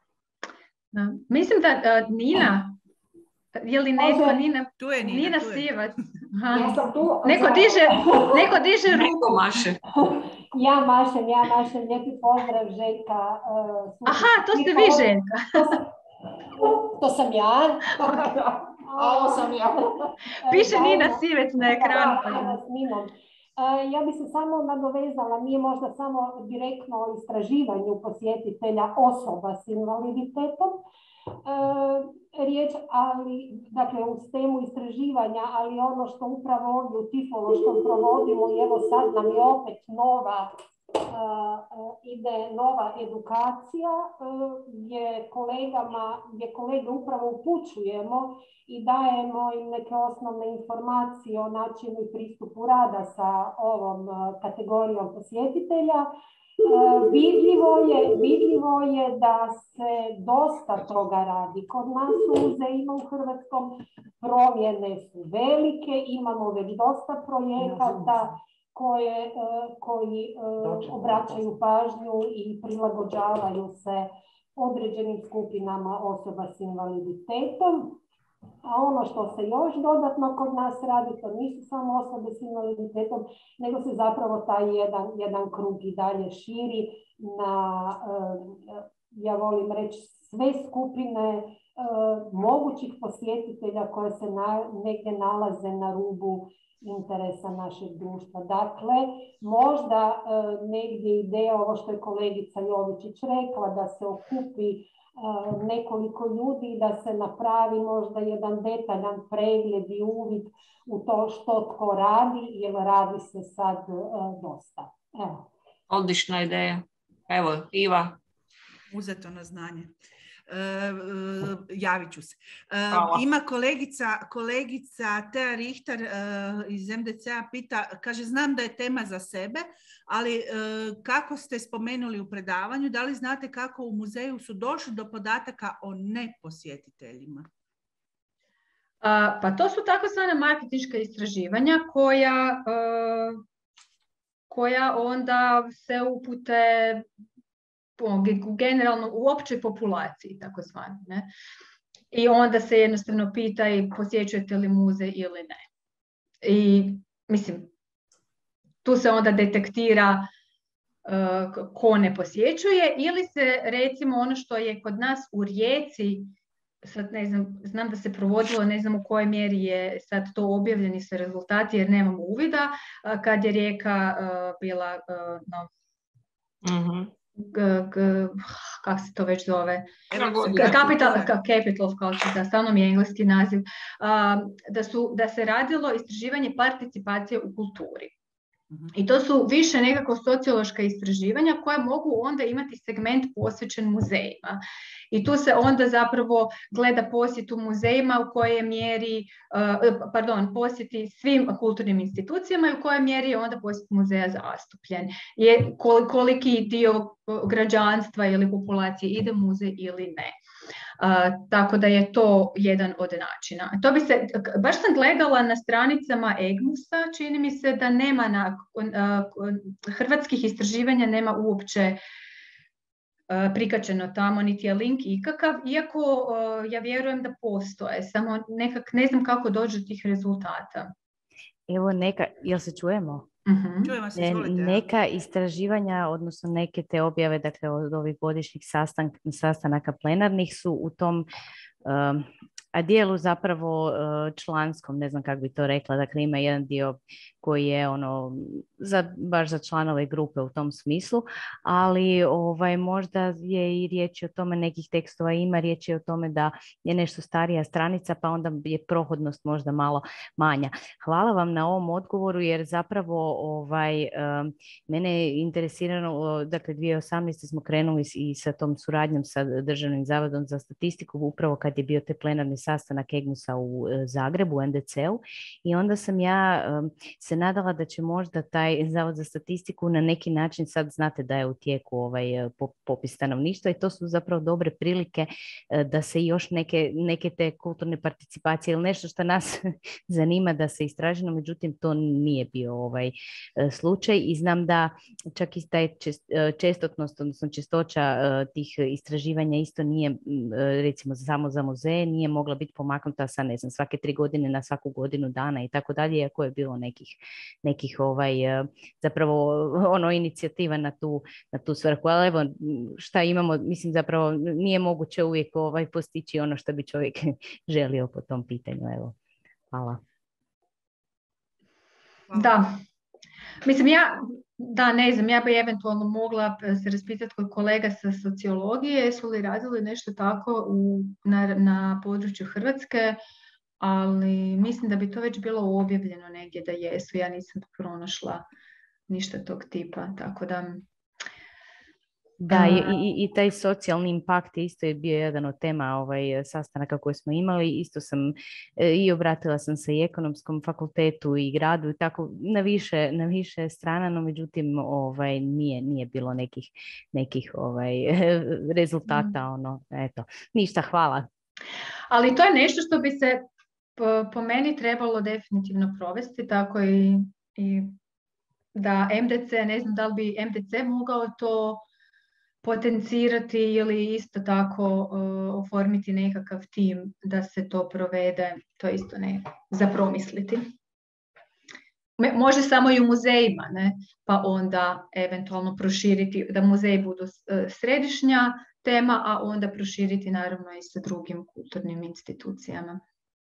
Mislim da Nina, je li netko, Nina? Tu je Nina. Nina Sivac. Ja sam tu. Neko diže ruku. Maše. Ja mašem, lijepi pozdrav Željka. Aha, to ste vi Željka. To sam ja. Ovo sam ja. Piše Nina Sivec na ekranu. Ja bi se samo nadovezala, nije možda samo direktno o istraživanju posjetitelja osoba s invaliditetom riječ, ali dakle uz temu istraživanja, ali ono što upravo ovdje u Tiflološkom provodimo i evo sad nam je opet ide nova edukacija gdje kolege upravo upućujemo i dajemo im neke osnovne informacije o načinu i pristupu rada sa ovom kategorijom posjetitelja. Vidljivo je da se dosta toga radi. Kod nas u muzejima u Hrvatskom promjene su velike, imamo već dosta projekata koji obraćaju pažnju i prilagođavaju se određenim skupinama osoba s invaliditetom. A ono što se još dodatno kod nas radi, to nisu samo osobe s invaliditetom, nego se zapravo taj jedan krug i dalje širi na, ja volim reći, sve skupine mogućih posjetitelja koje se negdje nalaze na rubu interesa našeg društva. Dakle, možda negdje ideja, ovo što je kolegica Jovičić rekla, da se okupi nekoliko ljudi i da se napravi možda jedan detaljan pregled i uvid u to što tko radi, jer radi se sad dosta. Evo. Odlična ideja. Evo, Iva. Uzeto na znanje. Javit ću se. Hvala. Ima kolegica Tea Richter iz MDC-a pita, kaže, znam da je tema za sebe, ali kako ste spomenuli u predavanju, da li znate kako u muzeju su došli do podataka o neposjetiteljima? Pa to su takozvana marketinška istraživanja koja onda se upute generalno u općoj populaciji, takozvani, ne? I onda se jednostavno pita i posjećujete li muzej ili ne. I mislim, tu se onda detektira ko ne posjećuje, ili se recimo ono što je kod nas u Rijeci, sad ne znam da se provodilo, ne znam u kojoj mjeri je sad to objavljeni sve rezultati jer nemamo uvida, kad je Rijeka bila kako se to već zove? Capital of Culture, da, stalno mi je engleski naziv, da se radilo istraživanje participacije u kulturi. I to su više nekako sociološka istraživanja koja mogu onda imati segment posvećen muzejima. I tu se onda zapravo gleda posjet u muzejima u kojoj mjeri, posjeti svim kulturnim institucijama i u kojoj mjeri je onda posjet muzeja zastupljen. Koliki dio građanstva ili populacije ide u muzej ili ne. Tako da je to jedan od načina. To bi se, baš sam gledala na stranicama EGMUS-a, čini mi se da nema hrvatskih istraživanja nema uopće prikačeno tamo, niti je link ikakav, iako ja vjerujem da postoje, samo ne znam kako dođu do tih rezultata. Evo jel se čujemo? Uh-huh. Čujemo se, izvolite. Neka istraživanja, odnosno neke te objave, dakle od ovih godišnjih sastanaka plenarnih su u tom dijelu zapravo članskom, ne znam kako bi to rekla, dakle ima jedan dio koji je baš za članove grupe u tom smislu, ali možda je i riječ o tome, nekih tekstova ima, riječ je o tome da je nešto starija stranica, pa onda je prohodnost možda malo manja. Hvala vam na ovom odgovoru, jer zapravo mene je interesirano, dakle 2018. smo krenuli i sa tom suradnjom sa Državnim zavodom za statistiku, upravo kad je bio te plenarni sastanak EGMUS-a u Zagrebu, u NDC-u, i onda sam ja se nadala da će možda taj Zavod za statistiku na neki način, sad znate da je u tijeku popis stanovništva, i to su zapravo dobre prilike da se još neke te kulturne participacije ili nešto što nas zanima da se istraži, no međutim to nije bio slučaj, i znam da čak i taj čestotnost, odnosno čestoća tih istraživanja isto nije, recimo samo za muzeje, nije mogla biti pomaknuta sa, ne znam, svake 3 godine na svaku godinu dana i tako dalje, iako je bilo nekih zapravo inicijativa na tu svrhu. Ali evo, šta imamo, mislim zapravo nije moguće uvijek postići ono što bi čovjek želio po tom pitanju. Evo, hvala. Da, mislim ne znam, ja bi eventualno mogla se raspitati kod kolega sa sociologije, jesu li radili nešto tako na području Hrvatske, ali mislim da bi to već bilo objavljeno negdje da jesu, ja nisam pronašla ništa tog tipa, tako da... Da, i taj socijalni impakt isto je bio jedan od tema sastanaka koje smo imali. Isto sam i obratila sam se i Ekonomskom fakultetu i gradu i tako na više strana, no međutim nije bilo nekih rezultata. Eto, ništa, hvala. Ali to je nešto što bi se po meni trebalo definitivno provesti, tako i da MDC, ne znam da li bi MDC mogao to potencirati ili isto tako oformiti nekakav tim da se to provede, to isto ne za promisliti. Može samo i u muzejima, ne? Pa onda eventualno proširiti, da muzeji budu središnja tema, a onda proširiti naravno i sa drugim kulturnim institucijama.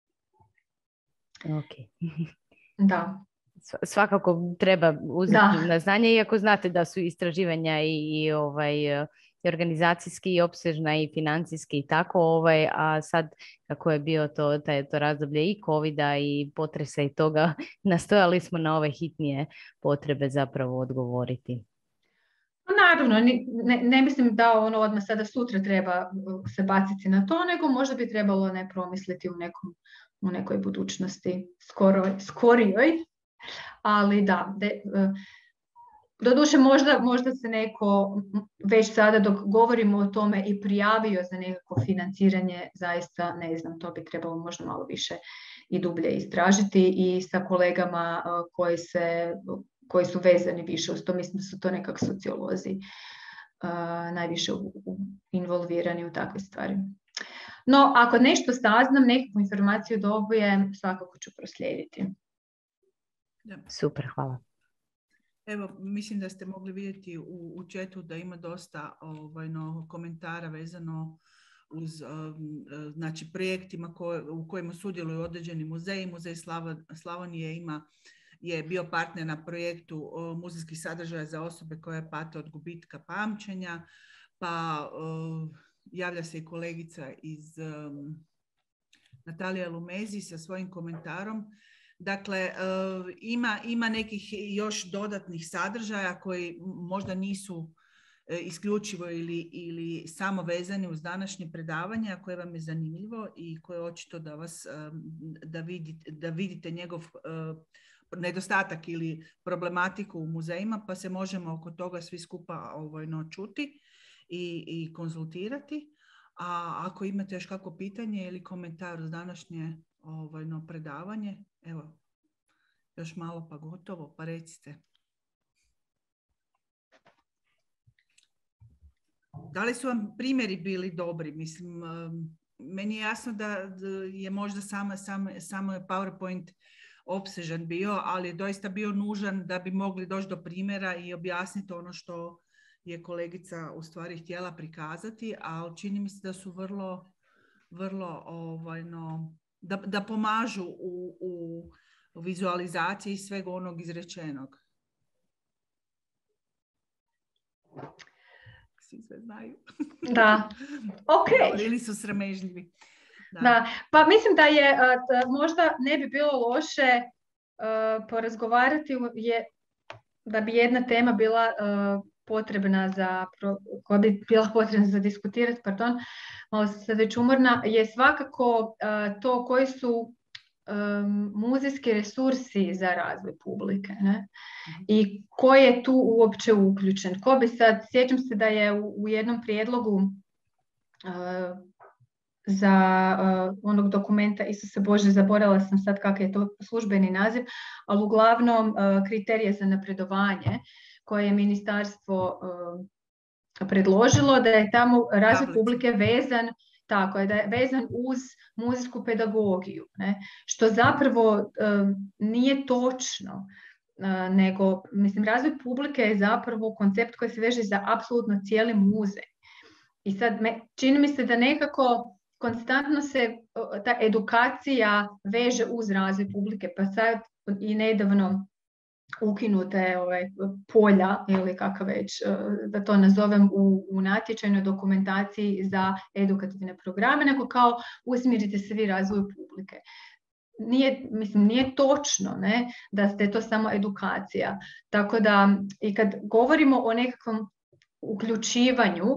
Ok. Da. Svakako treba uzeti na znanje, iako znate da su istraživanja i organizacijski i opsežna i financijski i tako, a sad kako je bio to razdoblje i covida i potresa i toga, nastojali smo na ove hitnije potrebe zapravo odgovoriti. Naravno, ne mislim da ono odmah sada sutra treba se baciti na to, nego možda bi trebalo ne promisliti u nekoj budućnosti skorijoj, ali da, doduše možda se neko već sada dok govorimo o tome i prijavio za nekako financiranje, zaista ne znam, to bi trebalo možda malo više i dublje istražiti i sa kolegama koji su vezani više uz to, mislim da su to nekak sociolozi najviše involvirani u takve stvari. No, ako nešto saznam, nekakvu informaciju dobijem, svakako ću proslijediti. Super, hvala. Evo, mislim da ste mogli vidjeti u chatu da ima dosta komentara vezano uz znači, projektima u kojima sudjeluju određeni muzeji. Muzej Slavonije je bio partner na projektu muzejskih sadržaja za osobe koje pate od gubitka pamćenja, pa javlja se i kolegica iz Natalija Lumezi sa svojim komentarom. Dakle, ima nekih još dodatnih sadržaja koji možda nisu isključivo ili samo vezani uz današnje predavanje, a koje vam je zanimljivo i koje očito da vidite njegov nedostatak ili problematiku u muzejima, pa se možemo oko toga svi skupa čuti i konzultirati. A ako imate još kako pitanje ili komentar za današnje predavanje, evo, još malo pa gotovo, pa recite. Da li su vam primjeri bili dobri? Mislim, meni je jasno da je možda samo PowerPoint opsežan bio, ali je doista bio nužan da bi mogli doći do primjera i objasniti ono što je kolegica u stvari htjela prikazati, ali čini mi se da su vrlo da pomažu u vizualizaciji svega onog izrečenog. Svi sve znaju. Da, ok. Ili su sramežljivi. Da, pa mislim da je možda ne bi bilo loše porazgovarati da bi jedna tema bila potrebna koja bi bila potrebna za diskutirati, malo sam sad već umorna, je svakako to koji su muzejski resursi za razvoj publike, ne? I ko je tu uopće uključen. Sjećam se da je u jednom prijedlogu za onog dokumenta, Isuse Bože, zaboravila sam sad kakav je to službeni naziv, ali uglavnom kriterije za napredovanje koje je ministarstvo predložilo, da je tamo razvoj publike vezan, tako je, da je vezan uz muzejsku pedagogiju, ne? Što zapravo nije točno, nego, mislim, razvoj publike je zapravo koncept koji se veže za apsolutno cijeli muzej. I sad čini mi se da nekako konstantno se ta edukacija veže uz razvoj publike, pa sad i nedavno ukinute polja ili kako već da to nazovem u natječajnoj dokumentaciji za edukativne programe, nego kao usmjerite se vi razvoju publike. Nije točno, ne, da je to samo edukacija. Tako da i kad govorimo o nekakvom uključivanju,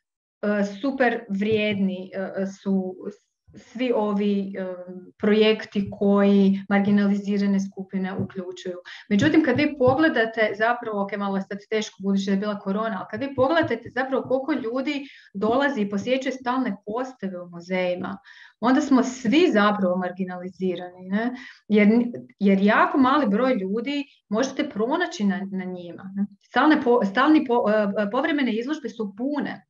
super vrijedni su svi ovi projekti koji marginalizirane skupine uključuju. Međutim, kad vi pogledate, zapravo, malo je sad teško budući da je bila korona, ali kad vi pogledate zapravo koliko ljudi dolazi i posjećuje stalne postave u muzejima, onda smo svi zapravo marginalizirani, ne? Jer jako mali broj ljudi možete pronaći na njima. Povremene izložbe su pune.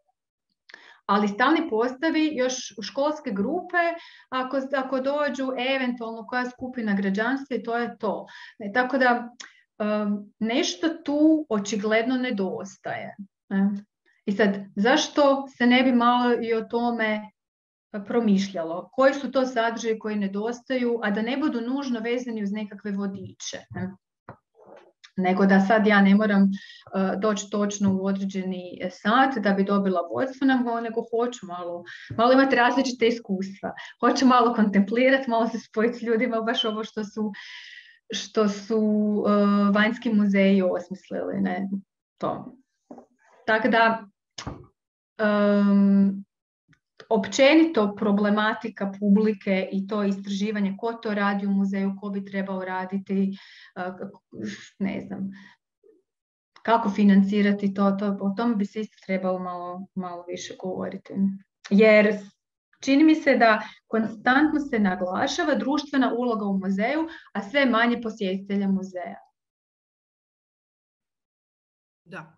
Ali stalni postavi još u školske grupe, ako dođu eventualno koja skupina građanstva, i to je to. Tako da nešto tu očigledno nedostaje. I sad, zašto se ne bi malo i o tome promišljalo? Koji su to sadržaji koji nedostaju, a da ne budu nužno vezani uz nekakve vodiče? Nego da sad ja ne moram doći točno u određeni sat da bi dobila vodstvo, nego hoću malo imati različite iskustva. Hoću malo kontemplirati, malo se spojiti s ljudima, baš ovo što su vanjski muzeji osmislili. Ne? To. Tako da, općenito problematika publike i to istraživanje ko to radi u muzeju, ko bi trebao raditi, ne znam, kako financirati to, o tome bi se isto trebalo malo više govoriti. Jer čini mi se da konstantno se naglašava društvena uloga u muzeju, a sve manje posjetitelja muzeja. Da.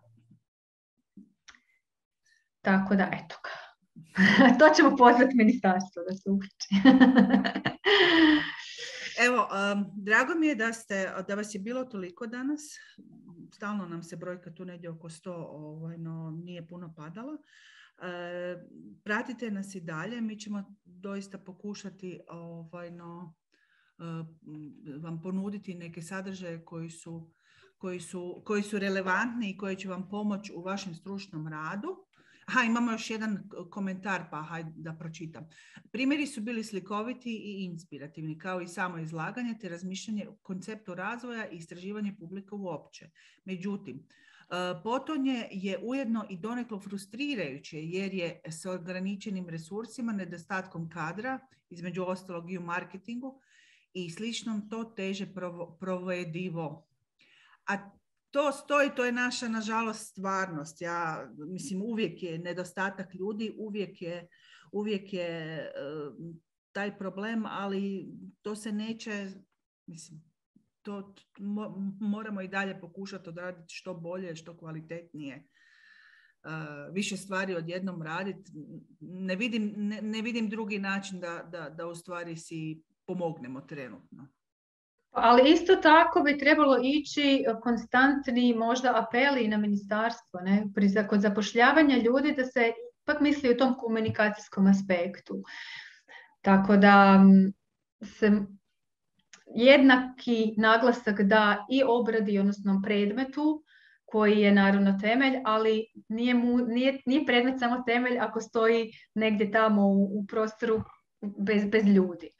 Tako da, eto ga. To ćemo pozvati ministarstvo da se uključi. Evo, drago mi je da vas je bilo toliko danas. Stalno nam se brojka tu negdje oko 100, no nije puno padala. Pratite nas i dalje. Mi ćemo doista pokušati vam ponuditi neke sadržaje koji su relevantni i koji će vam pomoći u vašem stručnom radu. Imamo još jedan komentar, pa hajde da pročitam. Primjeri su bili slikoviti i inspirativni, kao i samo izlaganje te razmišljanje o konceptu razvoja i istraživanje publike uopće. Međutim, potonje je ujedno i donekle frustrirajuće jer je s ograničenim resursima, nedostatkom kadra, između ostalog i u marketingu i sličnom, to teže provedivo. A to stoji, to je naša, nažalost, stvarnost. Mislim, uvijek je nedostatak ljudi, uvijek je taj problem, ali to se neće, mislim, to moramo i dalje pokušati odraditi što bolje, što kvalitetnije. Više stvari odjednom raditi. Ne vidim drugi način da u stvari si pomognemo trenutno. Ali isto tako bi trebalo ići konstantni možda apeli na ministarstvo, ne? Kod zapošljavanja ljudi da se ipak misli u tom komunikacijskom aspektu. Tako da se jednaki naglasak da i obradi, odnosno predmetu, koji je naravno temelj, ali nije predmet samo temelj ako stoji negdje tamo u prostoru bez ljudi.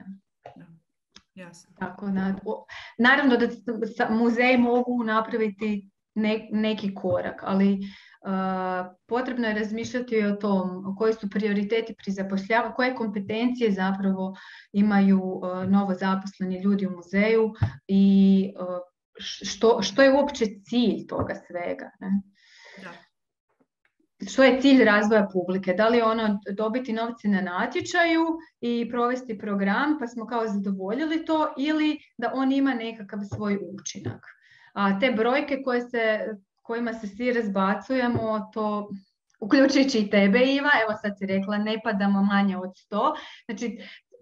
Jasno. Tako, naravno da muzeji mogu napraviti neki korak, ali potrebno je razmišljati o tom koji su prioriteti pri zapošljavanju, koje kompetencije zapravo imaju novo zaposleni ljudi u muzeju i što je uopće cilj toga svega. Ne? Da. Što je cilj razvoja publike? Da li je ono dobiti novce na natječaju i provesti program pa smo kao zadovoljili to, ili da on ima nekakav svoj učinak? A te brojke kojima se svi razbacujemo, to uključujući i tebe, Iva, evo sad si rekla ne padamo manje od 100, znači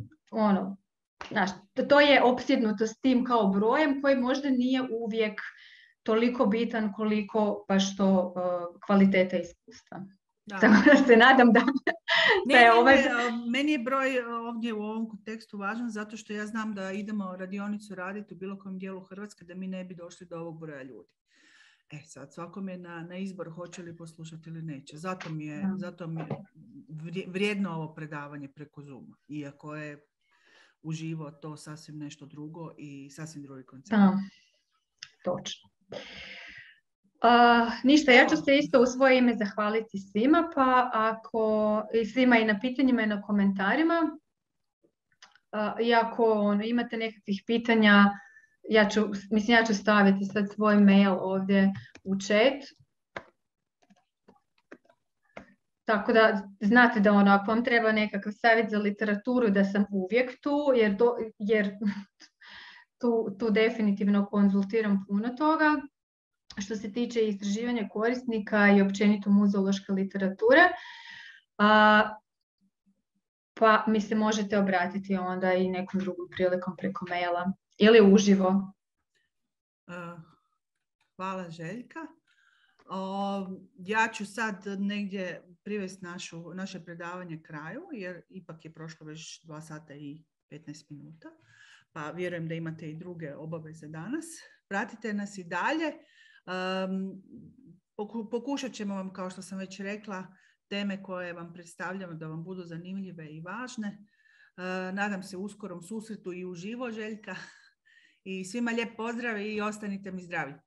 to je opsjednuto s tim kao brojem koji možda nije uvijek toliko bitan koliko baš to kvaliteta iskustva. Tako da se nadam da meni je broj ovdje u ovom kontekstu važan zato što ja znam da idemo radionicu raditi u bilo kojem dijelu Hrvatske da mi ne bi došli do ovog broja ljudi. Sad svakom je na izbor hoće li poslušati ili neće. Zato mi je vrijedno ovo predavanje preko Zooma. Iako je uživo to sasvim nešto drugo i sasvim drugi koncept. Da, točno. Ništa, ja ću se isto u svoje ime zahvaliti svima, pa ako svima i na pitanjima i na komentarima, i ako imate nekakvih pitanja, ja ću staviti sad svoj mail ovdje u chat. Tako da znate da ako vam treba nekakav savjet za literaturu, da sam uvijek tu, jer tu definitivno konzultiram puno toga. Što se tiče istraživanja korisnika i općenito muzeološke literature, pa mi se možete obratiti onda i nekom drugom prilikom preko maila ili uživo. Hvala, Željka. Ja ću sad negdje privesti naše predavanje kraju, jer ipak je prošlo već 2 sata i 15 minuta, pa vjerujem da imate i druge obaveze danas. Pratite nas i dalje. Pokušat ćemo vam, kao što sam već rekla, teme koje vam predstavljamo da vam budu zanimljive i važne. Nadam se uskorom susretu i uživo, Željka. I svima lijep pozdrav i ostanite mi zdravi.